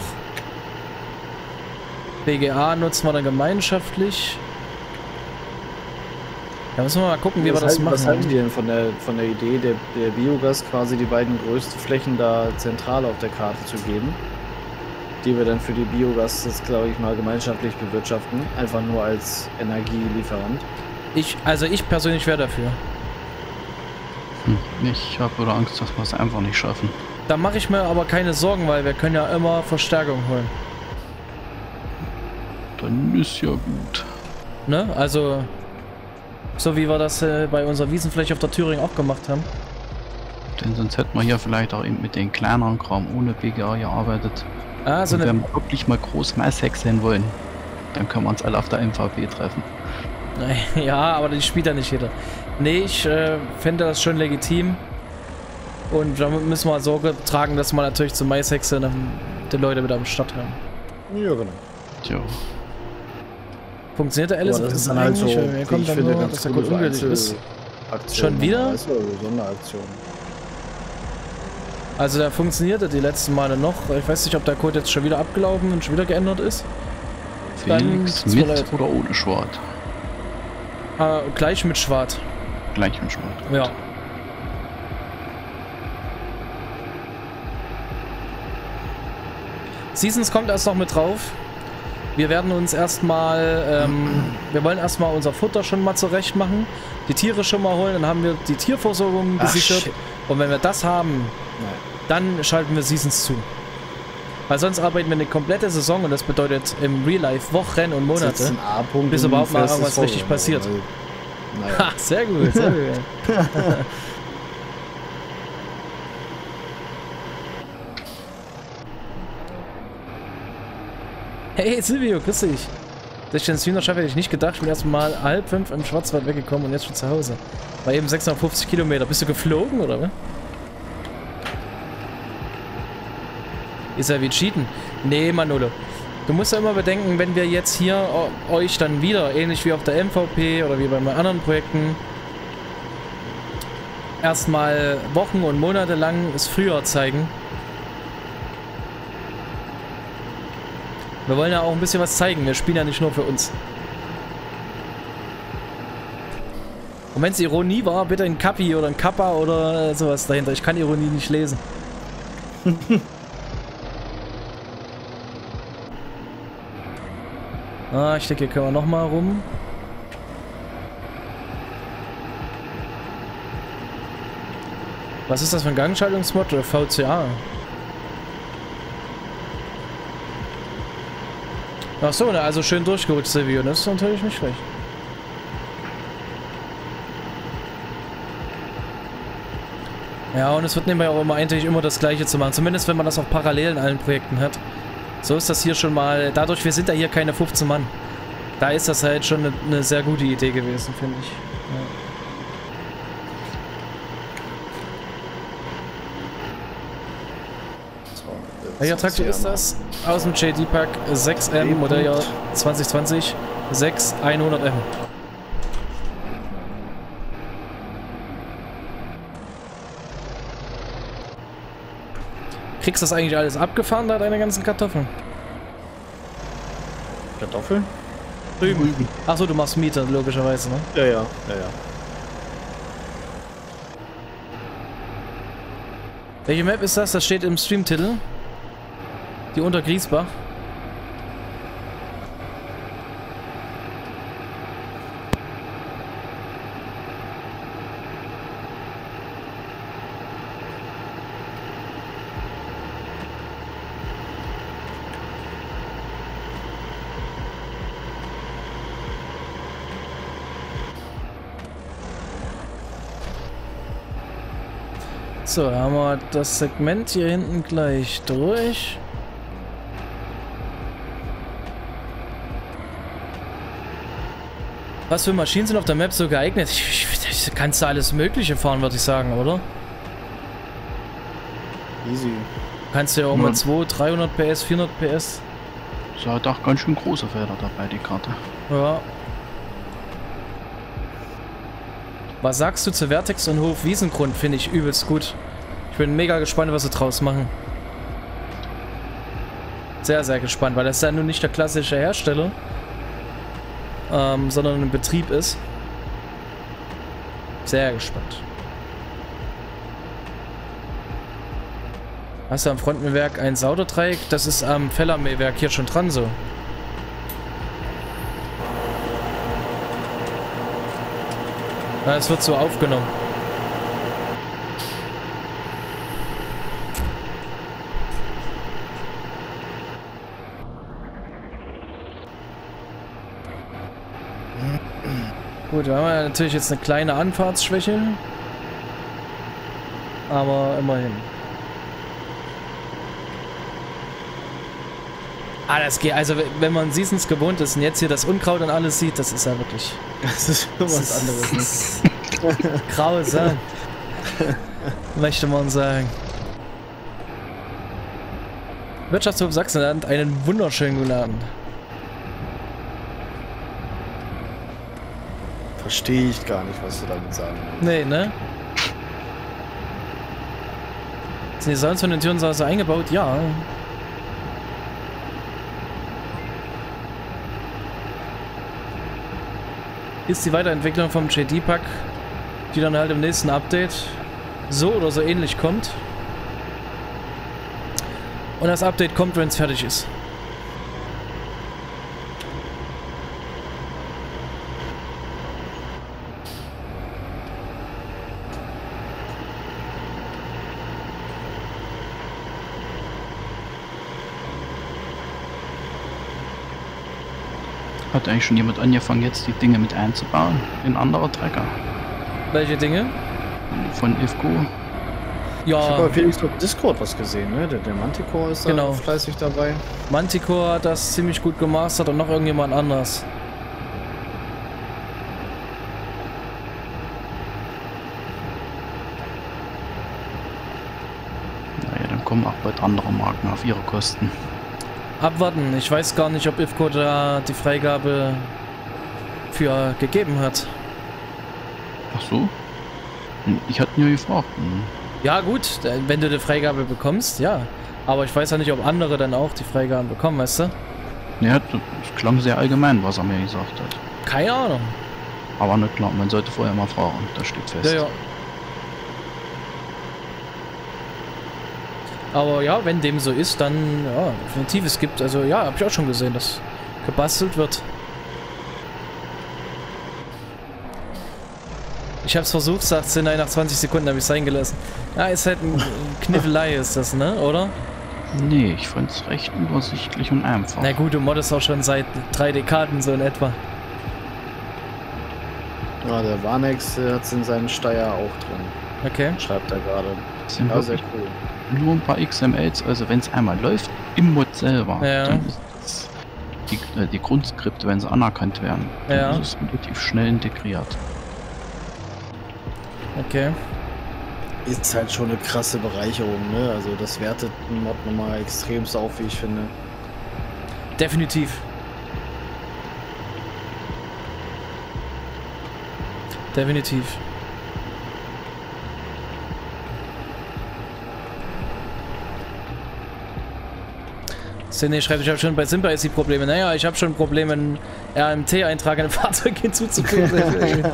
BGA nutzen wir dann gemeinschaftlich. Da müssen wir mal gucken, wie wir das machen. Was halten die denn von der Idee, der Biogas quasi die beiden größten Flächen da zentral auf der Karte zu geben? Die wir dann für die Biogas, das glaube ich mal, gemeinschaftlich bewirtschaften. Einfach nur als Energielieferant. Also ich persönlich wäre dafür. Ich habe oder Angst, dass wir es einfach nicht schaffen. Da mache ich mir aber keine Sorgen, weil wir können ja immer Verstärkung holen. Dann ist ja gut. Ne? Also, so wie wir das bei unserer Wiesenfläche auf der Thüringen auch gemacht haben. Denn sonst hätten wir hier vielleicht auch eben mit den kleineren Kram ohne BGA gearbeitet. Ah, so und wenn wir wirklich mal groß Maishexen wollen, dann können wir uns alle auf der MVP treffen. Ja, aber die spielt ja nicht jeder. Nee, ich fände das schon legitim. Und damit müssen wir Sorge tragen, dass wir natürlich zum Maishexe die Leute wieder am Start haben. Ja, genau. Tja. Funktioniert der Alice? Das ist dann halt so, mir kommt dann nur, dass der gut ungültig ist. Schon wieder? Also Sonderaktion. Also der funktionierte die letzten Male noch. Ich weiß nicht, ob der Code jetzt schon wieder abgelaufen und schon wieder geändert ist. Felix, dann mit oder ohne Schwart? Gleich mit Schwart. Gleich mit Schwart. Ja. Seasons kommt erst noch mit drauf. Wir werden uns erstmal, wir wollen erstmal unser Futter schon mal zurecht machen, die Tiere schon mal holen, dann haben wir die Tierversorgung gesichert. Und wenn wir das haben, dann schalten wir Seasons zu. Weil sonst arbeiten wir eine komplette Saison und das bedeutet im Real Life Wochen und Monate, bis überhaupt mal irgendwas richtig passiert. Naja. Ha, sehr gut, sehr gut. Hey Silvio, grüß dich. Dass ich den Stream noch schaffe, hätte ich nicht gedacht. Ich bin erst mal 4:30 im Schwarzwald weggekommen und jetzt schon zu Hause. War eben 650 Kilometer. Bist du geflogen, oder was? Ist ja wie Cheaten. Nee, Manolo. Du musst ja immer bedenken, wenn wir jetzt hier euch dann wieder, ähnlich wie auf der MVP oder wie bei meinen anderen Projekten, erstmal Wochen und Monate lang das Frühjahr zeigen. Wir wollen ja auch ein bisschen was zeigen. Wir spielen ja nicht nur für uns. Und wenn es Ironie war, bitte ein Kappi oder ein Kappa oder sowas dahinter. Ich kann Ironie nicht lesen. Ich denke, hier können wir nochmal rum. Was ist das für ein Gangschaltungsmod oder VCA? Ach so, also schön durchgerutscht, Silvio. Das ist natürlich nicht schlecht. Ja, und es wird nebenbei auch immer eigentlich immer das Gleiche zu machen. Zumindest, wenn man das auch parallel in allen Projekten hat. So ist das hier schon mal. Dadurch, wir sind ja hier keine 15 Mann. Da ist das halt schon eine sehr gute Idee gewesen, finde ich. Ja. Welcher Traktor ist das? Aus dem JD-Pack 6M, Modelljahr 2020, 6100M. Kriegst du das eigentlich alles abgefahren, da deine ganzen Kartoffeln? Kartoffeln? Rüben. Achso, du machst Miete, logischerweise, ne? Ja. Welche Map ist das? Das steht im Streamtitel. Die unter Griesbach. So, haben wir das Segment hier hinten gleich durch. Was für Maschinen sind auf der Map so geeignet? Kannst du alles Mögliche fahren, würde ich sagen, oder? Easy. Kannst du ja auch mal 200, 300 PS, 400 PS. Ist halt auch ganz schön große Felder dabei, die Karte. Ja. Was sagst du zu Vertex und Hof-Wiesengrund? Finde ich übelst gut. Ich bin mega gespannt, was sie draus machen. Sehr, sehr gespannt, weil das ja nun nicht der klassische Hersteller, sondern ein Betrieb ist. Sehr gespannt. Hast du am Frontmähwerk ein Sauderdreieck? Das ist am Fellermähwerk hier schon dran so. Na, es wird so aufgenommen. Gut, da haben wir natürlich jetzt eine kleine Anfahrtsschwäche. Aber immerhin. Ah, das geht. Also, wenn man Seasons gewohnt ist und jetzt hier das Unkraut und alles sieht, das ist ja wirklich. Das ist was anderes. Grausam. Möchte man sagen. Wirtschaftshof Sachsenland, einen wunderschönen guten Abend. Verstehe ich gar nicht, was du damit sagen willst. Nee, ne? Sind die Säulen von den Türen so eingebaut? Ja. Ist die Weiterentwicklung vom JD-Pack, die dann halt im nächsten Update so oder so ähnlich kommt. Und das Update kommt, wenn es fertig ist. Hat eigentlich schon jemand angefangen, jetzt die Dinge mit einzubauen in andere Trecker? Welche Dinge? Von IFCO. Ich habe Ja, aber Felix auf Discord was gesehen, ne? Der Manticore ist da Genau. fleißig dabei. Manticore hat das ziemlich gut gemastert und noch irgendjemand anders. Naja, dann kommen auch bald andere Marken auf ihre Kosten. Abwarten, ich weiß gar nicht, ob IFCO da die Freigabe für gegeben hat. Ach so? Ich hatte nur gefragt. Ja gut, wenn du die Freigabe bekommst, ja. Aber ich weiß ja nicht, ob andere dann auch die Freigaben bekommen, weißt du? Ja, das klang sehr allgemein, was er mir gesagt hat. Keine Ahnung. Aber na klar, man sollte vorher mal fragen, das steht fest. Ja, ja. Aber ja, wenn dem so ist, dann ja, definitiv es gibt. Also ja, habe ich auch schon gesehen, dass gebastelt wird. Ich hab's versucht, sagt sie, nein, nach 20 Sekunden habe ich es sein gelassen. Ja, ist halt ein Kniffelei, ist das, ne? Oder? Nee, ich fand's recht übersichtlich und einfach. Na gut, du moddest auch schon seit 3 Dekaden so in etwa. Ja, der Warnex hat es in seinem Steier auch drin. Okay. Schreibt er gerade. Das sind Ja, sehr wirklich cool. nur ein paar XMLs, also wenn es einmal läuft, im Mod selber, Ja. dann ist es die Grundskripte, wenn sie anerkannt werden, dann Ja. ist es relativ schnell integriert. Okay. Ist halt schon eine krasse Bereicherung, ne? Also das wertet den Mod nochmal extremst auf, wie ich finde. Definitiv. Definitiv. Sene schreibt, ich habe schon bei Simba jetzt die Probleme. Naja, ich habe schon Probleme, einen RMT-Eintrag in ein Fahrzeug hinzuzufügen.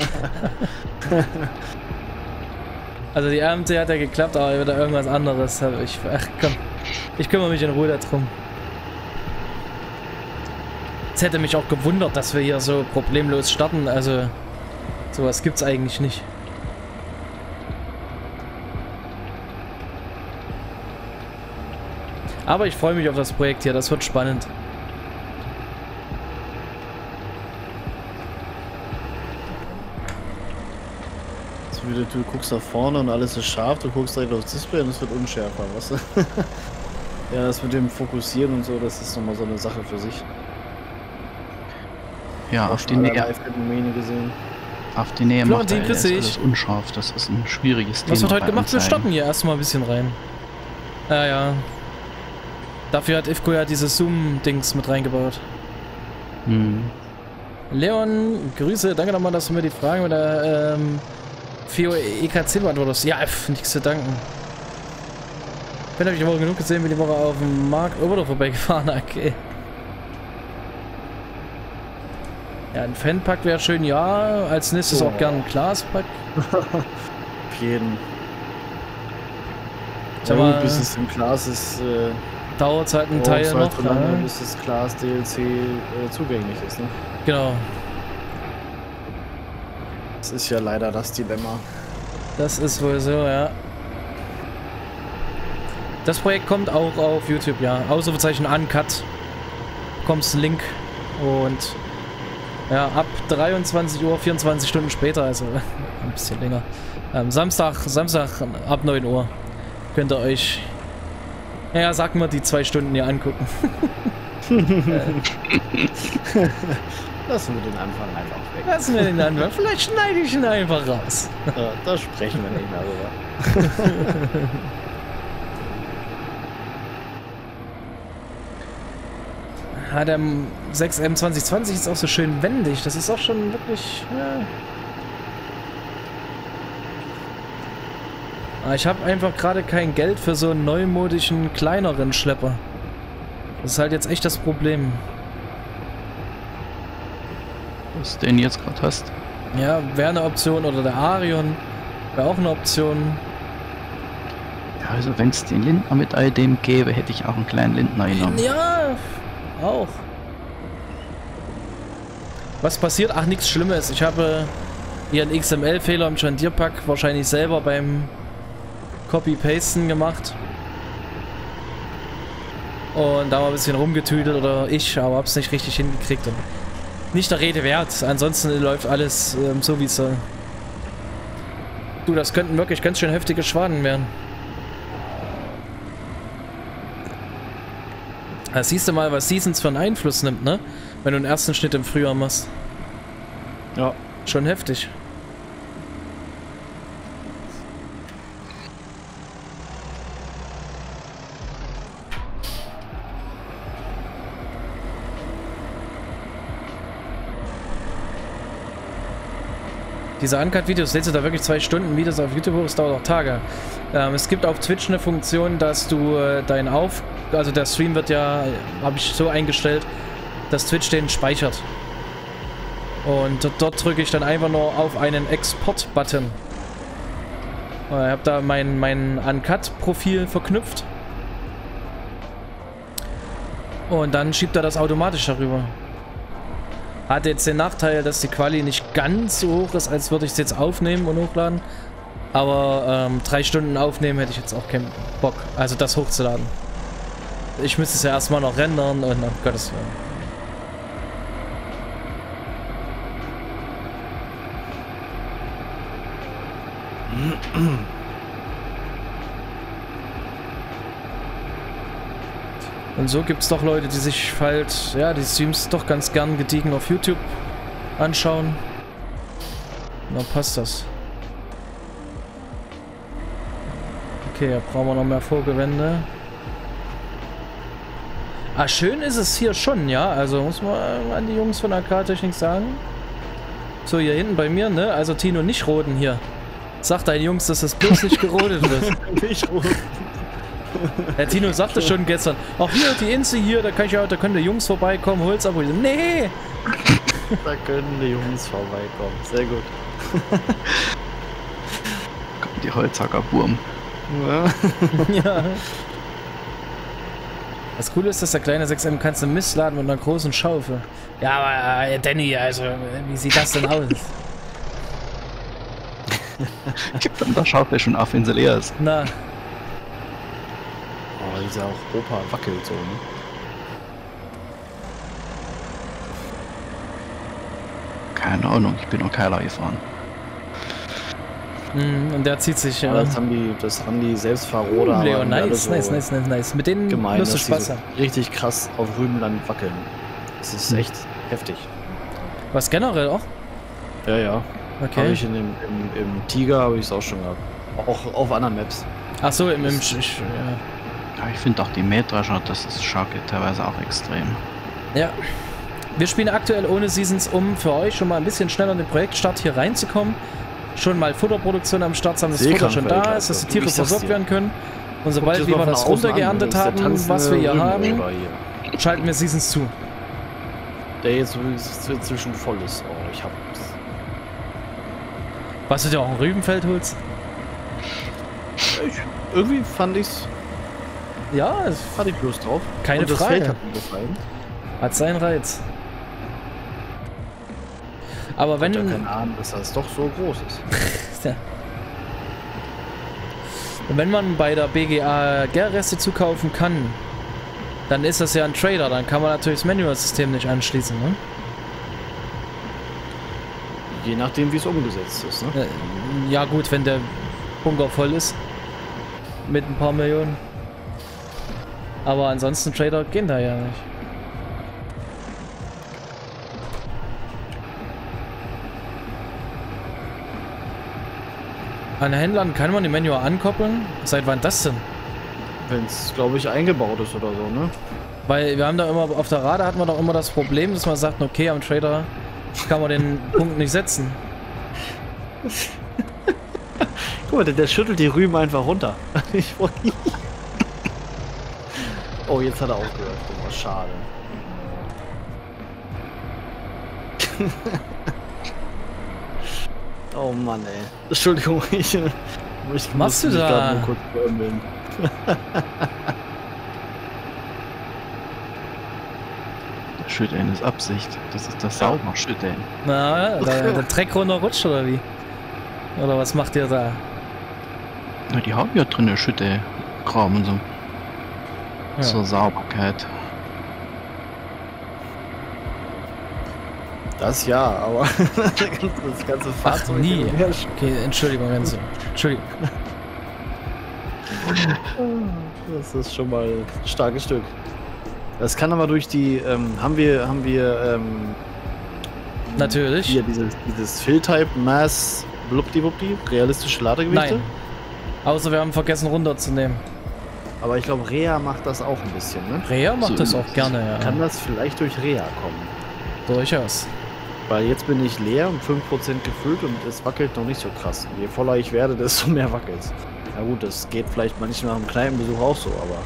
Also die RMT hat ja geklappt, aber wieder irgendwas anderes. Ach komm, ich kümmere mich in Ruhe darum. Es hätte mich auch gewundert, dass wir hier so problemlos starten. Also sowas gibt's eigentlich nicht. Aber ich freue mich auf das Projekt hier, das wird spannend. So wie du guckst nach vorne und alles ist scharf, du guckst direkt aufs Display und es wird unschärfer, weißt du? Ja, das mit dem Fokussieren und so, das ist nochmal so eine Sache für sich. Ja, auf die Phänomene gesehen. Nähe macht Florentin, grüß dich. alles unscharf, das ist ein schwieriges Thema. Was wird heute bei gemacht? Wir Anzeigen. stoppen hier erstmal ein bisschen rein. Ja. Dafür hat IFCO ja dieses Zoom-Dings mit reingebaut. Leon, Grüße, danke nochmal, dass du mir die Fragen mit der FIO EKC beantwortest. Ja, nichts zu danken. Ben habe ich die Woche genug gesehen, bin die Woche auf dem Markt Oberdorf vorbeigefahren, okay. Ja, ein Fanpack wäre schön, ja. Als nächstes auch gern ein Glaspack. Auf jeden. Sag Ja, mal, gut, bis es im Glas ist, dauert halt ein Teil halt noch. so lange, bis das Glas DLC zugänglich ist, ne? Genau. Das ist ja leider das Dilemma. Das ist wohl so, ja. Das Projekt kommt auch auf YouTube, ja. Ausrufezeichen Uncut. Bekommst einen Link und ja, ab 23 Uhr, 24 Stunden später, also ein bisschen länger. Samstag ab 9 Uhr könnt ihr euch, ja, sag mal, die 2 Stunden hier angucken. Lassen wir den Anfang einfach weg. Lassen wir den Anfang. Vielleicht schneide ich ihn einfach raus. Ja, da sprechen wir nicht mehr drüber. Ja, der 6M 2020 ist auch so schön wendig. Das ist auch schon wirklich. Ja. Aber ich habe einfach gerade kein Geld für so einen neumodischen, kleineren Schlepper. Das ist halt jetzt echt das Problem. Was du den jetzt gerade hast. Ja, wäre eine Option. Oder der Arion wäre auch eine Option. Ja, also wenn es den Lindner mit all dem gäbe, hätte ich auch einen kleinen Lindner genommen. Ja, auch. Was passiert? Ach, nichts Schlimmes. Ich habe hier einen XML-Fehler im Schandierpack wahrscheinlich selber beim Copy-Pasten gemacht. Und da mal ein bisschen rumgetüdelt oder ich, aber hab's nicht richtig hingekriegt. Und nicht der Rede wert. Ansonsten läuft alles so wie es soll. Du, das könnten wirklich ganz schön heftige Schwaden werden. Da siehst du mal, was Seasons für einen Einfluss nimmt, ne? Wenn du den ersten Schnitt im Frühjahr machst. Ja. Schon heftig. Diese Uncut-Videos, lädst du da wirklich 2 Stunden Videos auf YouTube hoch, das dauert auch Tage. Es gibt auf Twitch eine Funktion, dass du also der Stream wird ja, habe ich so eingestellt, dass Twitch den speichert. Und dort drücke ich dann einfach nur auf einen Export-Button. Ich habe da mein Uncut-Profil verknüpft. Und dann schiebt er das automatisch darüber. Hat jetzt den Nachteil, dass die Quali nicht ganz so hoch ist, als würde ich es jetzt aufnehmen und hochladen. Aber 3 Stunden aufnehmen hätte ich jetzt auch keinen Bock, also das hochzuladen. Ich müsste es ja erstmal noch rendern und um Gottes Willen. Und so gibt es doch Leute, die sich halt, ja, die Streams doch ganz gern gediegen auf YouTube anschauen. Und dann passt das. Okay, da brauchen wir noch mehr Vorgewände. Ah, schön ist es hier schon, ja. Also muss man an die Jungs von AK-Technik sagen. So, hier hinten bei mir, ne? Also Tino, nicht roden hier. Sag deinen Jungs, dass das bloß nicht gerodet wird. Nicht roden. Der Tino sagte schon gestern, ach hier, die Insel hier, da können die Jungs vorbeikommen, hol's ab. Nee! Da können die Jungs vorbeikommen. Sehr gut. Kommt die Holzhackerburm. Ja. Ja. Das Coole ist, dass der kleine 6M kannst du Mist laden mit einer großen Schaufel. Ja, aber Danny, also, wie sieht das denn aus? Gibt dann der Schaufel schon auf, wenn sie leer ist. Na. Oh, dieser Opa wackelt so, ne? Keine Ahnung, ich bin noch Keiler gefahren. Und der zieht sich, ja. Das haben die Selbstfahrroder. Leo, nice. Mit denen gemein, musst du dass Spaß die haben. so richtig krass auf Rübenland wackeln. Das ist echt heftig. Was generell auch? Ja, ja. Okay. Habe ich im Tiger habe ich es auch schon gehabt. Auch auf anderen Maps. Ach so, ja. Ja, ich finde auch die Mähdrescher, das ist Schacke teilweise auch extrem. Ja. Wir spielen aktuell ohne Seasons, um für euch schon mal ein bisschen schneller in den Projektstart hier reinzukommen. Schon mal Futterproduktion am Start haben, dass das Futter schon da ist, dass die Tiere versorgt werden können. Und sobald wir das runtergeerntet haben, was wir hier haben, schalten wir Seasons zu. Der jetzt inzwischen voll ist. Oh, ich hab's. Was du dir auch ein Rübenfeld holst? Irgendwie fand ich's. Ja, hatte ich Lust drauf. Keine Und das Frage. Feld hat mir gefallen. Hat seinen Reiz. Aber wenn... Ich habe keine Ahnung, dass das doch so groß ist. Ja. Und wenn man bei der BGA Gärreste zukaufen kann, dann ist das ja ein Trader. Dann kann man natürlich das Manual-System nicht anschließen, ne? Je nachdem, wie es umgesetzt ist, ne? Ja gut, wenn der Bunker voll ist. Mit ein paar Millionen. Aber ansonsten Trader gehen da ja nicht. An Händlern kann man die Manual ankoppeln. Seit wann das denn? Wenn es, glaube ich, eingebaut ist oder so, ne? Weil wir haben da immer, auf der Rade hatten wir doch immer das Problem, dass man sagt, okay, am Trader kann man den Punkt nicht setzen. Guck mal, der schüttelt die Rüben einfach runter. Oh, jetzt hat er aufgehört. Oh, schade. Oh Mann, ey. Entschuldigung, Was machst du da? Nur kurz beömmeln. Das Schütteln ist Absicht. Das ist das sauber Schütteln. Na, der Dreck runterrutscht oder wie? Oder was macht ihr da? Na, die haben ja drin Schüttelkram und so. Ja. Zur Sauberkeit. Das ja, aber das ganze Fahrzeug. Ach, nie. Okay, Entschuldigung, Renzo. Entschuldigung. Das ist schon mal ein starkes Stück. Das kann aber durch die, haben wir natürlich. Hier dieses Fill-Type Mass Blubdi-Wubdi, realistische Ladegewichte? Nein. Außer wir haben vergessen runterzunehmen. Aber ich glaube, Rea macht das auch ein bisschen, ne? Rea macht das auch gerne, ja. Kann das vielleicht durch Rea kommen? Durchaus. Weil jetzt bin ich leer und 5% gefüllt und es wackelt noch nicht so krass. Und je voller ich werde, desto mehr wackelt es. Na gut, das geht vielleicht manchmal nach dem Kneipenbesuch auch so, aber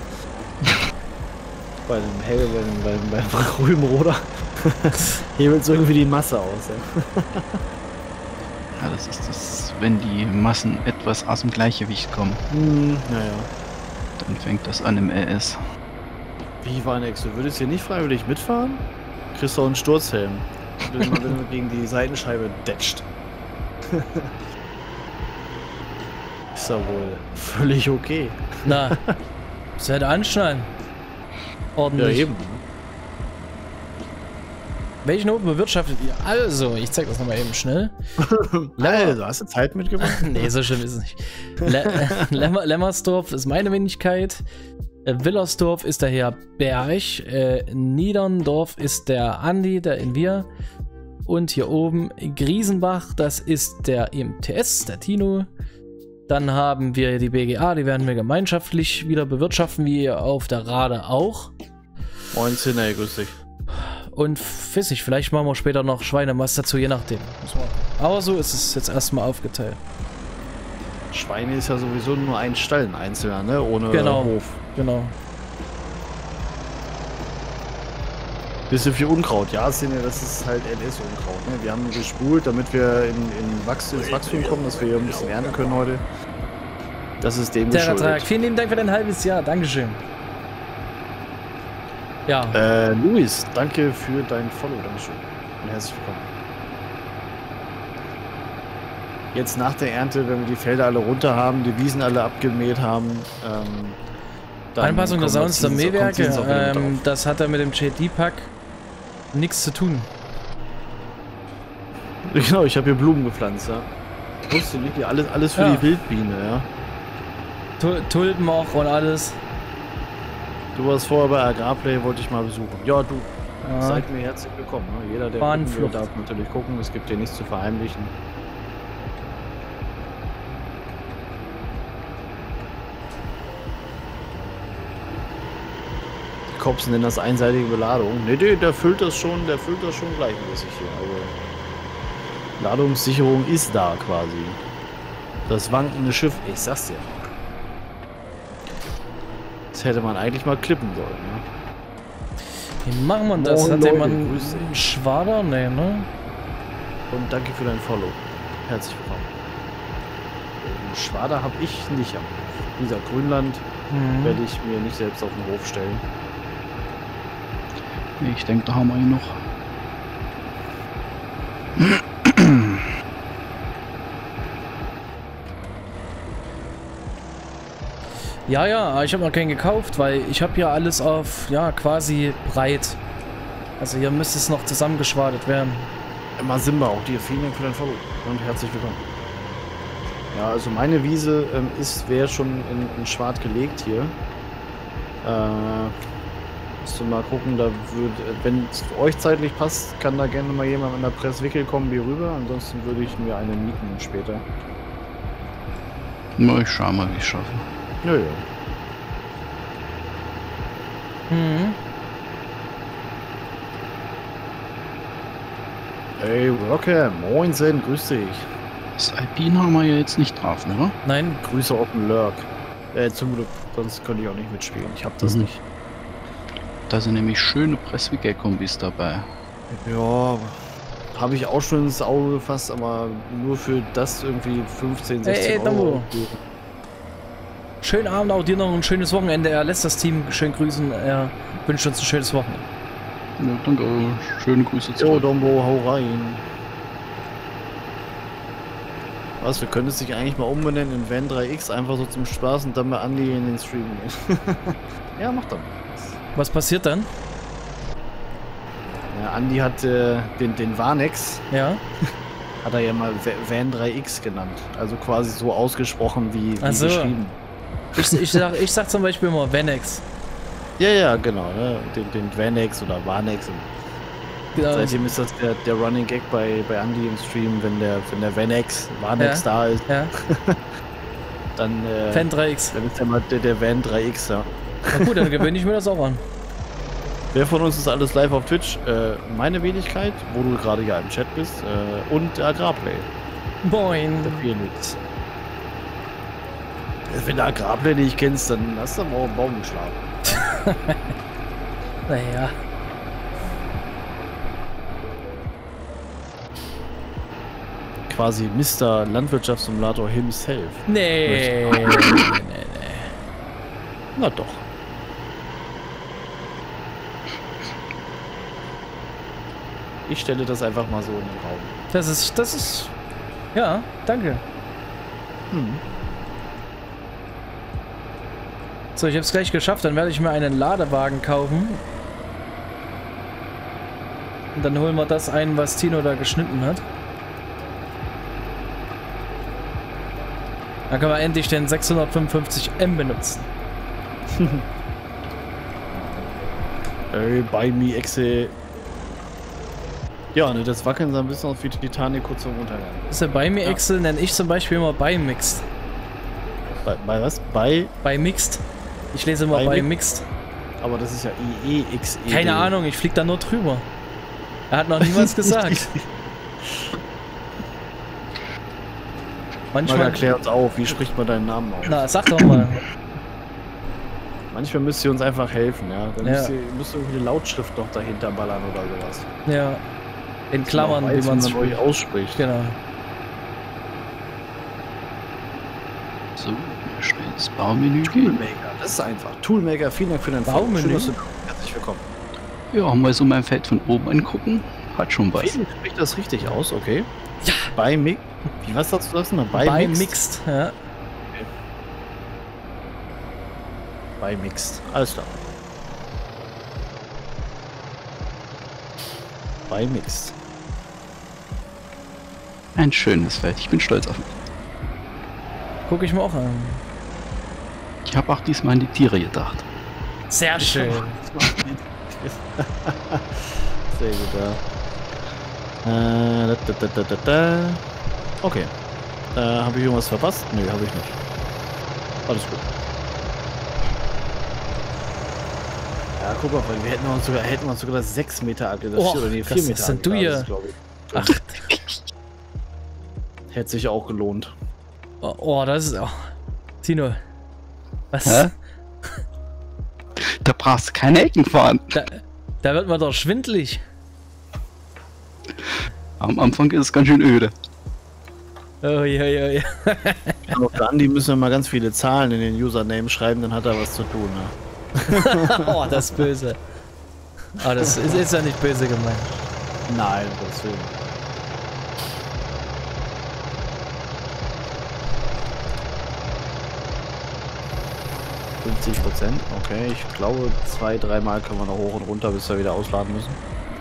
beim Rübenroder hebelt es irgendwie die Masse aus. Ja. Ja, das ist das, wenn die Massen etwas aus dem Gleichgewicht kommen. Naja. Dann fängt das an im RS. Wie war nix? Du würdest hier nicht freiwillig mitfahren? Kriegst du auch einen Sturzhelm, wenn du gegen die Seitenscheibe detscht. Ist ja wohl völlig okay. Na, das hätte anschneiden. Ordentlich. Ja, eben. Welchen Noten bewirtschaftet ihr? Also, ich zeig das nochmal eben schnell. Also, hast du Zeit mitgebracht? Nee, so schlimm ist es nicht. Lemmersdorf ist meine Wenigkeit. Willersdorf ist der Herr Berg. Niederndorf ist der Andi, der in wir. Und hier oben Griesenbach, das ist der IMTS, der Tino. Dann haben wir die BGA, die werden wir gemeinschaftlich wieder bewirtschaften, wie auf der Rade auch. Moin, ey, grüß dich. Und Fissig, vielleicht machen wir später noch Schweinemast dazu, je nachdem. Aber so ist es jetzt erstmal aufgeteilt. Schweine ist ja sowieso nur ein Stall, ein einzelner, ne? Ohne Hof. Genau. Bisschen viel Unkraut. Ja, das ist halt LS-Unkraut. Ne? Wir haben gespult, damit wir ins Wachstum kommen, dass wir hier ein bisschen ernten können heute. Das ist dem geschuldet. Vielen lieben Dank für dein halbes Jahr. Dankeschön. Ja. Luis, danke für dein Follow. Dankeschön. Und herzlich willkommen. Jetzt nach der Ernte, wenn wir die Felder alle runter haben, die Wiesen alle abgemäht haben, dann Anpassung der Sounds der Mähwerke, das hat er mit dem JD-Pack nichts zu tun. Genau, ich habe hier Blumen gepflanzt, ja. Wusste nicht, alles für die Wildbiene, ja. Tulpen auch und alles. Du warst vorher bei Agrarplay, wollte ich mal besuchen. Ja, du seid mir herzlich willkommen. Ne? Jeder, der gucken will, darf natürlich gucken. Es gibt hier nichts zu verheimlichen. Die Cops nennen das einseitige Beladung. Nee, der füllt das schon gleichmäßig hier. Also Ladungssicherung ist da quasi. Das wankende Schiff, ich sag's dir. Das hätte man eigentlich mal klippen sollen, ne? Wie machen wir das? Hat jemand einen Schwader? Nee, ne? Und danke für dein Follow. Herzlich willkommen. Einen Schwader habe ich nicht am Hof. Dieser Grünland werde ich mir nicht selbst auf den Hof stellen. Nee, ich denke, da haben wir ihn noch. Ja, ich habe noch keinen gekauft, weil ich habe ja alles auf, quasi breit. Also hier müsste es noch zusammengeschwadet werden. Immer Simba, auch dir vielen Dank für dein Follow und herzlich willkommen. Ja, also meine Wiese wäre schon in Schwad gelegt hier. Musst du mal gucken, wenn es für euch zeitlich passt, kann da gerne mal jemand in der Presswickel kommen, wie rüber. Ansonsten würde ich mir eine mieten später. Na, ich schau mal, wie ich schaffe. Ja. Hey, Rocker, moinsen, grüß dich. Das Alpine haben wir ja jetzt nicht drauf, oder? Nein. Grüße auf den Lurk. Zum Glück, sonst könnte ich auch nicht mitspielen. Ich hab das nicht. Da sind nämlich schöne Presswickel-Kombis dabei. Ja, habe ich auch schon ins Auge gefasst, aber nur für das irgendwie 15, 16 Euro. Schönen Abend auch dir, noch ein schönes Wochenende. Er lässt das Team schön grüßen. Er wünscht uns ein schönes Wochenende. Ja, danke. Schöne Grüße zurück. Jo, Dombo, hau rein. Was, wir können es sich eigentlich mal umbenennen in Van 3X, einfach so zum Spaß und dann mal Andi in den Stream gehen. Ja, mach doch mal. Was passiert dann? Ja, Andi hat den Vanex. Ja. Hat er ja mal Van 3X genannt. Also quasi so ausgesprochen wie so. geschrieben. Ich sag zum Beispiel immer Vanex. Ja, genau. Ne? Den Vanex oder Vanex. Genau. Seitdem ist das der Running Gag bei Andy im Stream, wenn der Vanex da ist, Ja. dann, Fan 3X. dann ist ja mal der Van 3X, ja. Na gut, dann gewöhne ich mir das auch an. Wer von uns ist alles live auf Twitch? Meine Wenigkeit, wo du gerade ja im Chat bist, und Agrarplay. Moin. Der Felix. Wenn du Agrarplay nicht kennst, dann hast du morgen Baum geschlafen. Naja. Quasi Mr. Landwirtschaftssimulator himself. Nee. Na doch. Ich stelle das einfach mal so in den Raum. Das ist. Ja, danke. So, ich habe es gleich geschafft. Dann werde ich mir einen Ladewagen kaufen. Und dann holen wir das ein, was Tino da geschnitten hat. Dann können wir endlich den 655M benutzen. Ey, bei mir Exe. Ja, ne, das Wackeln sah ein bisschen aus wie Titanic kurz vorm Untergang. Das ist ja bei mir Excel, nenne ich zum Beispiel immer bei Mixed. Bei was? Bei Mixed. Ich lese immer bei Mixed. Aber das ist ja IEXE. Keine Ahnung, ich flieg da nur drüber. Er hat noch nie was gesagt. Manchmal erklär uns auf, wie spricht man deinen Namen aus? Na, sag doch mal. Manchmal müsst ihr uns einfach helfen, ja. Dann müsst ihr irgendwie eine Lautschrift noch dahinter ballern oder sowas. Ja. In Klammern, weiß, wie man es euch ausspricht. Genau. So, schnelles Baumenü gehen. Toolmaker, das ist einfach. Toolmaker, vielen Dank für dein Baumenü. Schön, dass du herzlich willkommen. Ja, mal so mein Feld von oben angucken. Hat schon was. Felix spricht das richtig aus, okay? Ja. Bei Mix. Wie was sagst du das mal? Bei Mixed, ja. Bei Mixed. Alles klar. Bei Mixed. Ein schönes Feld. Ich bin stolz auf mich. Guck ich mir auch an. Ich habe auch diesmal an die Tiere gedacht. Sehr schön. Sehr gut, ja. Okay. Habe ich irgendwas verpasst? Nee, habe ich nicht. Alles gut. Ja, guck mal, wir hätten uns sogar das 6 Meter Oh, oder nee, 4 das Meter sind du hier. Ach. Hätte sich auch gelohnt. Oh, das ist... Oh. Tino. Was? Hä? Da brauchst du keine Ecken fahren. Da wird man doch schwindelig. Am Anfang ist es ganz schön öde. Oh, ja. Aber für Andi müssen wir mal ganz viele Zahlen in den Username schreiben, dann hat er was zu tun, ne? Oh, das ist böse. Aber das ist ja nicht böse gemeint. Nein, das will. 50%, okay. Ich glaube, 2-3 Mal können wir noch hoch und runter, bis wir wieder ausladen müssen.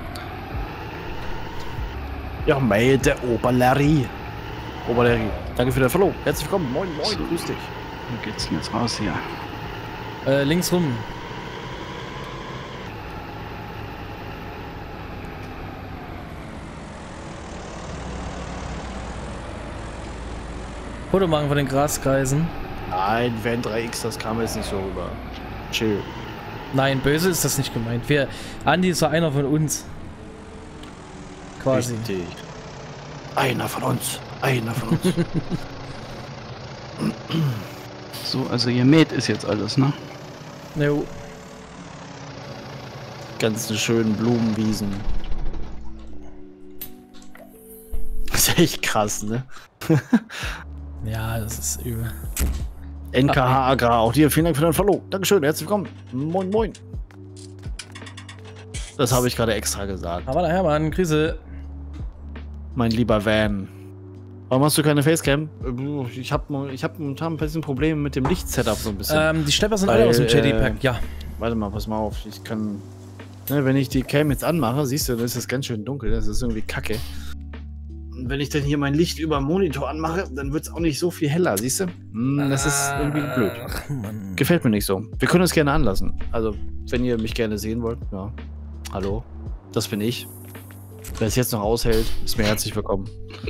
Ja, Mail der Oberlarry. Oberlarry, danke für den Follow. Herzlich willkommen. Moin, moin, grüß dich. Wo geht's denn jetzt raus hier? Links rum. Foto machen von den Graskreisen. Nein, Van 3X, das kam jetzt nicht so rüber. Chill. Nein, böse ist das nicht gemeint. Andi ist so einer von uns. Quasi. Richtig. Einer von uns. Einer von uns. So, also ihr mäht ist jetzt alles, ne? Jo. Ganzen schönen Blumenwiesen. Das ist echt krass, ne? Ja, das ist übel. NKH Agrar, auch dir vielen Dank für dein Follow. Dankeschön, herzlich willkommen. Moin, moin. Das habe ich gerade extra gesagt. Aber daher, Mann, Krise. Mein lieber Van. Warum hast du keine Facecam? Ich hab momentan ein bisschen Probleme mit dem Lichtsetup so ein bisschen. Die Schlepper sind alle aus dem Jetpack, ja. Warte mal, pass mal auf. Ich kann... Ne, wenn ich die Cam jetzt anmache, siehst du, dann ist das ganz schön dunkel. Das ist irgendwie kacke. Und wenn ich dann hier mein Licht über den Monitor anmache, dann wird es auch nicht so viel heller, siehst du? Das ist irgendwie blöd. Ach, Mann. Gefällt mir nicht so. Wir können es gerne anlassen. Also, wenn ihr mich gerne sehen wollt, ja. Hallo, das bin ich. Wer es jetzt noch aushält, ist mir herzlich willkommen.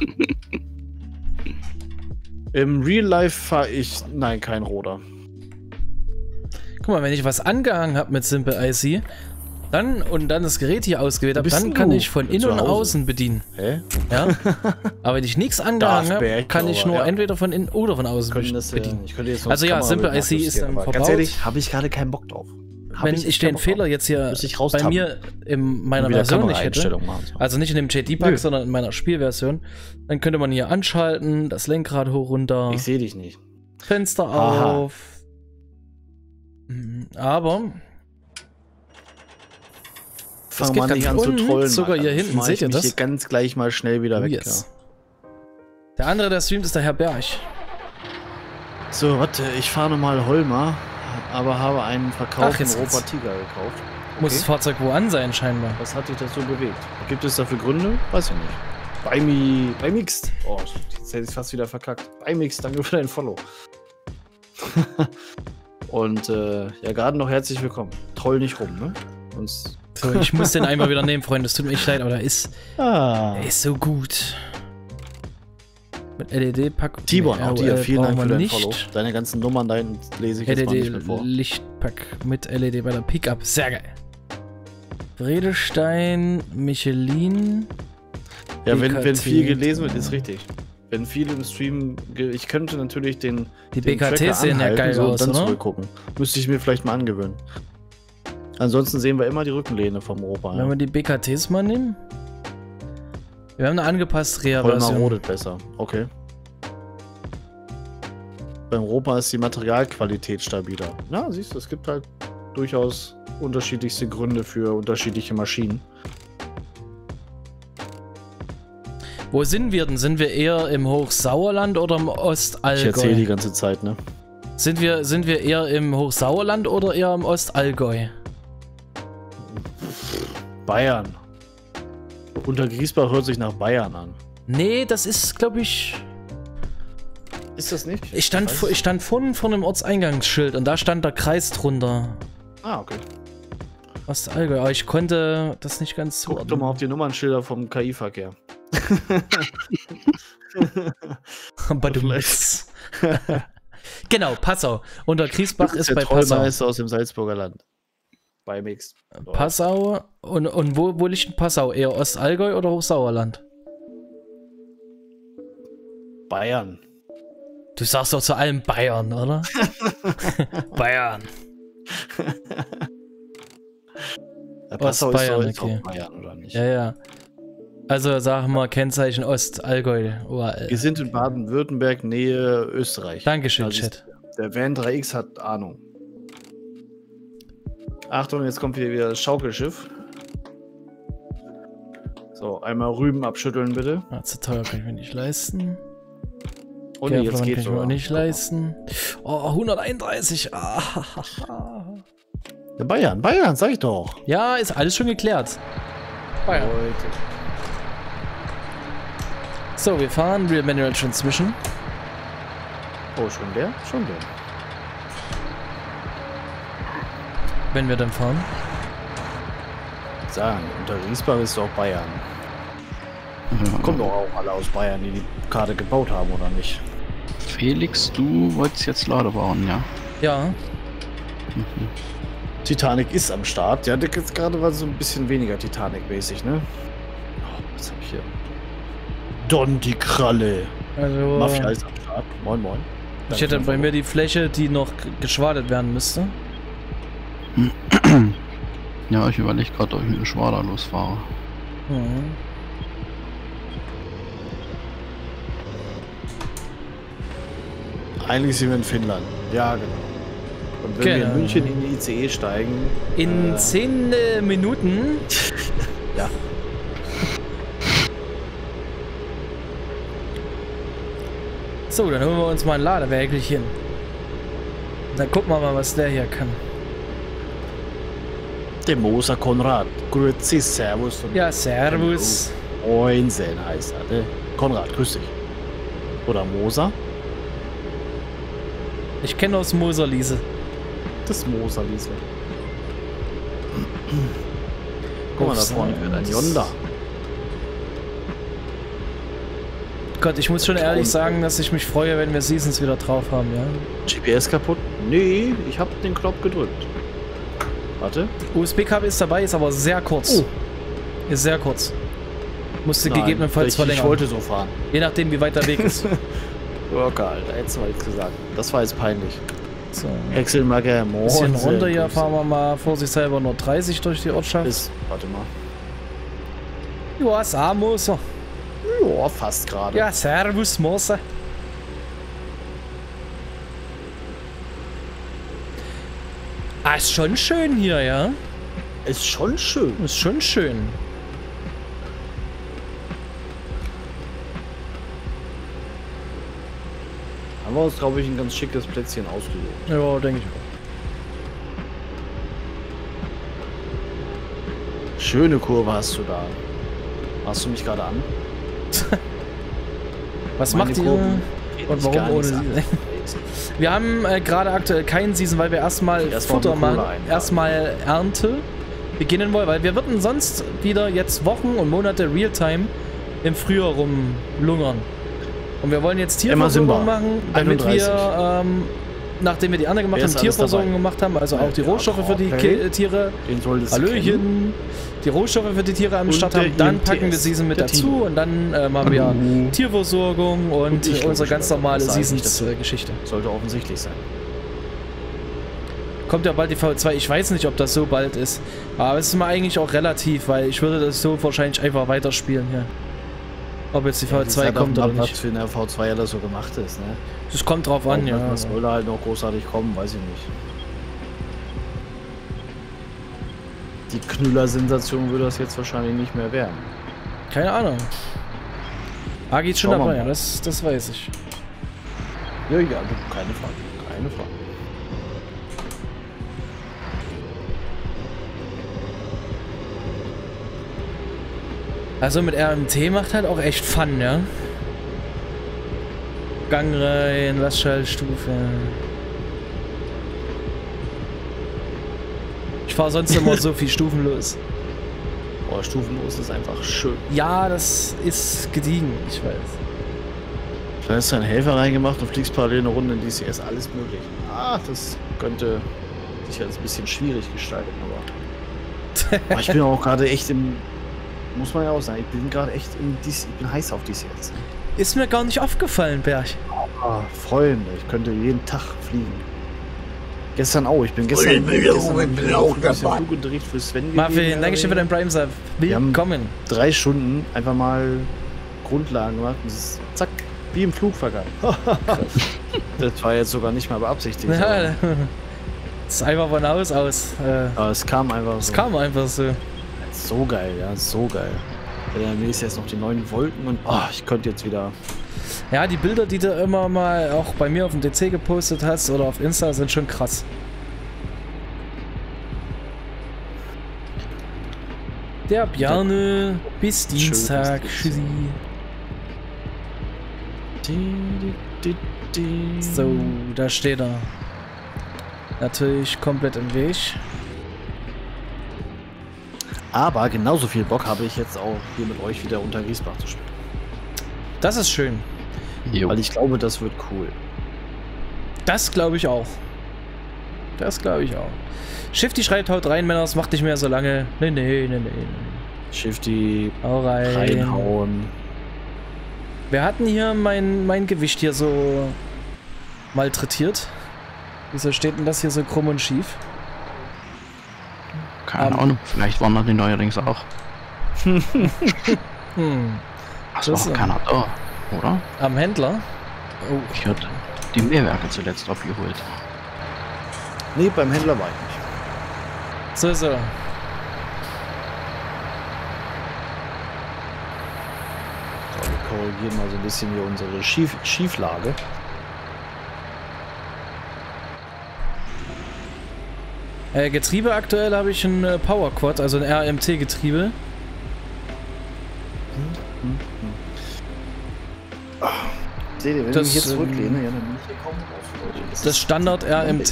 Im Real Life fahre ich, nein, kein Roder. Guck mal, wenn ich was angehangen habe mit Simple IC, dann das Gerät hier ausgewählt habe, dann kann ich von innen und außen bedienen. Hä? Ja? Aber wenn ich nichts angehangen habe, kann ich nur entweder von innen oder von außen bedienen. Also ja, Simple IC ist dann verbaut. Ganz ehrlich, habe ich gerade keinen Bock drauf. Wenn ich den Fehler jetzt hier bei mir in meiner Version nicht hätte, also nicht in dem JD-Pack, sondern in meiner Spielversion, dann könnte man hier anschalten, das Lenkrad hoch, runter. Ich sehe dich nicht. Fenster auf. Aber fangen wir nicht an zu trollen. Sogar hier hinten, seht ihr das? Hier ganz gleich mal schnell wieder weg. Yes. Ja. Der andere, der streamt, ist der Herr Berg. So, warte, ich fahre nochmal Holmer, aber habe einen verkauften Europa Tiger gekauft. Okay. Muss das Fahrzeug wo an sein, scheinbar. Was hat dich das so bewegt? Gibt es dafür Gründe? Weiß ich nicht. Bei Mixed. Oh, jetzt hätte ich fast wieder verkackt. Bei Mixed, danke für dein Follow. Und ja, gerade noch herzlich willkommen. Troll nicht rum, ne? Sonst so, ich muss den einmal wieder nehmen, Freunde. Es tut mir echt leid, aber der ist so gut. Mit LED-Pack. Tibon, auch dir, vielen Dank für dein Follow. Deine ganzen Nummern da hinten lese ich jetzt mal nicht mehr vor. LED-Lichtpack mit LED bei der Pickup. Sehr geil. Vredestein, Michelin. Ja, wenn viel gelesen wird, ist richtig. Wenn viel im Stream, ich könnte natürlich die BKTs sehen ja geil aus, dann oder? Zurückgucken. Müsste ich mir vielleicht mal angewöhnen. Ansonsten sehen wir immer die Rückenlehne vom Europa. Wenn wir die BKTs mal nehmen. Wir haben eine angepasste Rea-Version. Holmer rodet besser. Okay. Beim Europa ist die Materialqualität stabiler. Ja, siehst du, es gibt halt durchaus unterschiedlichste Gründe für unterschiedliche Maschinen. Wo sind wir denn? Sind wir eher im Hochsauerland oder im Ostallgäu? Ich erzähle die ganze Zeit, ne? Sind wir eher im Hochsauerland oder eher im Ostallgäu? Bayern. Untergriesbach hört sich nach Bayern an. Nee, das ist, glaube ich... Ist das nicht? Ich stand vorhin vor einem Ortseingangsschild und da stand der Kreis drunter. Ah, okay. Ostallgäu, aber ich konnte das nicht ganz zuordnen. Guck doch mal auf die Nummernschilder vom KI-Verkehr. Genau, Passau. Untergriesbach ist bei Passau. Aus dem Salzburger Land. Bei Mixed. Passau. Und wo liegt denn Passau? Eher Ostallgäu oder Hochsauerland? Bayern. Du sagst doch zu allem Bayern, oder? Bayern. Ja, Passau Bayern, ist okay. Auch Bayern, oder nicht? Ja, ja. Also sagen wir Kennzeichen Ostallgäu. Wir sind in Baden-Württemberg, Nähe Österreich. Dankeschön, Chat. Der Van 3X hat Ahnung. Achtung, jetzt kommt wieder das Schaukelschiff. So, einmal Rüben abschütteln, bitte. Ah, zu teuer kann ich mir nicht leisten. Und jetzt kann geht's ich mir auch nicht leisten. Oh, 131. Ah. Ja, Bayern, sag ich doch. Ja, ist alles schon geklärt. Bayern. Leute. So, wir fahren Real Manual Transmission. Oh, schon der? Schon der. Wenn wir dann fahren. Sagen, Untergriesbach ist doch Bayern. Ja. Kommen doch auch alle aus Bayern, die Karte gebaut haben, oder nicht? Felix, du wolltest jetzt Lade bauen, ja? Ja. Mhm. Titanic ist am Start. Ja, jetzt gerade war so ein bisschen weniger Titanic-mäßig, ne? Oh, was hab ich hier? Don die Kralle. Also. Mafia ist am Start. Moin, moin. Ich hätte bei mir die Fläche, die noch geschwadet werden müsste. Ja, ich überlege gerade, ob ich mit dem Schwader losfahre. Mhm. Eigentlich sind wir in Finnland. Ja, genau. Und wenn wir in München in die ICE steigen... In 10 Minuten? Ja. So, dann holen wir uns mal ein Ladewägelchen. Dann gucken wir mal, was der hier kann. Der Moser Konrad. Grüezi, Servus. Ja, Servus. Moinsen heißt er, ne? Konrad, grüß dich. Oder Moser? Ich kenne aus Moser-Liese. Das Moser-Liese. Guck mal, da vorne wird ein Yonder. Gott, ich muss schon ehrlich sagen, dass ich mich freue, wenn wir Seasons wieder drauf haben, ja? GPS kaputt? Nee, ich habe den Knopf gedrückt. Warte. USB-Kabel ist dabei, ist aber sehr kurz. Oh. Ist sehr kurz. Musste gegebenenfalls verlängern. Ich wollte so fahren. Je nachdem, wie weit der Weg ist. Locker, Alter, hättest du mal jetzt gesagt. Das war jetzt peinlich. So. Wechselmarker, bisschen runter hier, fahren wir mal vorsichtshalber nur 30 durch die Ortschaft. Warte mal. Ja, Samoser. Ja, fast gerade. Ja, servus, Moser. Ah, ist schon schön hier, ja? Ist schon schön. Ist schon schön. Haben wir uns, glaube ich, ein ganz schickes Plätzchen ausgesucht. Ja, denke ich auch. Schöne Kurve hast du da. Hast du mich gerade an? Was macht ihr? Und warum ohne Season? Wir haben gerade aktuell keinen Season, weil wir erstmal Futter machen, erstmal Ernte beginnen wollen, weil wir würden sonst wieder jetzt Wochen und Monate Realtime im Frühjahr rumlungern. Und wir wollen jetzt Tierversorgung machen, damit wir, nachdem wir die andere gemacht haben, Tierversorgung gemacht haben, also auch die Rohstoffe für die Tiere, Hallöchen, die Rohstoffe für die Tiere am Start haben, dann packen wir Season mit dazu und dann machen wir Tierversorgung und unsere ganz normale Seasons-Geschichte. Sollte offensichtlich sein. Kommt ja bald die V2, ich weiß nicht, ob das so bald ist, aber es ist mal eigentlich auch relativ, weil ich würde das so wahrscheinlich einfach weiterspielen hier. Ob jetzt die V2 kommt oder nicht. Was für eine V2 ja das so gemacht ist, ne? Das kommt drauf an, ja. Was soll da halt noch großartig kommen, weiß ich nicht. Die Knüller-Sensation würde das jetzt wahrscheinlich nicht mehr werden. Keine Ahnung. Agi ist schon dabei, ja, das weiß ich. Ja, ja, keine Frage. Keine Frage. Also mit RMT macht halt auch echt Fun, ja? Gang rein, Lastschaltstufe. Ich fahre sonst immer so viel stufenlos. Boah, stufenlos ist einfach schön. Ja, das ist gediegen, ich weiß. Vielleicht hast du einen Helfer reingemacht und fliegst parallel eine Runde in DCS, alles möglich. Ah, das könnte sich jetzt ein bisschen schwierig gestalten, aber ich bin auch gerade echt im... Muss man ja auch sagen, ich bin gerade echt ich bin heiß auf DCS. Ist mir gar nicht aufgefallen, Berg. Ah, Freunde, ich könnte jeden Tag fliegen. Gestern auch, ich bin gestern auch dabei. Flugunterricht für Sven. Marvin, danke schön für deinen Prime-Sub. Willkommen. 3 Stunden einfach mal Grundlagen gemacht und es ist zack, wie im Flug vergangen. Das war jetzt sogar nicht mal beabsichtigt. Ja, das ist einfach von Haus aus. Aber es kam einfach so. Es kam einfach so. So geil, ja, so geil. Mir ist jetzt noch die neuen Wolken und ich könnte jetzt wieder... Ja, die Bilder, die du immer mal auch bei mir auf dem DC gepostet hast oder auf Insta, sind schon krass. Der Bjarne, bis Dienstag. Tschüssi. So, da steht er. Natürlich komplett im Weg. Aber genauso viel Bock habe ich jetzt auch hier mit euch wieder unter Griesbach zu spielen. Das ist schön. Jo. Weil ich glaube, das wird cool. Das glaube ich auch. Das glaube ich auch. Shifty schreibt, haut rein, Männer, das macht nicht mehr so lange. Nee. Shifty, hau rein. Reinhauen. Wir hatten hier mein Gewicht hier so malträtiert. Wieso steht denn das hier so krumm und schief? Keine Ahnung, vielleicht wandern die neuerdings auch. Achso, keiner da, oder? Am Händler? Oh. Ich hatte die Mehrwerke zuletzt abgeholt. Nee, beim Händler war ich nicht. So. So, wir korrigieren mal so ein bisschen hier unsere Schieflage. Getriebe aktuell habe ich ein Power Quad, also ein RMT-Getriebe. Seht ihr, wenn ich mich jetzt zurücklehne, ja, dann bin ich hier kaum raus. Das Standard RMT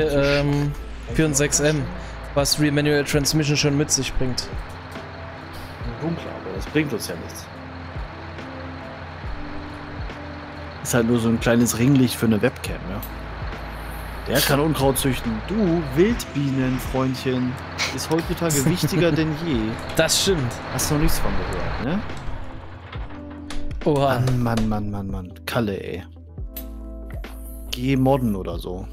4.6M, was Rear Manual Transmission schon mit sich bringt. Dunkler, aber das bringt uns ja nichts. Ist halt nur so ein kleines Ringlicht für eine Webcam, ja. Der kann Unkraut züchten. Du, Wildbienen-Freundchen, ist heutzutage wichtiger denn je. Das stimmt. Hast noch nichts von gehört, ne? Oha. Mann. Kalle, ey. Geh modden oder so.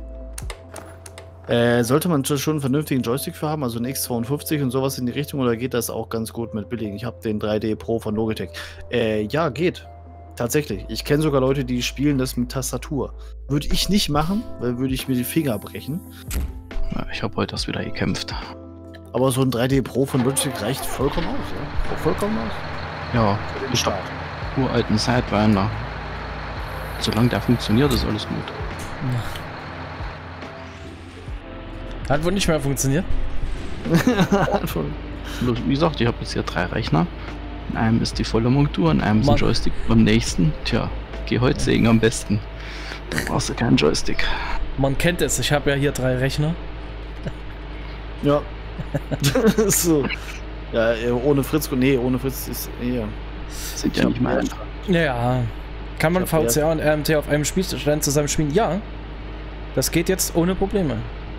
Sollte man schon einen vernünftigen Joystick für haben, also ein X52 und sowas in die Richtung, oder geht das auch ganz gut mit billigen? Ich habe den 3D Pro von Logitech. Ja, geht. Tatsächlich. Ich kenne sogar Leute, die spielen das mit Tastatur. Würde ich nicht machen, weil würde ich mir die Finger brechen. Ja, ich habe heute das wieder gekämpft. Aber so ein 3D Pro von Logitech reicht vollkommen aus, ja? Vollkommen aus. Ja, ich habe uralten Sidewinder. Solange der funktioniert, ist alles gut. Hat wohl nicht mehr funktioniert. Wie gesagt, ich habe jetzt hier 3 Rechner. In einem ist die volle Montur, in einem ist ein Joystick, beim nächsten, tja, geh heute sägen am besten. Da brauchst du keinen Joystick. Man kennt es, ich habe ja hier 3 Rechner. Ja. So. Ja, ohne Fritz, nee, ohne Fritz ist eher. Sind ja nicht mal. Ja. Kann man VCA und RMT auf einem Spielstand zusammen spielen? Ja. Das geht jetzt ohne Probleme.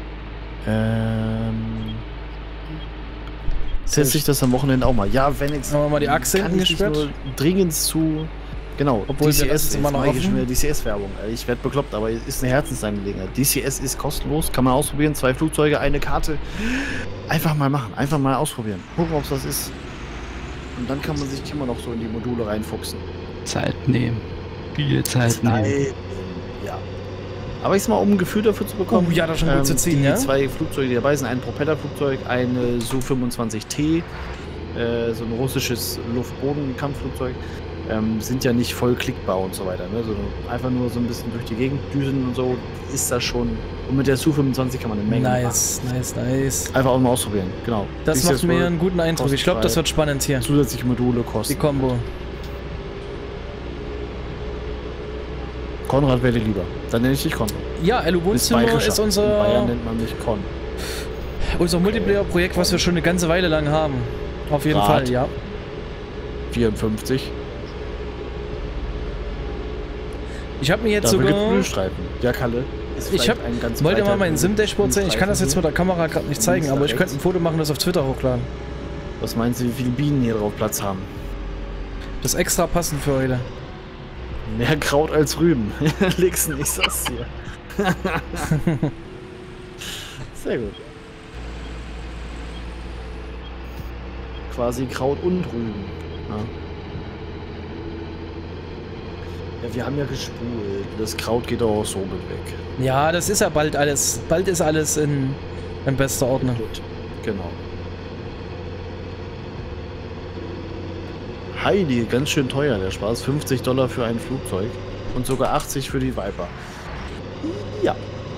Setze ich das am Wochenende auch mal. Ja, wenn jetzt. Haben wir mal die Achse hinten gesperrt? Dringend zu. Genau, obwohl DCS immer noch offen. DCS-Werbung. Ich werde bekloppt, aber es ist eine Herzensangelegenheit. DCS ist kostenlos, kann man ausprobieren. 2 Flugzeuge, eine Karte. Einfach mal machen, einfach mal ausprobieren. Gucken, ob es was ist. Und dann kann man sich immer noch so in die Module reinfuchsen. Zeit nehmen. Viel Zeit nehmen. Ja. Aber ich sag mal, um ein Gefühl dafür zu bekommen. Oh ja, das schon gut zu ziehen, die 2 Flugzeuge, die dabei sind, ein Propellerflugzeug, eine Su-25T, so ein russisches Luftbodenkampfflugzeug, sind ja nicht voll klickbar und so weiter. Ne? So einfach nur so ein bisschen durch die Gegend düsen und so ist das schon. Und mit der Su-25 kann man eine Menge machen. Nice. Einfach auch mal ausprobieren, genau. Das macht mir einen guten Eindruck. Ich glaube, das wird spannend hier. Zusätzliche Module kosten. Die Kombo. Konrad wäre dir lieber. Dann nenne ich dich Konrad. Ja, Elu Wohnzimmer ist unser... In Bayern nennt man mich Con. Unser Multiplayer-Projekt, was wir schon eine ganze Weile lang haben. Auf jeden Fall, ja. 54. Ich habe mir jetzt sogar... Ja, Kalle. Ich wollte mal mein Sim-Dashboard sehen. Ich kann das jetzt mit der Kamera gerade nicht zeigen, aber ich könnte ein Foto machen und das auf Twitter hochladen. Was meinst du, wie viele Bienen hier drauf Platz haben? Das ist extra passend für heute. Mehr Kraut als Rüben. Lixen, ich sag's dir. Sehr gut. Quasi Kraut und Rüben. Ja, wir haben ja gespult. Das Kraut geht auch so mit weg. Ja, das ist ja bald alles. Bald ist alles in bester Ordnung. Gut. Genau. Heidi, ganz schön teuer der Spaß. $50 für ein Flugzeug und sogar 80 für die Viper. Ja.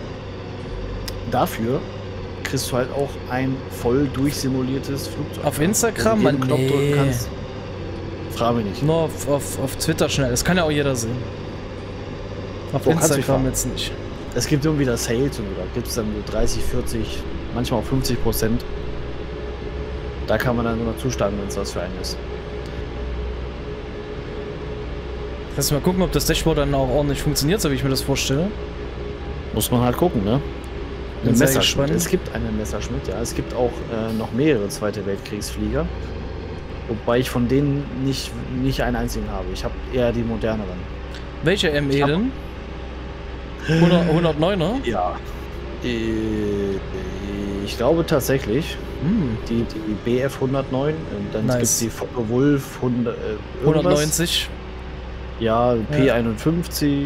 Dafür kriegst du halt auch ein voll durchsimuliertes Flugzeug. Auf Instagram, man Knopf drücken kannst. Frage mich nicht. Nur auf Twitter schnell. Das kann ja auch jeder sehen. Auf Instagram jetzt nicht. Es gibt irgendwie da Sales und da gibt es dann so 30, 40, manchmal auch 50%. Da kann man dann nur noch zuschlagen, wenn es was für einen ist. Lass mal gucken, ob das Dashboard dann auch ordentlich funktioniert, so wie ich mir das vorstelle. Muss man halt gucken, ne? Eine Messerschmitt. Es gibt eine Messerschmitt, ja. Es gibt auch noch mehrere Zweite Weltkriegsflieger. Wobei ich von denen nicht einen einzigen habe. Ich habe eher die moderneren. Welche ME denn? 109er? Ja. Ich glaube tatsächlich. Die BF 109. Dann gibt es die Wolf 190. Ja, P51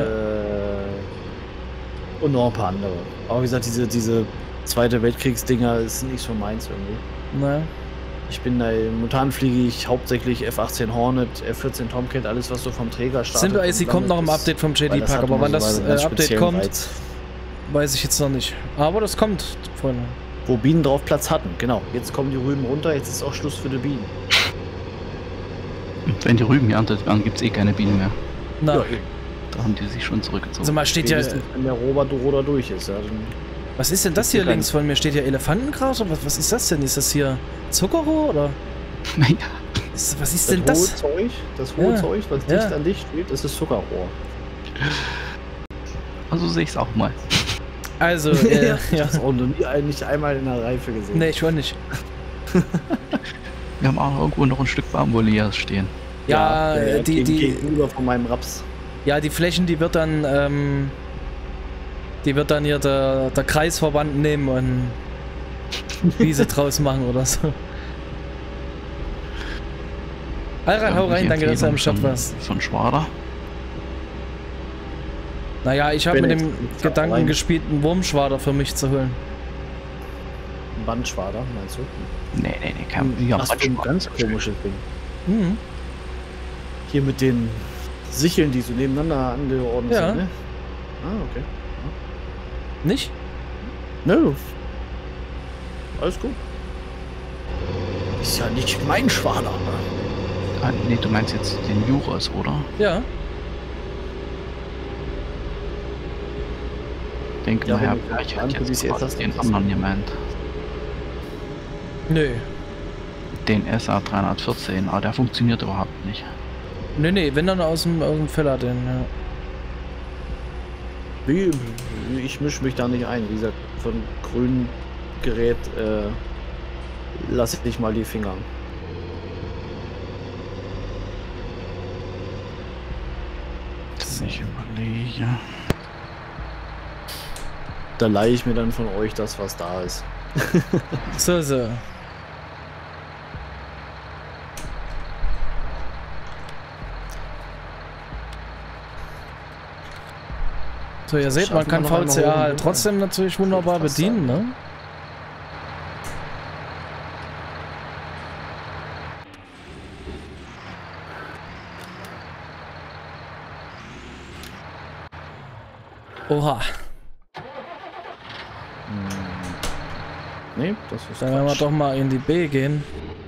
und noch ein paar andere. Aber wie gesagt, diese Zweite Weltkriegsdinger sind nicht so meins irgendwie. Naja. Ich bin da, momentan fliege ich hauptsächlich F-18 Hornet, F-14 Tomcat, alles was so vom Träger startet. Simple IC kommt noch im Update vom JD Park, aber wann das Update kommt, weiß ich jetzt noch nicht. Aber das kommt, Freunde. Wo Bienen drauf Platz hatten, genau. Jetzt kommen die Rüben runter, jetzt ist auch Schluss für die Bienen. Und wenn die Rüben geerntet werden, gibt es eh keine Bienen mehr. Na, Ja, eben. Da haben die sich schon zurückgezogen. also mal steht ja... Spätestens, wenn der Robert-Roder durch ist, ja, dann Was ist denn das hier links von mir? Steht hier Elefantengras oder was ist das denn? Ist das hier Zuckerrohr oder? Naja, Was ist denn das? Das hohe Ja, Zeug, was ja. dicht an dich steht, das ist Zuckerrohr. also sehe ich es auch mal. Also, Ich ja. hab's auch noch nicht einmal in der Reife gesehen. Nee, schon nicht. Wir haben auch irgendwo noch ein Stück Baumwolle hier stehen. Ja, gegenüber von meinem Raps. Ja, die Flächen, die wird dann hier der Kreisverband nehmen und Wiese draus machen oder so. Alran, hau rein, danke, dass du am Start warst. Von Schwader. Naja, ich habe mit dem Benedikt, Gedanken rein. gespielt, einen Wurmschwader für mich zu holen. Ein Bandschwader, meinst du? Nee, kein ja, Das ist ein ganz komisches Ding. Mhm. Hier mit den Sicheln, die so nebeneinander angeordnet Ja. sind, ne? Ah, okay. Nicht? Nö. Alles gut. Ist ja nicht mein Schwader. Ah, nee, du meinst jetzt den Juras, oder? Ja. Denke Ja, mal, wenn Herr du Berch an, hat wie jetzt sie jetzt gerade das den ist. anderen gemeint. Nö. Den SA314, aber der funktioniert überhaupt nicht. Nee, wenn dann aus dem Feller den, ja. Wie, ich mische mich da nicht ein. Wie gesagt, von grünem Gerät lasse ich mal die Finger. Ich überlege. Da leihe ich mir dann von euch das, was da ist. So. So, ihr seht, man kann Schaffen wir noch VCA einmal halt hoch. trotzdem natürlich wunderbar Fast bedienen, ne? Oha, Nee, das ist dann werden wir Quatsch. doch mal in die B gehen.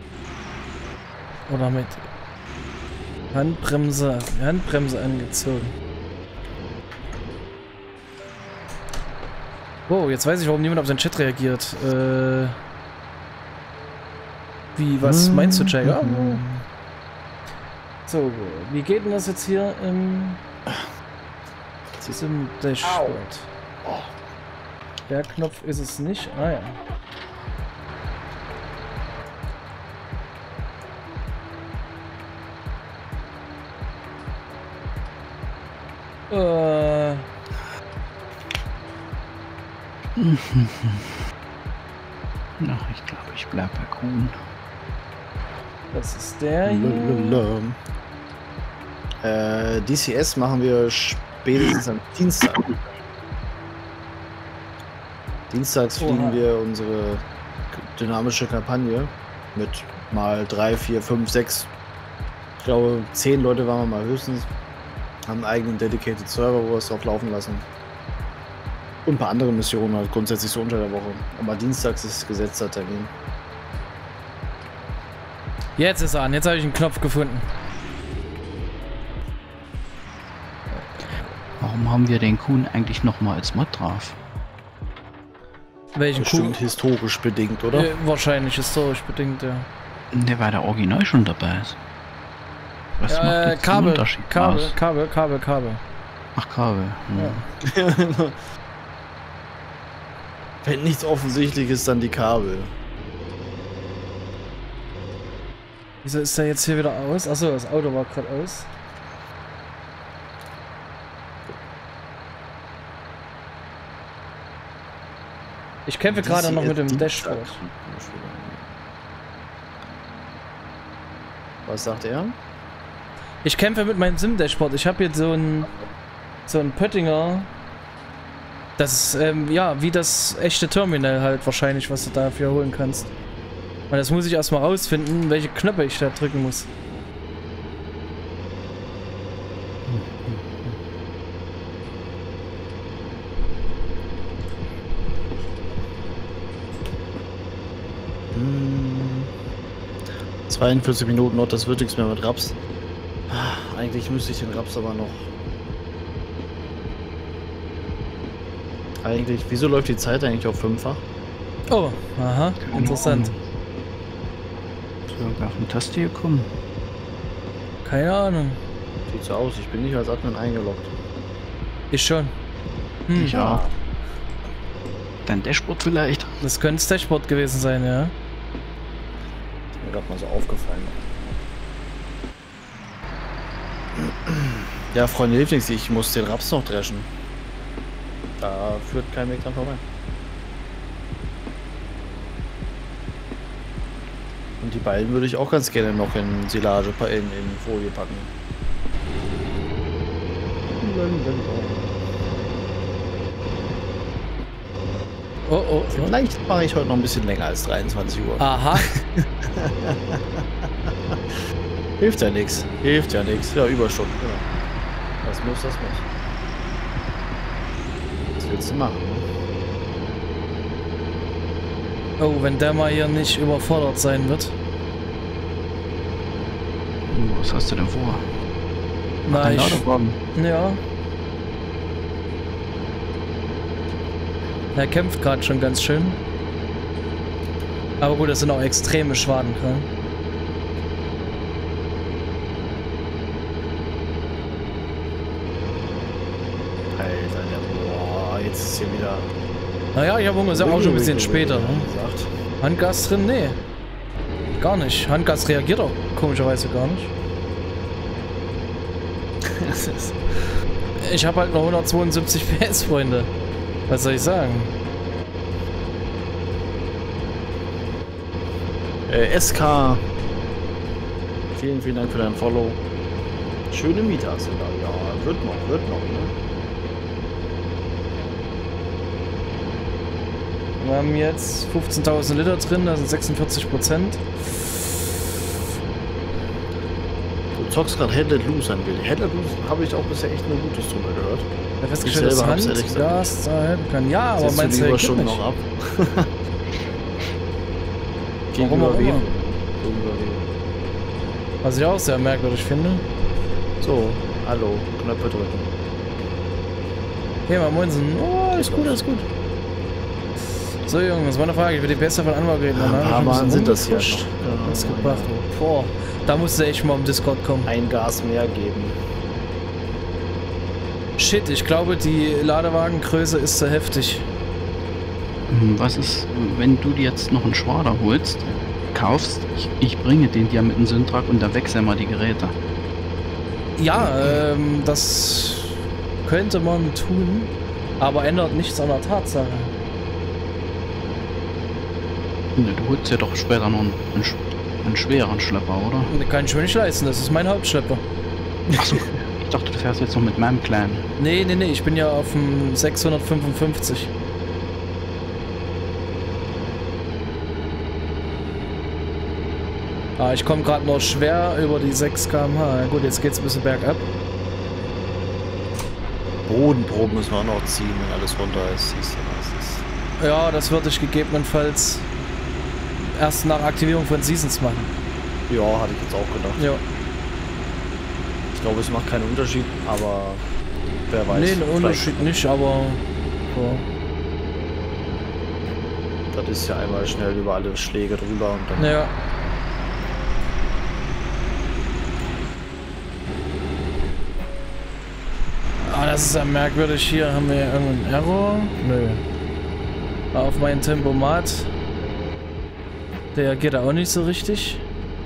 Oder mit Handbremse angezogen. Oh, jetzt weiß ich, warum niemand auf den Chat reagiert. Wie, was meinst du, Jagger? So, wie geht denn das jetzt hier im diesem Dashboard? Der Knopf ist es nicht. Ah ja. Ach, ich glaube, ich bleib bei Kuhn. Das ist der hier. DCS machen wir spätestens am Dienstag. Dienstags fliegen Oha. wir unsere dynamische Kampagne mit mal 3, 4, 5, 6, ich glaube 10 Leute waren wir mal höchstens. Haben einen eigenen Dedicated Server, wo wir es drauf laufen lassen. Und ein paar andere Missionen halt grundsätzlich so unter der Woche. Aber dienstags ist gesetzter Termin. Jetzt ist er an. Jetzt habe ich einen Knopf gefunden. Warum haben wir den Kuhn eigentlich nochmal als Mod drauf? Welchen Bestimmt historisch bedingt, oder? Wahrscheinlich historisch bedingt, ja. Der war der Original schon dabei ist. Was macht jetzt den Kabel, Unterschied Kabel. aus? Kabel. Ach, Kabel. Hm. Ja. Wenn nichts offensichtlich ist, dann die Kabel. Wieso ist der jetzt hier wieder aus? Achso, das Auto war gerade aus. Ich kämpfe gerade noch mit dem Dashboard. Was sagt er? Ich kämpfe mit meinem Sim-Dashboard. Ich habe jetzt so ein Pöttinger. Das ist, ja, wie das echte Terminal halt wahrscheinlich, was du dafür holen kannst. Und das muss ich erstmal rausfinden, welche Knöpfe ich da drücken muss. Hm. 42 Minuten noch, das wird nichts mehr mit Raps. Eigentlich müsste ich den Raps aber noch... Eigentlich, wieso läuft die Zeit eigentlich auf 5-fach? Oh, aha, interessant. Ist irgendwer auf eine Taste gekommen? Keine Ahnung. Sieht so aus, ich bin nicht als Admin eingeloggt. Ich schon. Hm. Ja. Dein Dashboard vielleicht? Das könnte das Dashboard gewesen sein, ja. Ist mir gerade mal so aufgefallen. Ja, Freunde, hilft nichts, ich muss den Raps noch dreschen. Da führt kein Weg dran vorbei. Und die Ballen würde ich auch ganz gerne noch in Silage, in Folie packen. Oh, oh. Vielleicht mache ich heute noch ein bisschen länger als 23 Uhr. Aha. Hilft ja nichts. Hilft ja nichts. Ja, Überstunden, genau. Das muss, das muss. Was willst du machen? Oh, wenn der mal hier nicht überfordert sein wird. Was hast du denn vor? Na, ich... Ja. Er kämpft gerade schon ganz schön. Aber gut, das sind auch extreme Schwaden, ne? Alter, boah, jetzt ist hier wieder... Naja, ich habe ungefähr auch schon ein bisschen später. Ne? Handgas drin? Nee. Gar nicht. Handgas reagiert auch komischerweise gar nicht. Ich habe halt noch 172 PS, Freunde. Was soll ich sagen? SK. Vielen, vielen Dank für dein Follow. Schöne Miete hast du da. Ja, wird noch, ne? Wir haben jetzt 15.000 Liter drin, das sind 46%. Du zockst gerade Headlet Loose an, Willi. Headlet Loose habe ich auch bisher echt nur Gutes drüber gehört. Ja, festgestellt, dass Handgas da helfen kann. Ja, aber meinst du, die Überstunden noch ab? Warum auch immer. Was ich auch sehr merkwürdig finde. So, hallo, Knöpfe drücken. Hey, mal Moinsen. Oh, alles gut, alles gut. So, Jungs, das war eine Frage. Ich will die Beste von Anwalt reden. Aber sind das hier noch. Was gebracht. Boah, da musst du echt mal im Discord kommen. Ein Gas mehr geben. Shit, ich glaube, die Ladewagengröße ist zu heftig. Was ist, wenn du dir jetzt noch einen Schwader holst, kaufst, ich bringe den dir mit einem Syntrak und dann wechseln wir die Geräte. Ja, das könnte man tun, aber ändert nichts an der Tatsache. Ne, du holst ja doch später noch einen schweren Schlepper, oder? Kann ich mir nicht leisten, das ist mein Hauptschlepper. Achso, ich dachte, du fährst jetzt noch mit meinem Kleinen. Nee, ich bin ja auf dem 655. Ah, ich komme gerade noch schwer über die 6 km/h. Ja, gut, jetzt geht's ein bisschen bergab. Bodenproben müssen wir auch noch ziehen, wenn alles runter ist. Ja, das würde ich gegebenenfalls erst nach Aktivierung von Seasons machen. Ja, hatte ich jetzt auch gedacht. Ja. Ich glaube, es macht keinen Unterschied, aber wer weiß. Nee, einen Unterschied nicht, aber... Ja. Das ist ja einmal schnell über alle Schläge drüber und dann... Ja. Ah, das ist ja merkwürdig. Hier haben wir irgendeinen Error. Nö. Auf meinen Tempomat. Der geht da auch nicht so richtig.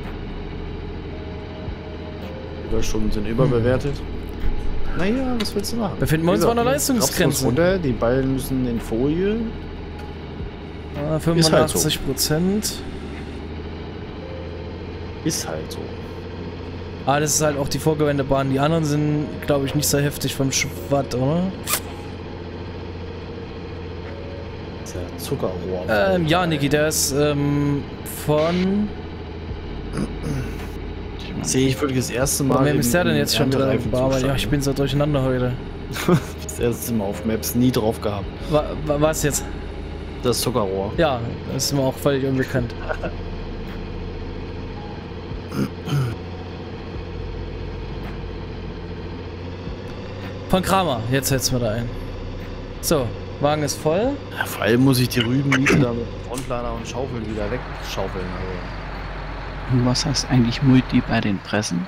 Überstunden sind überbewertet. Naja, was willst du machen? Befinden wir uns bei einer Leistungsgrenze. Runter, die Ballen müssen in Folie. 85%. Ist halt so. Ah, das ist halt auch die Vorgewendebahn. Die anderen sind, glaube ich, nicht so heftig vom Schwatt, oder? Das ist ja Zuckerrohr. Ja, Niki, der ist von... Sehe ich wirklich das erste Mal. Wem ist der denn jetzt schon wieder bearbeitet? Ja, ich bin so durcheinander heute. Das erste Mal auf Maps nie drauf gehabt. Was jetzt? Das Zuckerrohr. Ja, das ist mir auch völlig unbekannt. Von Kramer, jetzt setzen wir da ein. So, Wagen ist voll. Ja, vor allem muss ich die Rübenmiete da mit Frontlader und Schaufeln wieder wegschaufeln. Also. Und was heißt eigentlich Multi bei den Pressen?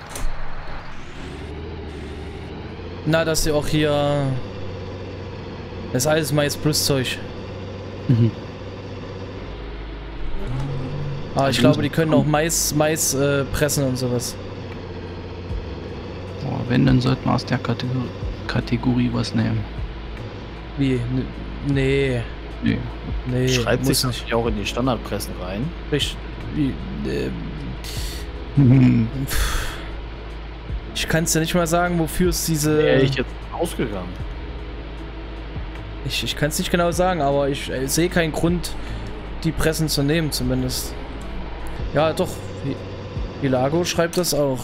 Na, dass sie auch hier... Das ist alles Mais plus Zeug. Mhm. Aber ich glaube, die können auch Mais pressen und sowas. Oh, wenn, dann sollten wir aus der Kategorie was nehmen. Wie? Nee. Nee. Schreibt sich natürlich auch in die Standardpressen rein. Ich kann es ja nicht mal sagen, wofür es diese... Wäre ich jetzt ausgegangen. Ich kann es nicht genau sagen, aber ich sehe keinen Grund, die Pressen zu nehmen, zumindest. Ja, doch. Ilago schreibt das auch.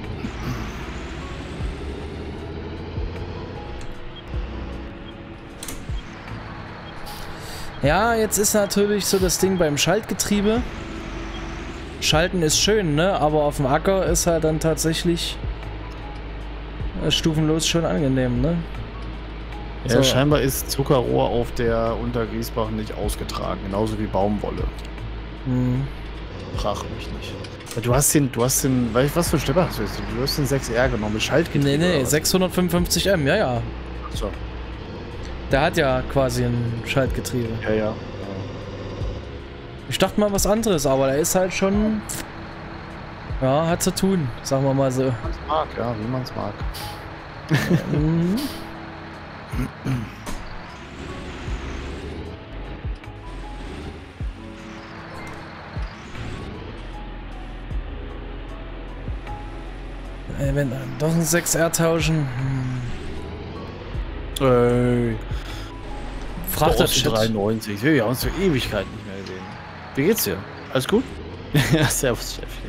Ja, jetzt ist natürlich so das Ding beim Schaltgetriebe. Schalten ist schön, ne? Aber auf dem Acker ist halt dann tatsächlich stufenlos schon angenehm, ne? Ja, So. scheinbar ist Zuckerrohr auf der Untergriesbach nicht ausgetragen, genauso wie Baumwolle. Hm. Frag mich nicht. Du hast den, weißt du, was für ein Stepper hast du jetzt? Du hast den 6R genommen mit Schaltgetriebe. Nee, oder was? 655M, ja. So. Der hat ja quasi ein Schaltgetriebe. Ja. Ich dachte mal was anderes, aber der ist halt schon... Ja, hat zu tun, sagen wir mal so. Wie man's mag, ja, wie man's mag. Mhm. Wenn dann doch ein 6R tauschen. Fragt das Shit. 93. Wir haben uns für Ewigkeit nicht mehr gesehen. Wie geht's dir? Alles gut? Ja, servus, Chefchen.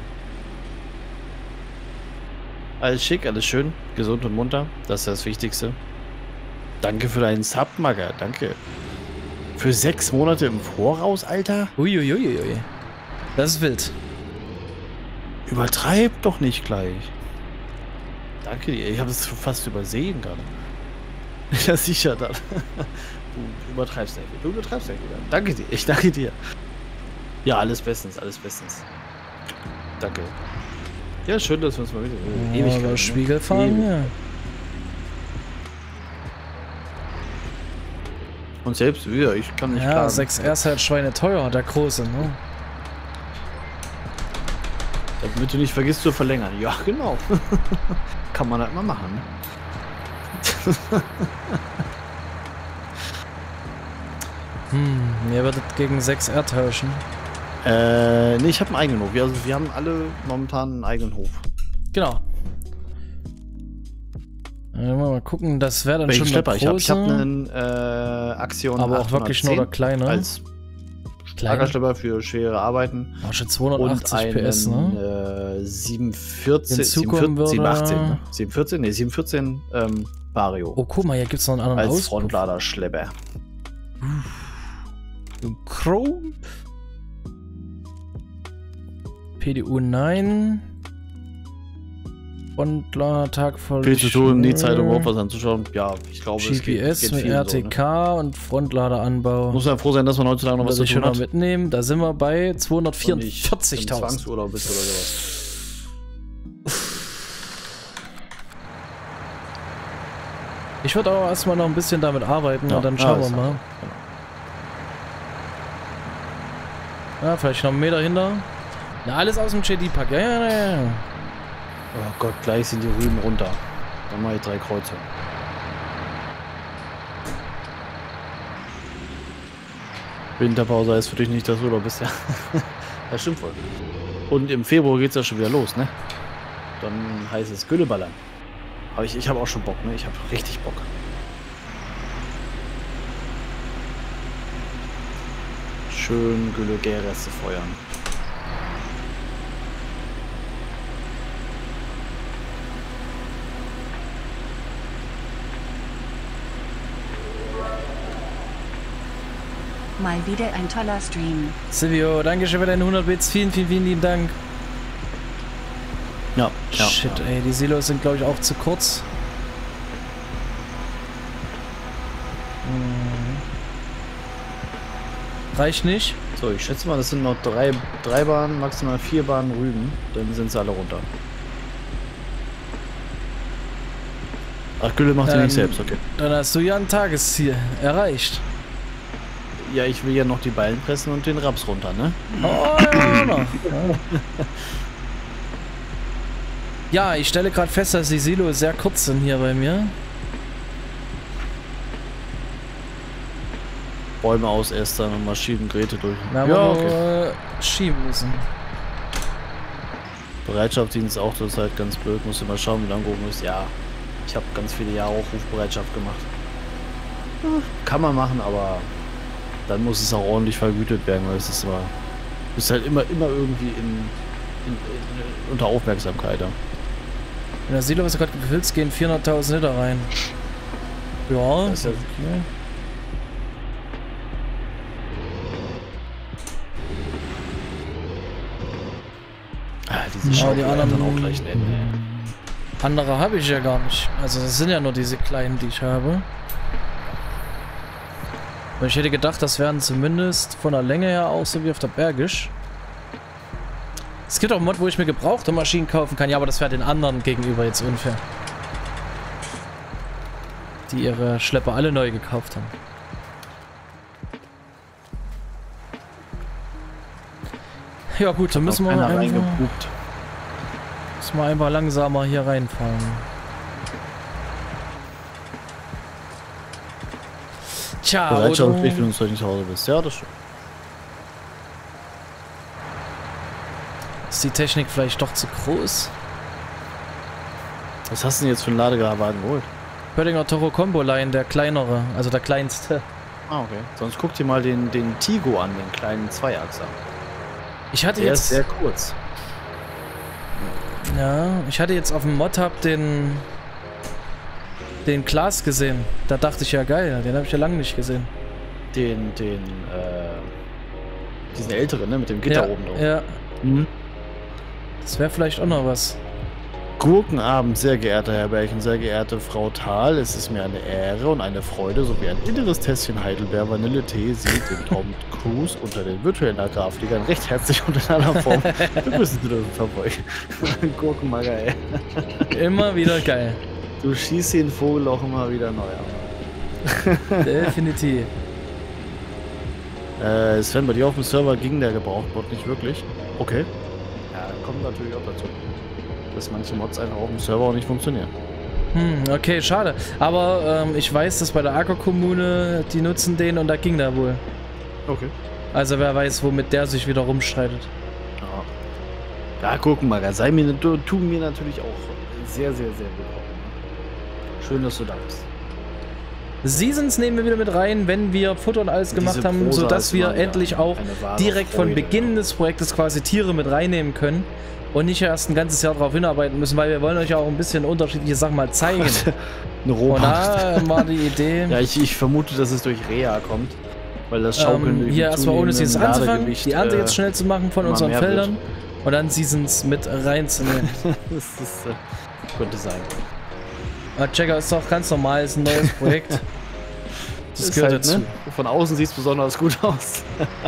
Alles schick, alles schön, gesund und munter. Das ist das Wichtigste. Danke für deinen Sub, Magger. Danke. Für 6 Monate im Voraus, Alter? Uiuiuiui. Das ist wild. Übertreib doch nicht gleich. Danke dir. Ich habe es fast übersehen gerade. Ja, sicher dann. Du übertreibst nicht. Du übertreibst nicht. Danke dir. Ich danke dir. Ja, alles bestens, alles bestens. Danke. Ja, schön, dass wir uns mal wieder Ewigkeit, ne? Spiegel fahren, ja. Und selbst wieder, ich kann nicht Ja, klagen. 6R ist halt schweineteuer, der große, ne? Damit du nicht vergisst zu verlängern. Ja, genau. Kann man halt mal machen, ne? Mir wird das gegen 6R tauschen. Nee, ich habe einen eigenen Hof. Wir haben alle momentan einen eigenen Hof. Genau. Mal gucken, das wäre dann Welchen schon Schlepper? der Ich große, habe einen Axion aber auch wirklich nur der kleine. als Kleine. Lagerschlepper für schwere Arbeiten. Aber schon Und 280 einen PS, ne? 714, Hinzu kommen würde- 718, ne? 714, nee, 714 Vario. Oh, guck mal, hier gibt es noch einen anderen als Auspuff. Frontlader-Schlepper. Chrome. PDU 9. Frontlader, Tag voll. Viel zu tun, nie Zeit, um überhaupt was anzuschauen. Ja, ich glaube, es GPS geht mit vielen RTK und Frontladeranbau. Muss ja froh sein, dass man heutzutage noch was Was zu ich tun schon noch hat. mitnehmen, da sind wir bei Und nicht im 244.000. Zwangsurlaub bist oder sowas. Ich würde auch erstmal noch ein bisschen damit arbeiten Ja, und dann schauen wir alles mal. Ja, vielleicht noch einen Meter hinter. Na, alles aus dem JD-Pack. Ja. Oh Gott, gleich sind die Rüben runter. Dann mache ich 3 Kreuze. Winterpause heißt für dich nicht, dass Urlaub bist, ja. Das stimmt wohl. Und im Februar geht's ja schon wieder los, ne? Dann heißt es Gülleballern. Aber ich habe auch schon Bock, ne? Ich habe richtig Bock. Schön Gülle-Gärreste feuern. Mal wieder ein toller Stream. Silvio, danke schön für deine 100 Bits. Vielen lieben Dank. Ja, Shit, ey, die Silos sind, glaube ich, auch zu kurz. Reicht nicht? So, ich schätze mal, das sind noch drei Bahnen, maximal 4 Bahnen Rüben. Dann sind sie alle runter. Ach, Gülle macht sie nicht selbst, okay. Dann hast du ja ein Tagesziel erreicht. Ja, ich will ja noch die Ballen pressen und den Raps runter, ne? Oh, ja, noch. Ja, ich stelle gerade fest, dass die Silos sehr kurz sind hier bei mir. Bäume ausästern und mal schieben Grete durch. Ja, okay. Schieben müssen. Bereitschaftsdienst auch, das ist halt ganz blöd. Muss immer schauen, wie lange oben ist. Ja, ich habe ganz viele Jahre auch Rufbereitschaft gemacht. Kann man machen, aber dann muss es auch ordentlich vergütet werden, weil es ist immer, ist halt immer irgendwie unter Aufmerksamkeit. Ja. In der Silo, was du gerade gefüllt, gehen 400.000 Liter rein. Ja, das ist ja okay. Diese Schaukel die anderen dann auch gleich nennen. Andere habe ich ja gar nicht. Also das sind ja nur diese kleinen, die ich habe. Und ich hätte gedacht, das wären zumindest von der Länge her auch so wie auf der Bergisch. Es gibt auch einen Mod, wo ich mir gebrauchte Maschinen kaufen kann. Ja, aber das wäre den anderen gegenüber jetzt unfair. Die ihre Schlepper alle neu gekauft haben. Ja gut, dann müssen wir einfach langsamer hier reinfahren. Tja, Bereitschaftspflicht, wenn du heute nicht zu Hause bist. Ja, das stimmt. Ist die Technik vielleicht doch zu groß? Was hast du denn jetzt für einen Ladewagen geholt? Pöttinger Toro Combo Line, der kleinere, also der kleinste. Ah, okay. Sonst guck dir mal den Tigo an, den kleinen Zweiachser. Ich hatte der jetzt ist sehr kurz. Ja, ich hatte jetzt auf dem Mod-Hub den Klaas gesehen. Da dachte ich ja geil, den habe ich ja lange nicht gesehen. Diesen älteren, ne, mit dem Gitter oben drauf. Ja. Mhm. Das wäre vielleicht auch noch was. Gurkenabend, sehr geehrter Herr Bärchen, sehr geehrte Frau Thal, es ist mir eine Ehre und eine Freude, sowie ein inneres Tässchen Heidelbeer Vanilletee Sie den Tom Cruise unter den virtuellen Agrarfliegern recht herzlich und in aller Form begrüßen Sie dürfen verbeugen. Gurkenmager, ey. Immer wieder geil. Du schießt den Vogel auch immer wieder neu an. Definitiv. Sven, bei dir auf dem Server ging der Gebrauchtbot nicht wirklich. Okay. Ja, kommt natürlich auch dazu, dass manche Mods einfach auf dem Server auch nicht funktionieren. Okay, schade. Aber ich weiß, dass bei der Acker-Kommune, die nutzen den und da ging der wohl. Okay. Also wer weiß, womit der sich wieder rumstreitet. Ja, gucken mal, tu mir natürlich auch sehr, sehr, sehr willkommen. Schön, dass du da bist. Seasons nehmen wir wieder mit rein, wenn wir Futter und alles gemacht haben, sodass wir endlich auch direkt von Beginn des Projektes quasi Tiere mit reinnehmen können. Und nicht erst ein ganzes Jahr darauf hinarbeiten müssen, weil wir wollen euch auch ein bisschen unterschiedliche Sachen mal zeigen. Eine Rohmacht. Und da war die Idee... Ja, ich vermute, dass es durch Rea kommt. Weil das Schaukeln hier erstmal ohne Seasons anzufangen, die Ernte jetzt schnell zu machen von unseren Feldern. Wird. Und dann Seasons mit reinzunehmen. Das könnte sein. Aber Checker ist doch ganz normal, ist ein neues Projekt. Das gehört halt, dazu. Ne? Von außen sieht es besonders gut aus.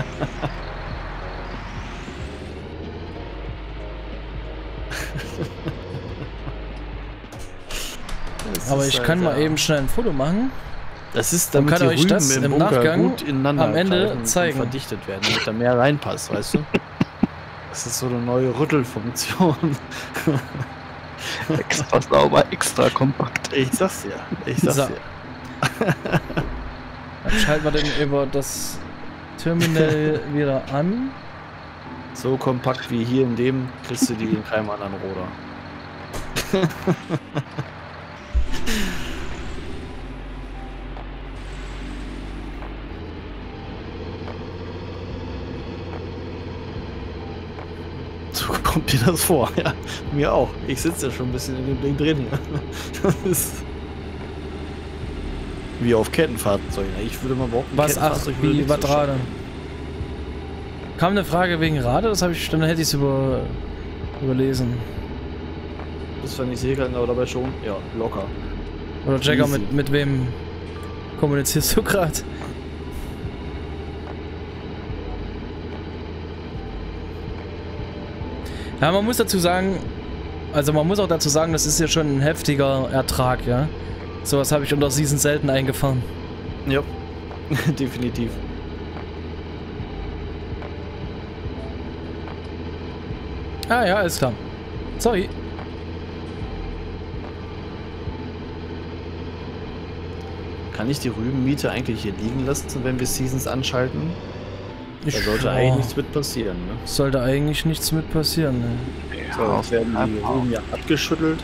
Aber ich kann mal eben schnell ein Foto machen. Das ist, damit kann die euch Rüben das im Nachgang gut ineinander am Ende zeigen. Verdichtet werden, damit da mehr reinpasst, weißt du? Das ist so eine neue Rüttelfunktion. Extra sauber, extra kompakt. Ich sag's dir. Dann schalten wir den über das Terminal wieder an. So kompakt wie hier in dem kriegst du die in keinem anderen Roder. So kommt dir das vor, ja. Mir auch. Ich sitze ja schon ein bisschen in dem Ding drin hier. Das ist wie auf Kettenfahrzeugen. Ich würde mal behaupten, was Rade? Kam eine Frage wegen Rade? Das habe ich, dann hätte ich es überlesen. Das fand ich segeln, aber dabei schon. Ja, locker. Oder Jagger, mit wem kommunizierst du gerade? Ja, man muss dazu sagen, also man muss auch dazu sagen, das ist ja schon ein heftiger Ertrag, ja. Sowas habe ich unter Season selten eingefahren. Ja, definitiv. Ah ja, alles klar. Sorry. Kann ich die Rübenmiete eigentlich hier liegen lassen, wenn wir Seasons anschalten? Da sollte eigentlich nichts mit passieren, ne? Sollte eigentlich nichts mit passieren, ne? So, jetzt werden die Rüben ja abgeschüttelt.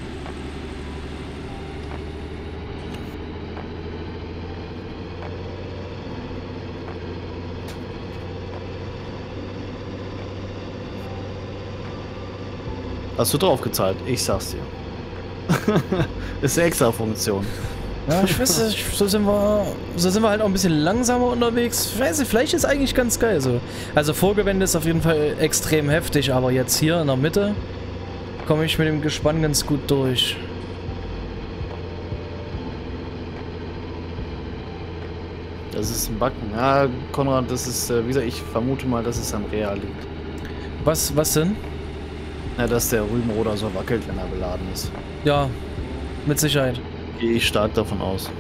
Hast du drauf gezahlt? Ich sag's dir. Ist eine extra Funktion. Ja, ich weiß nicht, so sind wir halt auch ein bisschen langsamer unterwegs. Ich weiß nicht, vielleicht ist eigentlich ganz geil so. Also Vorgewende ist auf jeden Fall extrem heftig, aber jetzt hier in der Mitte komme ich mit dem Gespann ganz gut durch. Das ist ein Backen. Ja, Konrad, das ist, wie gesagt, ich vermute mal, dass es am Real liegt. Was denn? Ja, dass der Rübenroder so wackelt, wenn er beladen ist. Ja, mit Sicherheit. Gehe ich stark davon aus.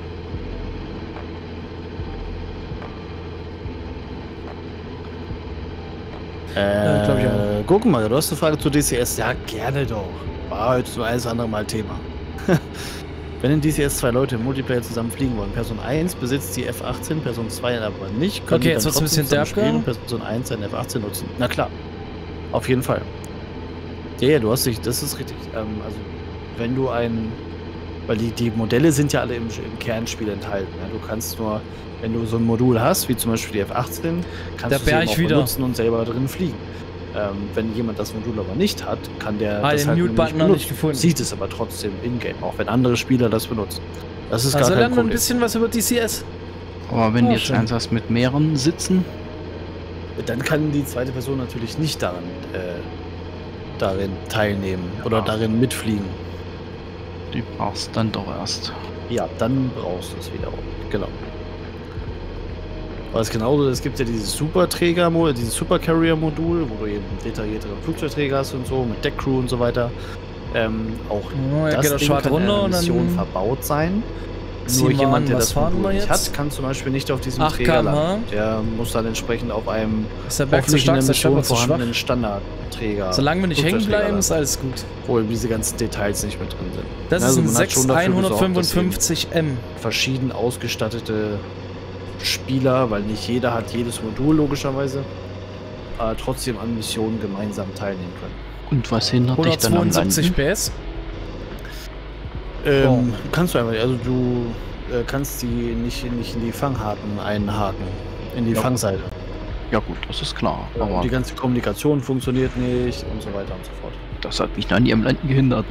Glaub ich auch. Gucken mal, du hast eine Frage zu DCS. Ja, gerne doch. War heute so alles andere Mal Thema. Wenn in DCS 2 Leute im Multiplayer zusammen fliegen wollen, Person 1 besitzt die F-18, Person 2 aber nicht, können okay, die jetzt dann wird's ein bisschen trotzdem zusammen derber. spielen und Person 1 seine F-18 nutzen. Na klar. Auf jeden Fall. Ja, du hast dich, das ist richtig. Also, wenn du weil die Modelle sind ja alle im Kernspiel enthalten. Ja? Du kannst nur, wenn du so ein Modul hast, wie zum Beispiel die F-18, kannst du sie eben auch benutzen und selber drin fliegen. Wenn jemand das Modul aber nicht hat, kann der das halt Mute-Button noch nicht gefunden. Sieht es aber trotzdem in-game, auch wenn andere Spieler das benutzen. Das ist also gar kein lernen wir Problem. ein bisschen was über DCS. Aber wenn Oh, jetzt schön. eins hast mit mehreren sitzen, Dann kann die zweite Person natürlich nicht darin teilnehmen oder darin mitfliegen. die brauchst du dann doch erst. Ja, dann brauchst du es wiederum. Genau. Aber es ist genauso, es gibt ja dieses Superträger-Modul, dieses Supercarrier-Modul, wo du eben detailliertere Flugzeugträger hast und so, mit Deckcrew und so weiter. Auch Oh, ja, geht das das Ding Schwert kann in runter einer und Mission dann verbaut sein. ziehen Nur wir jemand, an, der was das fahren Modul wir nicht jetzt? hat, kann zum Beispiel nicht auf diesem 8 Träger km/h. landen. Der muss dann entsprechend auf einem Ist der Berg zu hoffentlich in stark, der ist der Mission Stapler zu schwach? vorhandenen Standardträger. Solange wir nicht hängen Flugzeugträger bleiben, landen, ist alles gut. wo eben diese ganzen Details nicht mit drin sind. Das Also ist man hat schon dafür ein gesorgt, dass eben 6-155M. verschieden ausgestattete Spieler, weil nicht jeder hat jedes Modul logischerweise, trotzdem an Missionen gemeinsam teilnehmen können. Und was hindert dich dann am 172 Landen? PS. Kannst du einfach, also du kannst die nicht in die Fanghaken einhaken, in die Ja. Fangseite. Ja gut, das ist klar. Aber Die ganze Kommunikation funktioniert nicht und so weiter und so fort. das hat mich noch nie am Landen gehindert.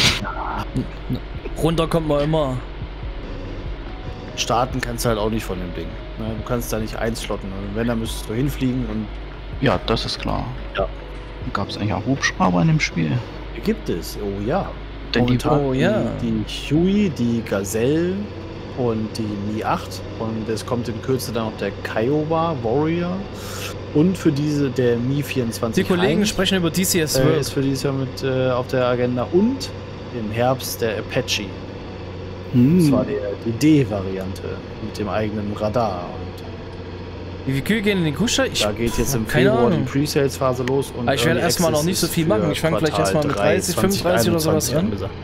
Runter kommt man immer. Starten kannst du halt auch nicht von dem Ding. Ne? Du kannst da nicht einslotten. Und wenn, dann müsstest du hinfliegen und Ja, das ist klar. Ja. Gab es eigentlich auch Hubschrauber in dem Spiel? gibt es, oh ja. Denn die, Momentan Oh ja. die Huey, die Gazelle und die Mi 8 und es kommt in Kürze dann noch der Kiowa Warrior und für diese der Mi 24. Die Kollegen Heinz, sprechen über DCS ist World. für dieses Jahr mit auf der Agenda und im Herbst der Apache. Das war die D-Variante mit dem eigenen Radar. Und Wie viele Kühe gehen in den Kuhstall? Ich da geht jetzt im keine Februar Ahnung. die Pre-Sales-Phase los. Und Aber ich werde Early erstmal noch Access nicht so ist viel für machen. Ich fange vielleicht Quartal erstmal mit 3 30, 35 oder sowas 2021 an. angesagt.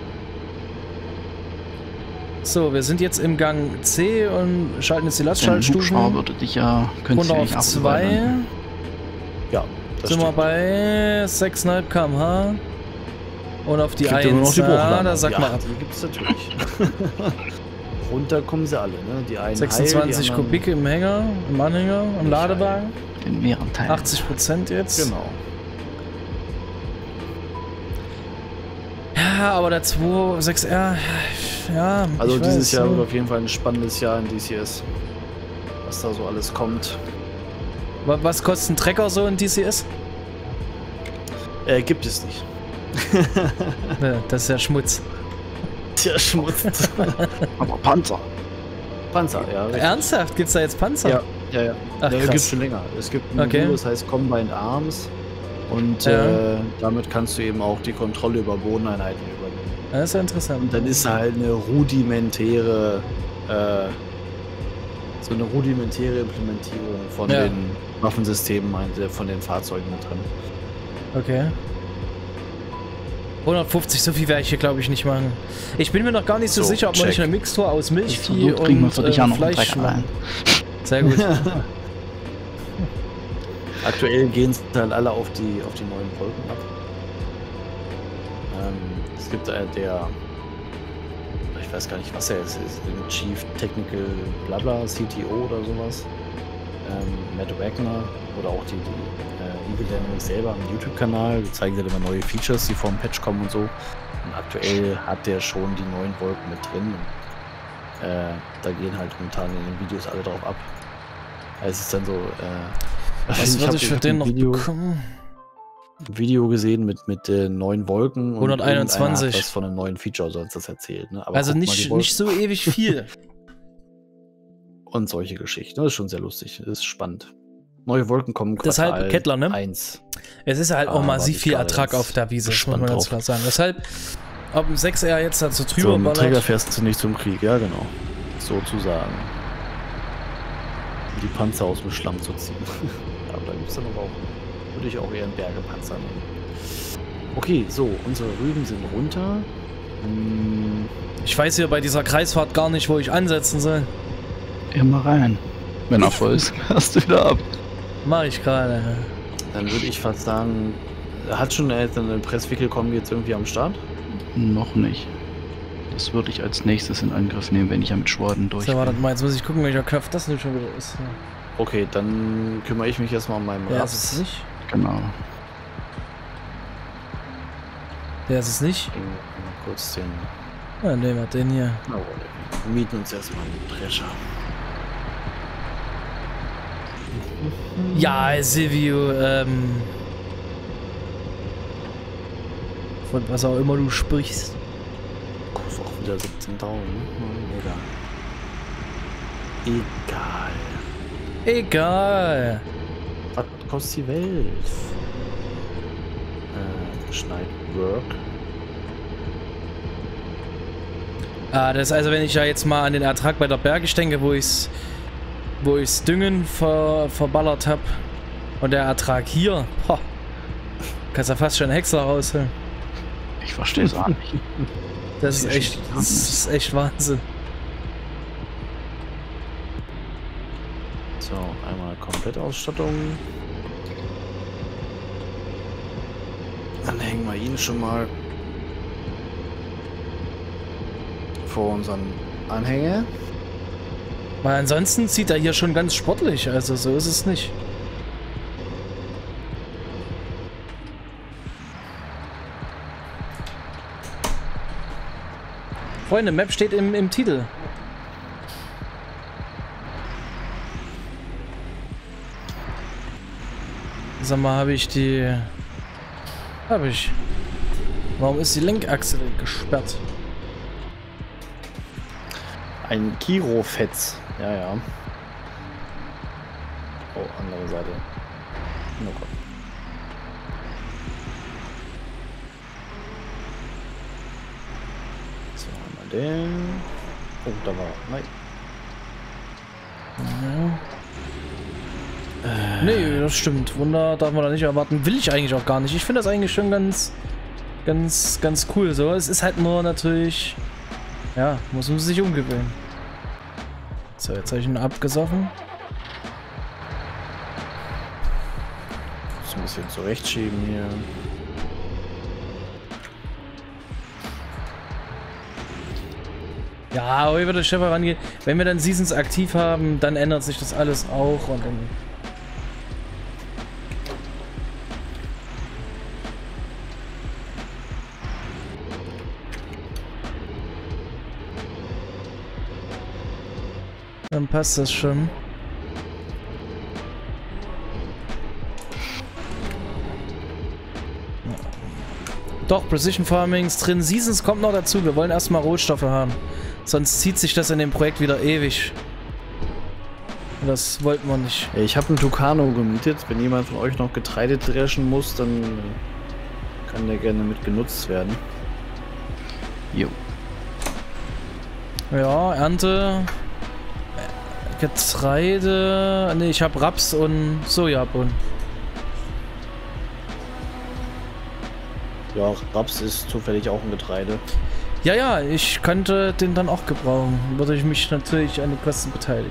So, wir sind jetzt im Gang C und schalten jetzt die Ein Hubschrauber Lastschaltstufen. würde dich ja, könntest Runter du auf eigentlich 2. Ja, das Sind wir stimmt. bei 6,5 km/h. Und auf die Gibt 1. immer noch die Hochlandung. Da sag ja, mal ab. die gibt es natürlich. Runter kommen sie alle, ne? Die einen 26 heil, die anderen- Kubik im Hänger, im Anhänger, im Nicht Ladewagen. in mehreren Teilen. 80% jetzt. Genau. Ja, aber der 2.6R, ja. Also ich dieses weiß, Jahr ne? wird auf jeden Fall ein spannendes Jahr in DCS. Was da so alles kommt. Was kostet ein Trecker so in DCS? Gibt es nicht. Ne, das ist ja Schmutz. Tja, Schmutz. Aber Panzer. Panzer, ja. richtig. Ernsthaft? Gibt's da jetzt Panzer? Ja, ja, ja. Ach, ja, krass. gibt schon länger. Es gibt ein Okay. Modul, das heißt Combined Arms. Und damit kannst du eben auch die Kontrolle über Bodeneinheiten übernehmen. Das ist ja interessant. Und dann ist halt eine rudimentäre Implementierung von den Waffensystemen, von den Fahrzeugen mit drin. Okay. 150, so viel werde ich hier glaube ich nicht machen. Ich bin mir noch gar nicht so sicher, ob man nicht eine Mixtur aus Milchvieh und Fleisch machen. Sehr gut. Aktuell gehen es dann alle auf die neuen Wolken ab. Es gibt ich weiß gar nicht, was er ist, ein Chief Technical Blabla, CTO oder sowas. Matt Wagner oder auch die Evil Dynamics selber am YouTube-Kanal. Die zeigen halt immer neue Features, die vor dem Patch kommen und so. Und aktuell hat der schon die neuen Wolken mit drin. Und, da gehen halt momentan in den Videos alle drauf ab. Es ist dann so, was würde ich für den noch bekommen? Ein Video gesehen mit den neuen Wolken. 121. Und was von einem neuen Feature sonst das erzählt. Ne? Aber also nicht so ewig viel. Und solche Geschichten. Das ist schon sehr lustig. Das ist spannend. Neue Wolken kommen Quartal deshalb Kettler, ne? 1. Es ist halt auch massiv viel Ertrag auf der Wiese, muss man ganz klar sagen. Deshalb, ob ein 6R jetzt dazu drüber ballert. Zum Träger fährst du nicht zum Krieg, ja genau. Sozusagen. Um die Panzer aus dem Schlamm zu ziehen. Aber da gibt es dann aber auch, würde ich auch eher einen Bergepanzer nehmen. Okay, so, unsere Rüben sind runter. Ich weiß hier bei dieser Kreisfahrt gar nicht, wo ich ansetzen soll. Immer rein. Wenn er voll ist, hast du wieder ab. Mach ich gerade. Dann würde ich fast sagen, hat schon eine Presswickel-Kombi jetzt irgendwie am Start? Noch nicht. Das würde ich als nächstes in Angriff nehmen, wenn ich ja mit Schwaden durch bin. So, warte mal, jetzt muss ich gucken, welcher Knopf das denn schon wieder ist. Ja. Okay, dann kümmere ich mich erstmal um meinen Der ist es nicht. Genau. Der ist es nicht. Kurz den... Ja, nehmen wir den hier. Wir mieten uns erstmal einen Drescher. Ja, Silvio, von was auch immer du sprichst. Kostet auch wieder 17.000, Egal. Was kostet die Welt? Schneidwork. Das ist also, wenn ich ja jetzt mal an den Ertrag bei der Bergisch denke, wo ich's Düngen verballert habe. Und der Ertrag hier, kannst ja fast schon einen Häcksler rausholen. Ich verstehe es auch nicht. Das ist echt Wahnsinn. So, einmal Komplettausstattung. Dann hängen wir ihn schon mal vor unseren Anhänger. Weil ansonsten sieht er hier schon ganz sportlich, also so ist es nicht. Freunde, Map steht im Titel. Sag mal, habe ich die... Habe ich. Warum ist die Lenkachse gesperrt? Ein Kiro-Fetz. Ja, ja. Oh, andere Seite. Oh Gott. So, einmal den. Oh, da war... Nein. Ja. Nee, das stimmt. Wunder darf man da nicht erwarten. Will ich eigentlich auch gar nicht. Ich finde das eigentlich schon ganz cool so. Es ist halt nur natürlich... Ja, muss man sich umgewöhnen. So, jetzt habe ich ihn abgesoffen. Muss ein bisschen zurechtschieben hier. Ja, aber wie wird der Chef herangehen? Wenn wir dann Seasons aktiv haben, dann ändert sich das alles auch und dann... Dann passt das schon. Doch, Precision Farming ist drin. Seasons kommt noch dazu. Wir wollen erstmal Rohstoffe haben. Sonst zieht sich das in dem Projekt wieder ewig. Das wollten wir nicht. Ich habe einen Tucano gemietet. Wenn jemand von euch noch Getreide dreschen muss, dann kann der gerne mit genutzt werden. Jo. Ja, Ernte. Getreide. Ne, ich habe Raps und Sojabohnen. Ja, Raps ist zufällig auch ein Getreide. Ja, ja, ich könnte den dann auch gebrauchen. Würde ich mich natürlich an den Kosten beteiligen.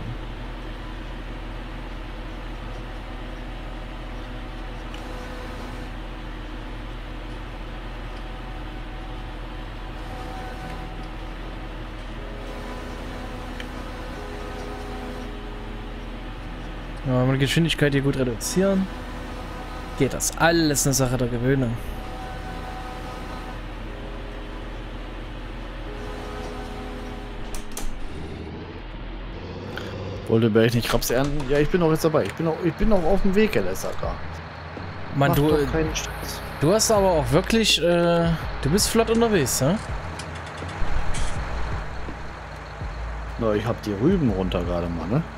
Ja, wenn wir die Geschwindigkeit hier gut reduzieren, geht das alles eine Sache der Gewöhnung. Wollte Berg nicht Raps ernten? Ja, ich bin auch jetzt dabei. Ich bin auch auf dem Weg, Herr Lessacker. Mann, Mach doch keinen Stress. du hast aber auch wirklich, du bist flott unterwegs, ne? Na, ich hab die Rüben runter gerade mal, ne?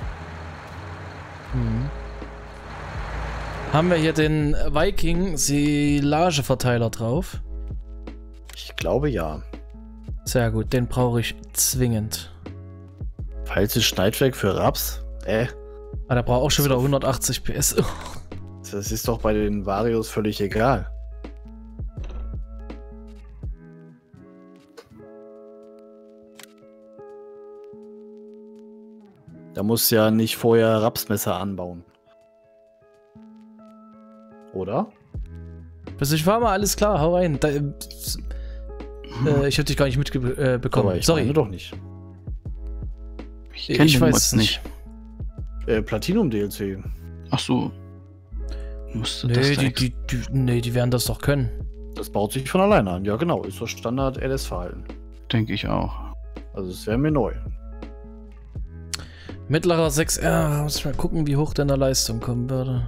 Mhm. Haben wir hier den Viking Silageverteiler drauf? Ich glaube ja. Sehr gut, den brauche ich zwingend. Falsches Schneidwerk für Raps? Ah, der braucht auch schon wieder 180 PS. Das ist doch bei den Varios völlig egal. Da musst du ja nicht vorher Rapsmesser anbauen. Oder? Also ich war mal, alles klar, hau rein. Da, ich hab dich gar nicht mitbekommen. Aber ich Sorry. meine doch nicht. Ich weiß es nicht. Platinum DLC. Ach so. Musste das Nee, die werden das doch können. Das baut sich von alleine an. Ja, genau. Ist das Standard LS-Verhalten. denke ich auch. Also es wäre mir neu. Mittlerer 6R. Muss ich mal gucken, wie hoch denn der Leistung kommen würde.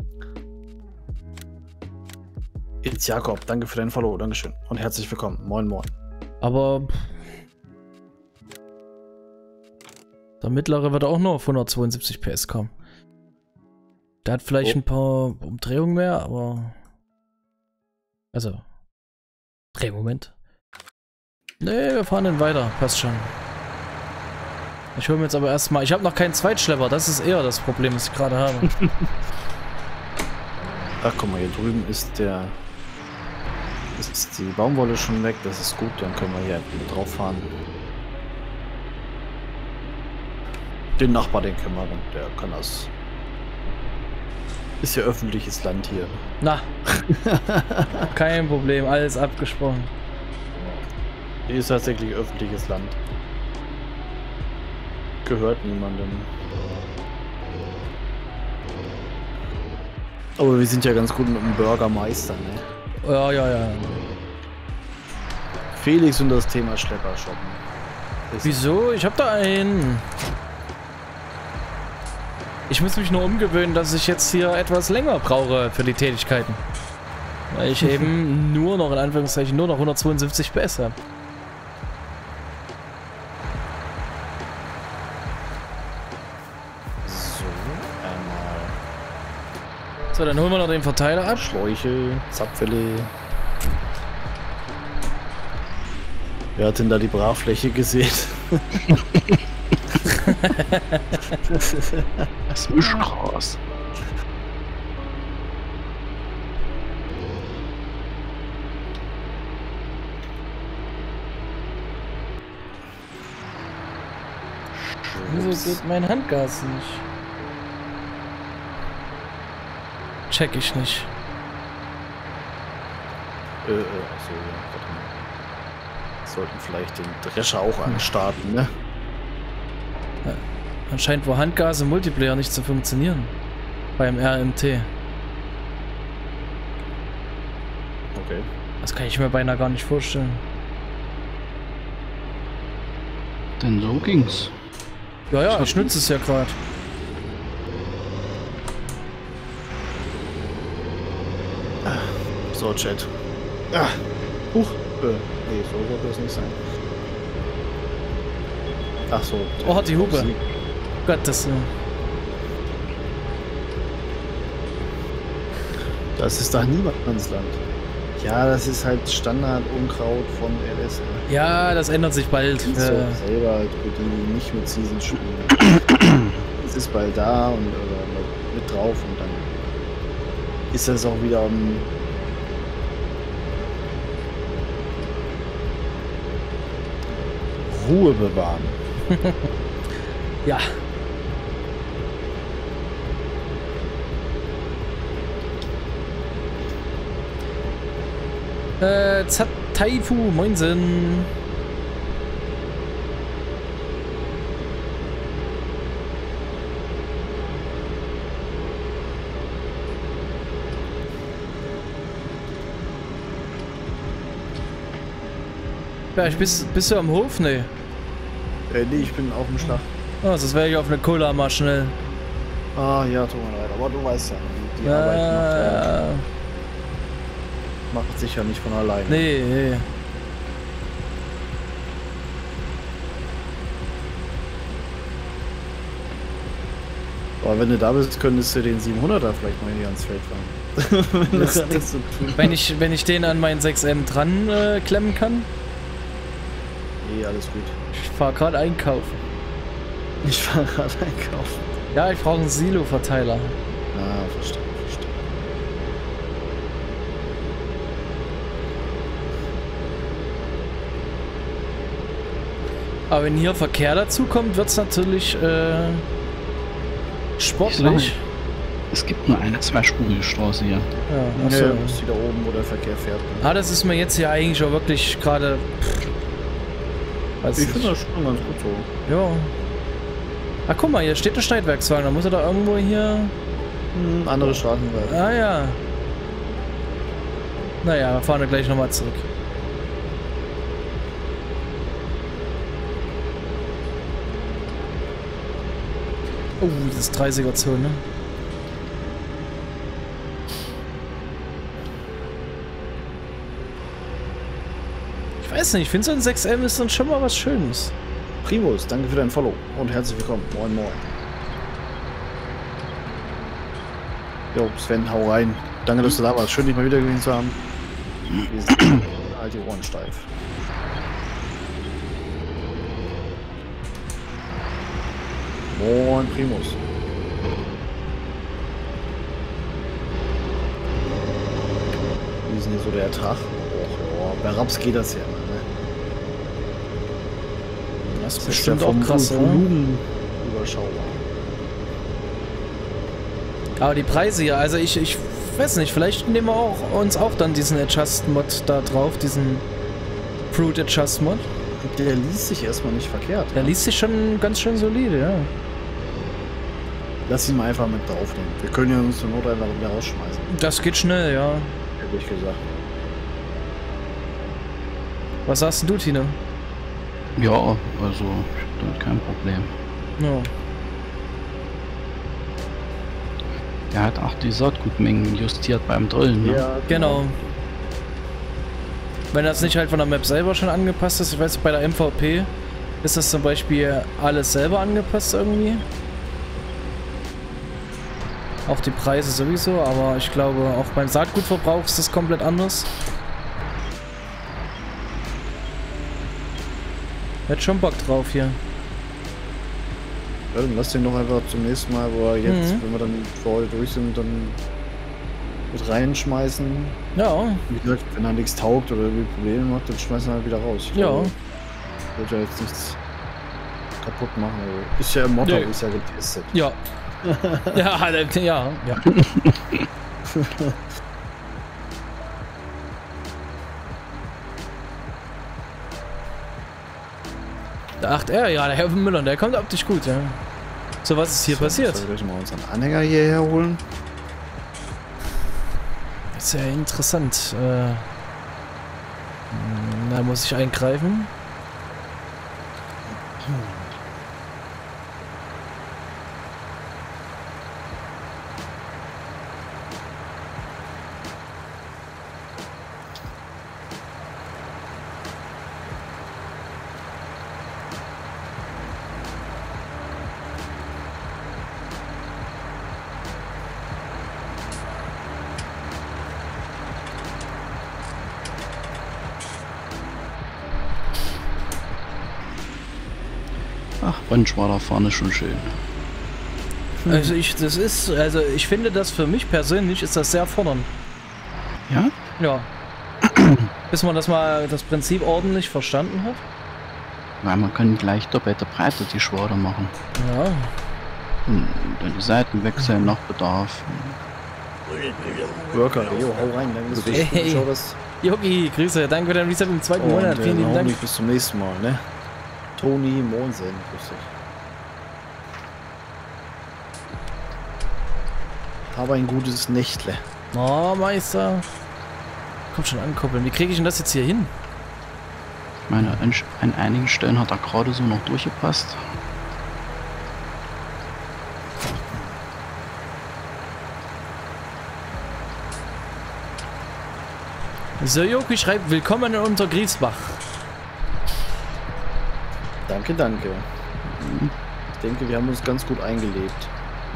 Jetzt Jakob, danke für dein Follow. Dankeschön. Und herzlich willkommen. Moin, moin. Aber der mittlere wird auch nur auf 172 PS kommen. Der hat vielleicht ein paar Umdrehungen mehr, aber... Also... Drehmoment. Nee, wir fahren dann weiter. Passt schon. Ich hole mir jetzt aber erstmal... Ich habe noch keinen Zweitschlepper. Das ist eher das Problem, was ich gerade habe. Ach, guck mal, hier drüben ist der... Ist die Baumwolle schon weg. Das ist gut. Dann können wir hier wieder drauf fahren. Den Nachbar, den kennen wir. Der kann das... Ist ja öffentliches Land hier. Na, kein Problem, alles abgesprochen. Hier ist tatsächlich öffentliches Land. Gehört niemandem. Aber wir sind ja ganz gut mit dem Bürgermeister, ne? Ja, ja, ja. Felix und das Thema Schlepper shoppen. Wieso? Ich hab da einen. Ich muss mich nur umgewöhnen, dass ich jetzt hier etwas länger brauche für die Tätigkeiten. Weil ich eben nur noch, in Anführungszeichen, nur noch 172 PS habe. So, einmal So, dann holen wir noch den Verteiler ab. Schläuche, Zapfwelle. Wer hat denn da die Brachfläche gesehen? Das Mischgras. Wieso geht mein Handgas nicht? Check ich nicht. Achso, ja, warte mal. Sollten vielleicht den Drescher auch anstarten, ne? Ja, anscheinend war Handgas im Multiplayer nicht zu funktionieren. Beim RMT. Okay. Das kann ich mir beinahe gar nicht vorstellen. Denn so ging's. Ja, ja, ich nutze es ja gerade. So, Chat. Huch. Nee, so wird das nicht sein. Ach so. Oh, hat die Hupe. Gottes Willen. Das ist doch Niemandsland. Ja, das ist halt Standard-Unkraut von LS. Ja, das ändert sich bald. Selber, die nicht mit Season spielen. Es ist bald da und mit drauf und dann ist das auch wieder Ruhe bewahren. Ja. Taifu, moinsen. Ja, bist du am Hof? Nee. Nee, ich bin auf dem Schlag. Oh, das wäre ich auf eine Cola mal schnell. Ah, ja, tut mir leid, aber du weißt ja, die Arbeit macht sich ja nicht von alleine. Nee. Aber wenn du da bist, könntest du den 700er vielleicht mal hier ans Feld fahren. Wenn ich den an meinen 6M dran klemmen kann? Nee, alles gut. Ich fahr gerade einkaufen. Ja, ich brauche einen Silo-Verteiler. Ah, verstehe. Aber wenn hier Verkehr dazu kommt, wird es natürlich sportlich. Es gibt nur eine zweispurige Straße hier. Ja, achso. Ja, ist die da oben, wo der Verkehr fährt. Ah, das ist mir jetzt ja eigentlich auch wirklich gerade. Ich finde das schon ganz gut so. Ja. Ah, guck mal, hier steht der Schneidwerkswagen. Da muss er da irgendwo hier. Andere Straßenseite. Ah ja. Naja, fahren wir gleich nochmal zurück. Oh, das ist 30er-Zone. Ich weiß nicht, ich finde so ein 6M ist dann schon mal was Schönes. Primus, danke für dein Follow und herzlich willkommen. Moin, moin. Jo, Sven, hau rein. Danke, dass du da warst. Schön, dich mal wieder gesehen zu haben. Wir sind halt die Ohren steif. Moin, Primus. Wie ist denn hier so der Ertrag? Oh, bei Raps geht das ja immer, ne? Das ist bestimmt auch krass, oder? Überschaubar. Aber die Preise hier, also ich weiß nicht, vielleicht nehmen wir uns auch dann diesen Adjust-Mod da drauf, diesen Fruit Adjust-Mod. Der liest sich erstmal nicht verkehrt. Der liest sich schon ganz schön solide, ja. Lass ihn mal einfach mit draufnehmen. Wir können ja uns zur Not einfach wieder rausschmeißen. Das geht schnell, ja. Hätte ich gesagt. Was sagst du, Tine? Ja, also ich hab damit kein Problem. Ja. Der hat auch die Saatgutmengen justiert beim Drillen. Ne? Ja, Genau. Wenn das nicht halt von der Map selber schon angepasst ist, ich weiß, bei der MVP ist das zum Beispiel alles selber angepasst irgendwie. Auch die Preise sowieso, aber ich glaube auch beim Saatgutverbrauch ist das komplett anders. Hätte schon Bock drauf hier. Ja, dann lass den doch einfach zum nächsten Mal, wo er jetzt, wenn wir dann für heute durch sind, dann mit reinschmeißen. Ja. Wie gesagt, wenn er nichts taugt oder irgendwie Probleme macht, dann schmeißen wir halt wieder raus. Ich glaube, wird ja jetzt nichts kaputt machen. Also ist ja im Motto, ist ja getestet. Ja. ja. Der 8R, ja, der Herr Müller, der kommt optisch gut, ja. So, was ist hier passiert? Sollen wir mal unseren Anhänger hierher holen? Ist ja interessant. Da muss ich eingreifen. Rennschwader fahren ist schon schön. Also ich finde das für mich persönlich ist das sehr fordernd. Ja? Ja. Bis man das Prinzip ordentlich verstanden hat. Weil man kann gleich doppelte Breite die Schwader machen. Ja. Und dann die Seiten wechseln nach Bedarf. Worker, jo, hau rein, danke. Hey. Schau das. Jogi, Grüße, danke für dein Reset im zweiten Monat. Vielen lieben Dank. Bis zum nächsten Mal, ne? Toni Monsen, grüß dich. Aber ein gutes Nächtle. Oh, Meister. Komm schon ankuppeln. Wie kriege ich denn das jetzt hier hin? Ich meine, an einigen Stellen hat er gerade so noch durchgepasst. So, Joki schreibt, willkommen in unser Griesbach. Danke, danke. Ich denke, wir haben uns ganz gut eingelebt.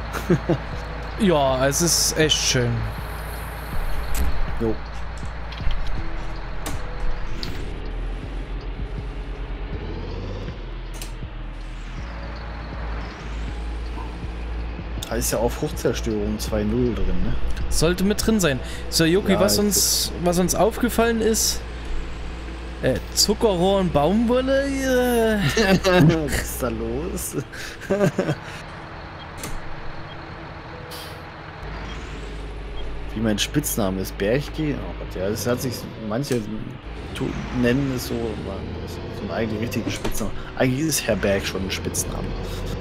Ja, es ist echt schön. Jo. Da ist ja auch Fruchtzerstörung 2.0 drin, ne? Sollte mit drin sein. So, Joki, Ja, was uns aufgefallen ist, Zuckerrohr und Baumwolle. Was ist da los? Wie mein Spitzname ist, Berchki. Oh Gott, ja, das hat sich manche nennen es so, aber das ist so ein eigentlich richtiger Spitzname. Eigentlich ist Herr Berg schon ein Spitzname.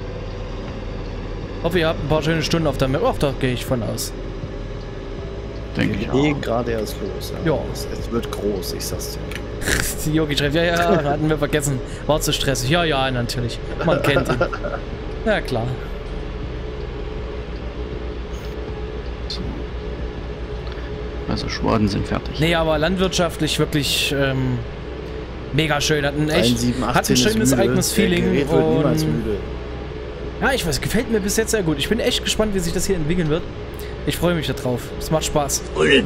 Hoffe, ihr habt ein paar schöne Stunden auf der Map. Ach, da gehe ich von aus. Denke ich Wir legen auch. gerade erst los. Ja. Ja. Es wird groß, ich sag's dir. Die Jogi schreibt, ja, hatten wir vergessen. War zu stressig. Ja, natürlich. Man kennt ihn. Ja, klar. So. Also Schwaden sind fertig. Nee, aber landwirtschaftlich wirklich mega schön. Hat ein schönes eigenes Feeling. Und ja, ich weiß, gefällt mir bis jetzt sehr gut. Ich bin echt gespannt, wie sich das hier entwickeln wird. Ich freue mich darauf. Es macht Spaß.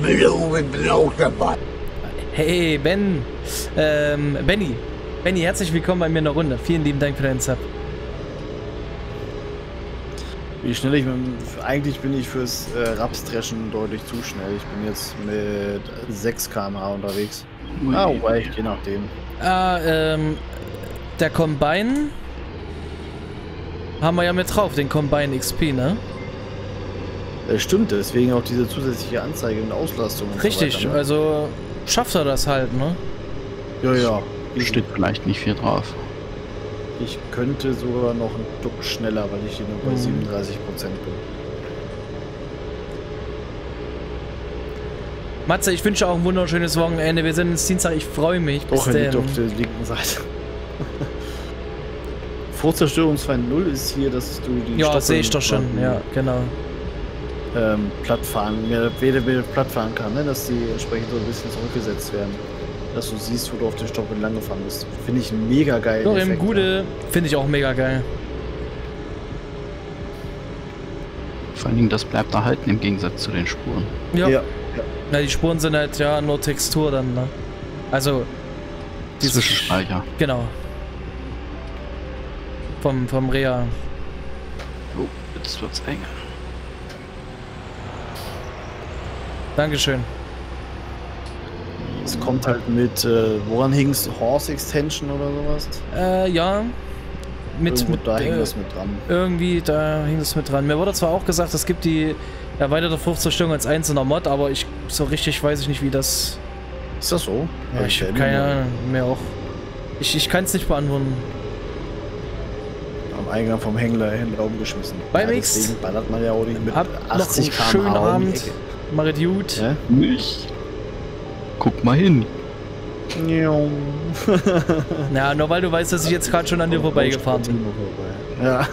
Hey, Benny, herzlich willkommen bei mir in der Runde. Vielen lieben Dank für deinen Sub. Wie schnell eigentlich bin ich fürs Rapsdreschen deutlich zu schnell. Ich bin jetzt mit 6 km/h unterwegs. Ui. Wobei, je nachdem. Der Combine haben wir ja mit drauf, den Combine XP, ne? Stimmt, deswegen auch diese zusätzliche Anzeige und Auslastung. Und Richtig, so weiter, ne? also schafft er das halt, ne? Ja. Steht vielleicht nicht viel drauf. Ich könnte sogar noch einen Stück schneller, weil ich hier nur bei 37% bin. Matze, ich wünsche auch ein wunderschönes Wochenende. Wir sind ins Dienstag, ich freue mich. Doch, auf der linken Seite. Fruchtzerstörung 2.0 ist hier, dass du die ja, sehe ich doch schon, ja, genau. Plattfahren, platt fahren kann, ne? Dass die entsprechend so ein bisschen zurückgesetzt werden. Dass du siehst, wo du auf den Stopp entlang gefahren bist. Finde ich mega geil. Doch, im Gute finde ich auch mega geil. Vor allen Dingen, das bleibt erhalten im Gegensatz zu den Spuren. Ja. Na, die Spuren sind halt ja nur Textur dann, ne? Also Zwischenspeicher. Genau. Vom Rea. Oh, jetzt wird's eng. Dankeschön. Es kommt halt mit, woran hing's? Horse Extension oder sowas? Ja. Da hing das mit dran. Irgendwie, da hing das mit dran. Mir wurde zwar auch gesagt, es gibt die erweiterte Fruchtzerstörung als einzelner Mod, aber so richtig weiß ich nicht, wie das... Ist das so? Ja, ich habe keine Ahnung mehr auch. Ich kann es nicht beantworten. Am Eingang vom Händler umgeschmissen. Bei ja, Mix. Deswegen ballert man ja auch nicht mit 80 noch einen schönen km/h um die Abend. Ecke. Macht gut. Ja? Nicht. Guck mal hin. Ja, nur weil du weißt, dass ich jetzt gerade schon an dir vorbeigefahren bin. Ja.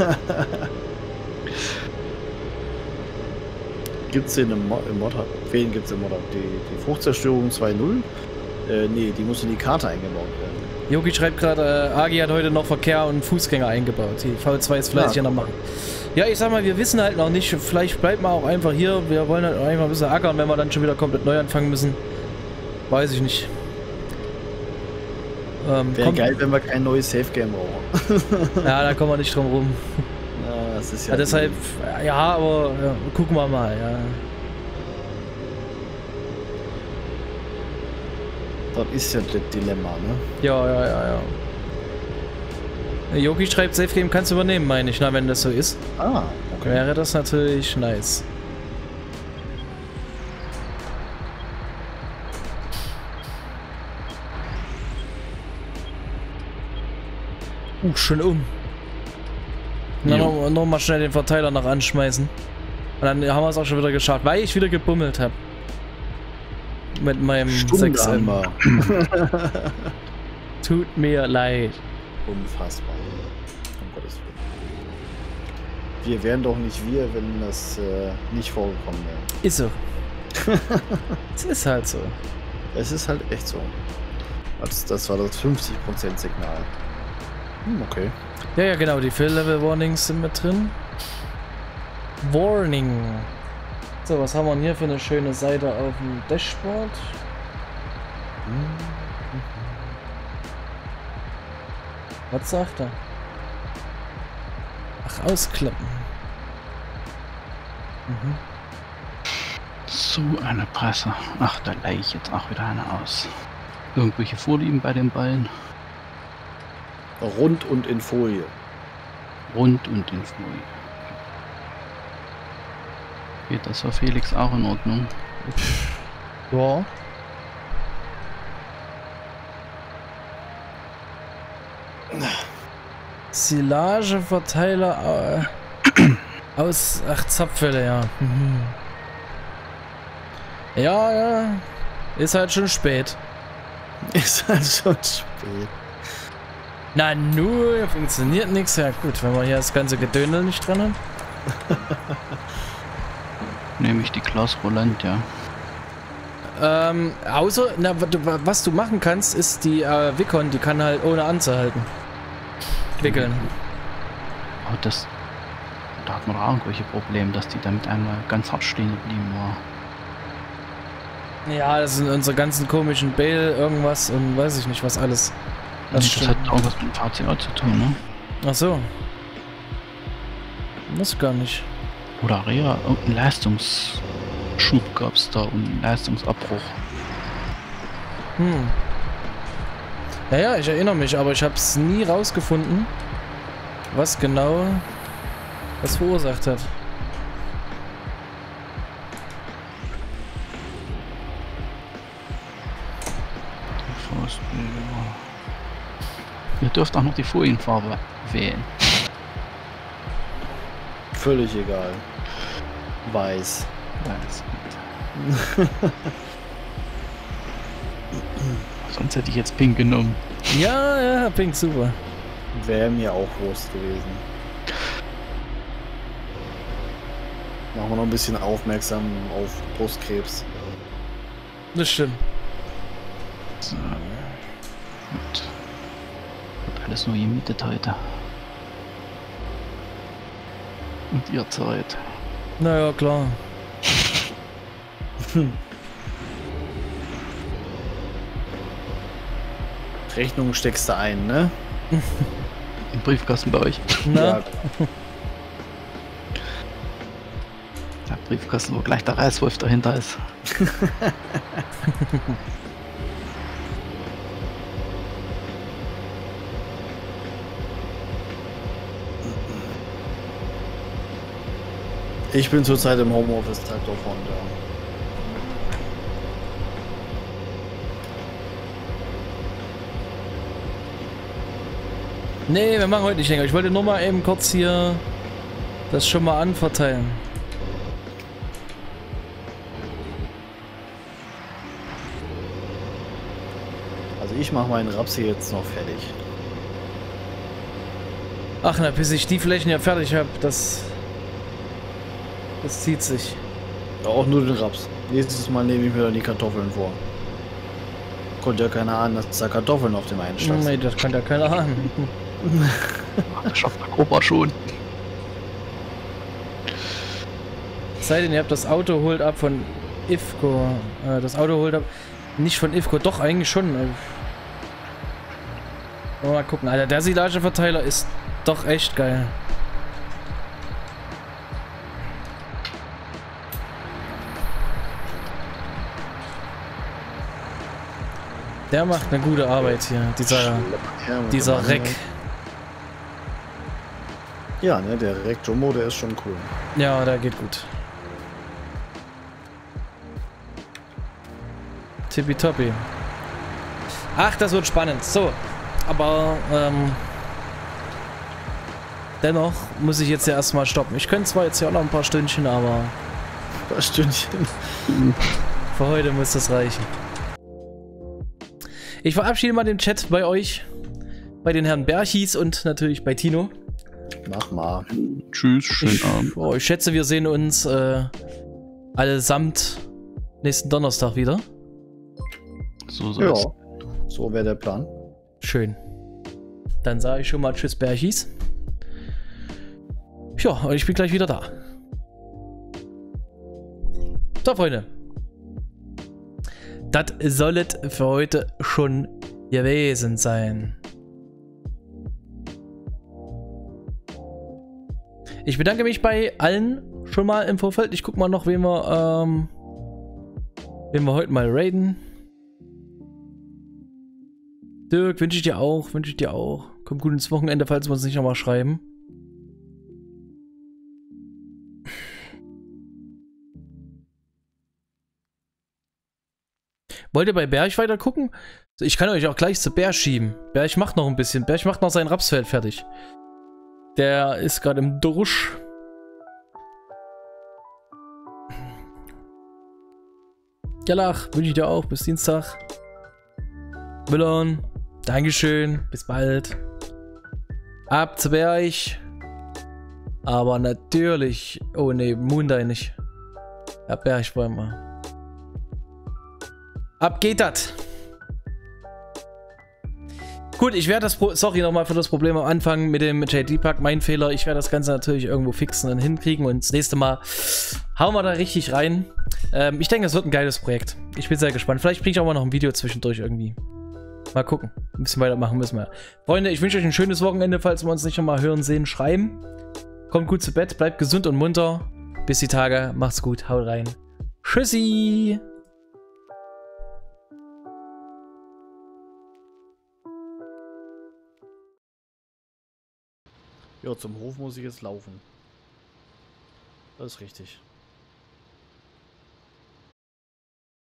Gibt's den im Mod-Hub? Wen gibt's im Mod-Hub? Die Fruchtzerstörung 2.0? Nee, die muss in die Karte eingebaut werden. Jogi schreibt gerade, Agi hat heute noch Verkehr und Fußgänger eingebaut. Die V2 ist fleißig noch machen. Ja, ich sag mal, wir wissen halt noch nicht. Vielleicht bleibt man auch einfach hier. Wir wollen halt einfach ein bisschen ackern, wenn wir dann schon wieder komplett neu anfangen müssen. Weiß ich nicht. Wäre geil, wenn wir kein neues Safe-Game brauchen. Ja, da kommen wir nicht drum rum. Ja, das ist ja deshalb, ja, aber gucken wir mal, ja. Das ist ja das Dilemma, ne? Ja. Yogi schreibt, Safe Game kannst du übernehmen, meine ich, na, wenn das so ist. Ah, okay. Wäre das natürlich nice. Schon um. Dann noch mal schnell den Verteiler noch anschmeißen. Und dann haben wir es auch schon wieder geschafft, weil ich wieder gebummelt habe. Mit meinem 6M. Tut mir leid. Unfassbar. Um Gottes Willen. Wir wären doch nicht wir, wenn das nicht vorgekommen wäre. Ist so. Es ist halt so. Es ist halt echt so. Das war das 50%-Signal. Okay. Ja, genau, die Fail-Level-Warnings sind mit drin. Warning. So, was haben wir denn hier für eine schöne Seite auf dem Dashboard? Was sagt er? Ach, ausklappen. So eine Presse. Ach, da leih ich jetzt auch wieder eine aus. Irgendwelche Vorlieben bei den Ballen? Rund und in Folie. Rund und in Folie. Geht das für Felix auch in Ordnung? Ja. Silageverteiler aus... Ach, Zapfwelle, ja. Ja. Ist halt schon spät. Ist halt schon spät. Na nur, funktioniert nichts. Ja gut, wenn wir hier das ganze Gedöndel nicht dran haben. Nehme ich die Klaus Roland, ja. Außer, was du machen kannst, ist die Wicon, die kann halt ohne anzuhalten. Wickeln. Aber da hat man auch irgendwelche Probleme, dass die damit einmal ganz hart stehen geblieben war. Ja, das sind unsere ganzen komischen Bale, irgendwas und weiß ich nicht, was alles. Das hat auch was mit dem VCA zu tun, ne? Ach so. Das gar nicht. Oder Rea, irgendein Leistungsschub gab es da und einen Leistungsabbruch. Ja, ich erinnere mich, aber ich habe es nie rausgefunden, was genau das verursacht hat. Ihr dürft auch noch die Folienfarbe wählen. Völlig egal. Weiß. Sonst hätte ich jetzt Pink genommen. Ja, Pink, super. Wäre mir auch Wurst gewesen. Machen wir noch ein bisschen aufmerksam auf Brustkrebs. Das stimmt. So. Gut. Wird alles nur gemietet heute. Und ihr Zeit. Naja, klar. Rechnung steckst du ein, ne? Im Briefkasten bei euch. Na? Ja. Der Briefkasten, wo gleich der Reißwolf dahinter ist. Ich bin zurzeit im Homeoffice, Tag davon, ja. Nee, wir machen heute nicht länger. Ich wollte nur mal eben kurz hier das schon mal anverteilen. Also ich mache meinen Raps hier jetzt noch fertig. Ach na, bis ich die Flächen ja fertig habe, das zieht sich. Ja, auch nur den Raps. Nächstes Mal nehme ich mir dann die Kartoffeln vor. Konnte ja keiner ahnen, dass da Kartoffeln auf dem einen Stück sind. Nee, das kann ja keiner ahnen. Das schafft der Opa schon. Sei denn, ihr habt das Auto holt ab von IFCO. Das Auto holt ab. Nicht von IFCO, doch eigentlich schon. Mal gucken, Alter. Der Silageverteiler ist doch echt geil. Der macht eine gute Arbeit hier, dieser Reck. Ja, ne, der Reck Jumbo, der ist schon cool. Ja, der geht gut. Tippitoppi. Ach, das wird spannend. So, aber dennoch muss ich jetzt ja erstmal stoppen. Ich könnte zwar jetzt ja auch noch ein paar Stündchen, aber... Ein paar Stündchen. Für heute muss das reichen. Ich verabschiede mal den Chat bei euch, bei den Herrn Berchis und natürlich bei Tino. Mach mal. Tschüss, schönen Abend. Oh, ich schätze, wir sehen uns allesamt nächsten Donnerstag wieder. So soll es. Ja, so wäre der Plan. Schön. Dann sage ich schon mal Tschüss, Berchis. Ja, und ich bin gleich wieder da. So, Freunde. Das soll es für heute schon gewesen sein. Ich bedanke mich bei allen schon mal im Vorfeld. Ich gucke mal noch, wen wir heute mal raiden. Dirk, wünsche ich dir auch. Kommt gut ins Wochenende, falls wir uns nicht nochmal schreiben. Wollt ihr bei Berg weiter gucken? Ich kann euch auch gleich zu Berg schieben. Berg macht noch ein bisschen. Berg macht noch sein Rapsfeld fertig. Der ist gerade im Drusch. Jalach, wünsche ich dir auch. Bis Dienstag. Willon, Dankeschön. Bis bald. Ab zu Berg. Aber natürlich... Oh ne, Moonday nicht. Ja, Berg wollen wir. Ab geht das. Gut, ich werde das... Sorry nochmal für das Problem am Anfang mit dem JD-Pack. Mein Fehler. Ich werde das Ganze natürlich irgendwo fixen und hinkriegen. Und das nächste Mal hauen wir da richtig rein. Ich denke, es wird ein geiles Projekt. Ich bin sehr gespannt. Vielleicht bringe ich auch mal noch ein Video zwischendurch irgendwie. Mal gucken. Ein bisschen weitermachen müssen wir. Freunde, ich wünsche euch ein schönes Wochenende. Falls wir uns nicht nochmal hören, sehen, schreiben. Kommt gut zu Bett. Bleibt gesund und munter. Bis die Tage. Macht's gut. Haut rein. Tschüssi. Ja, zum Hof muss ich jetzt laufen. Das ist richtig.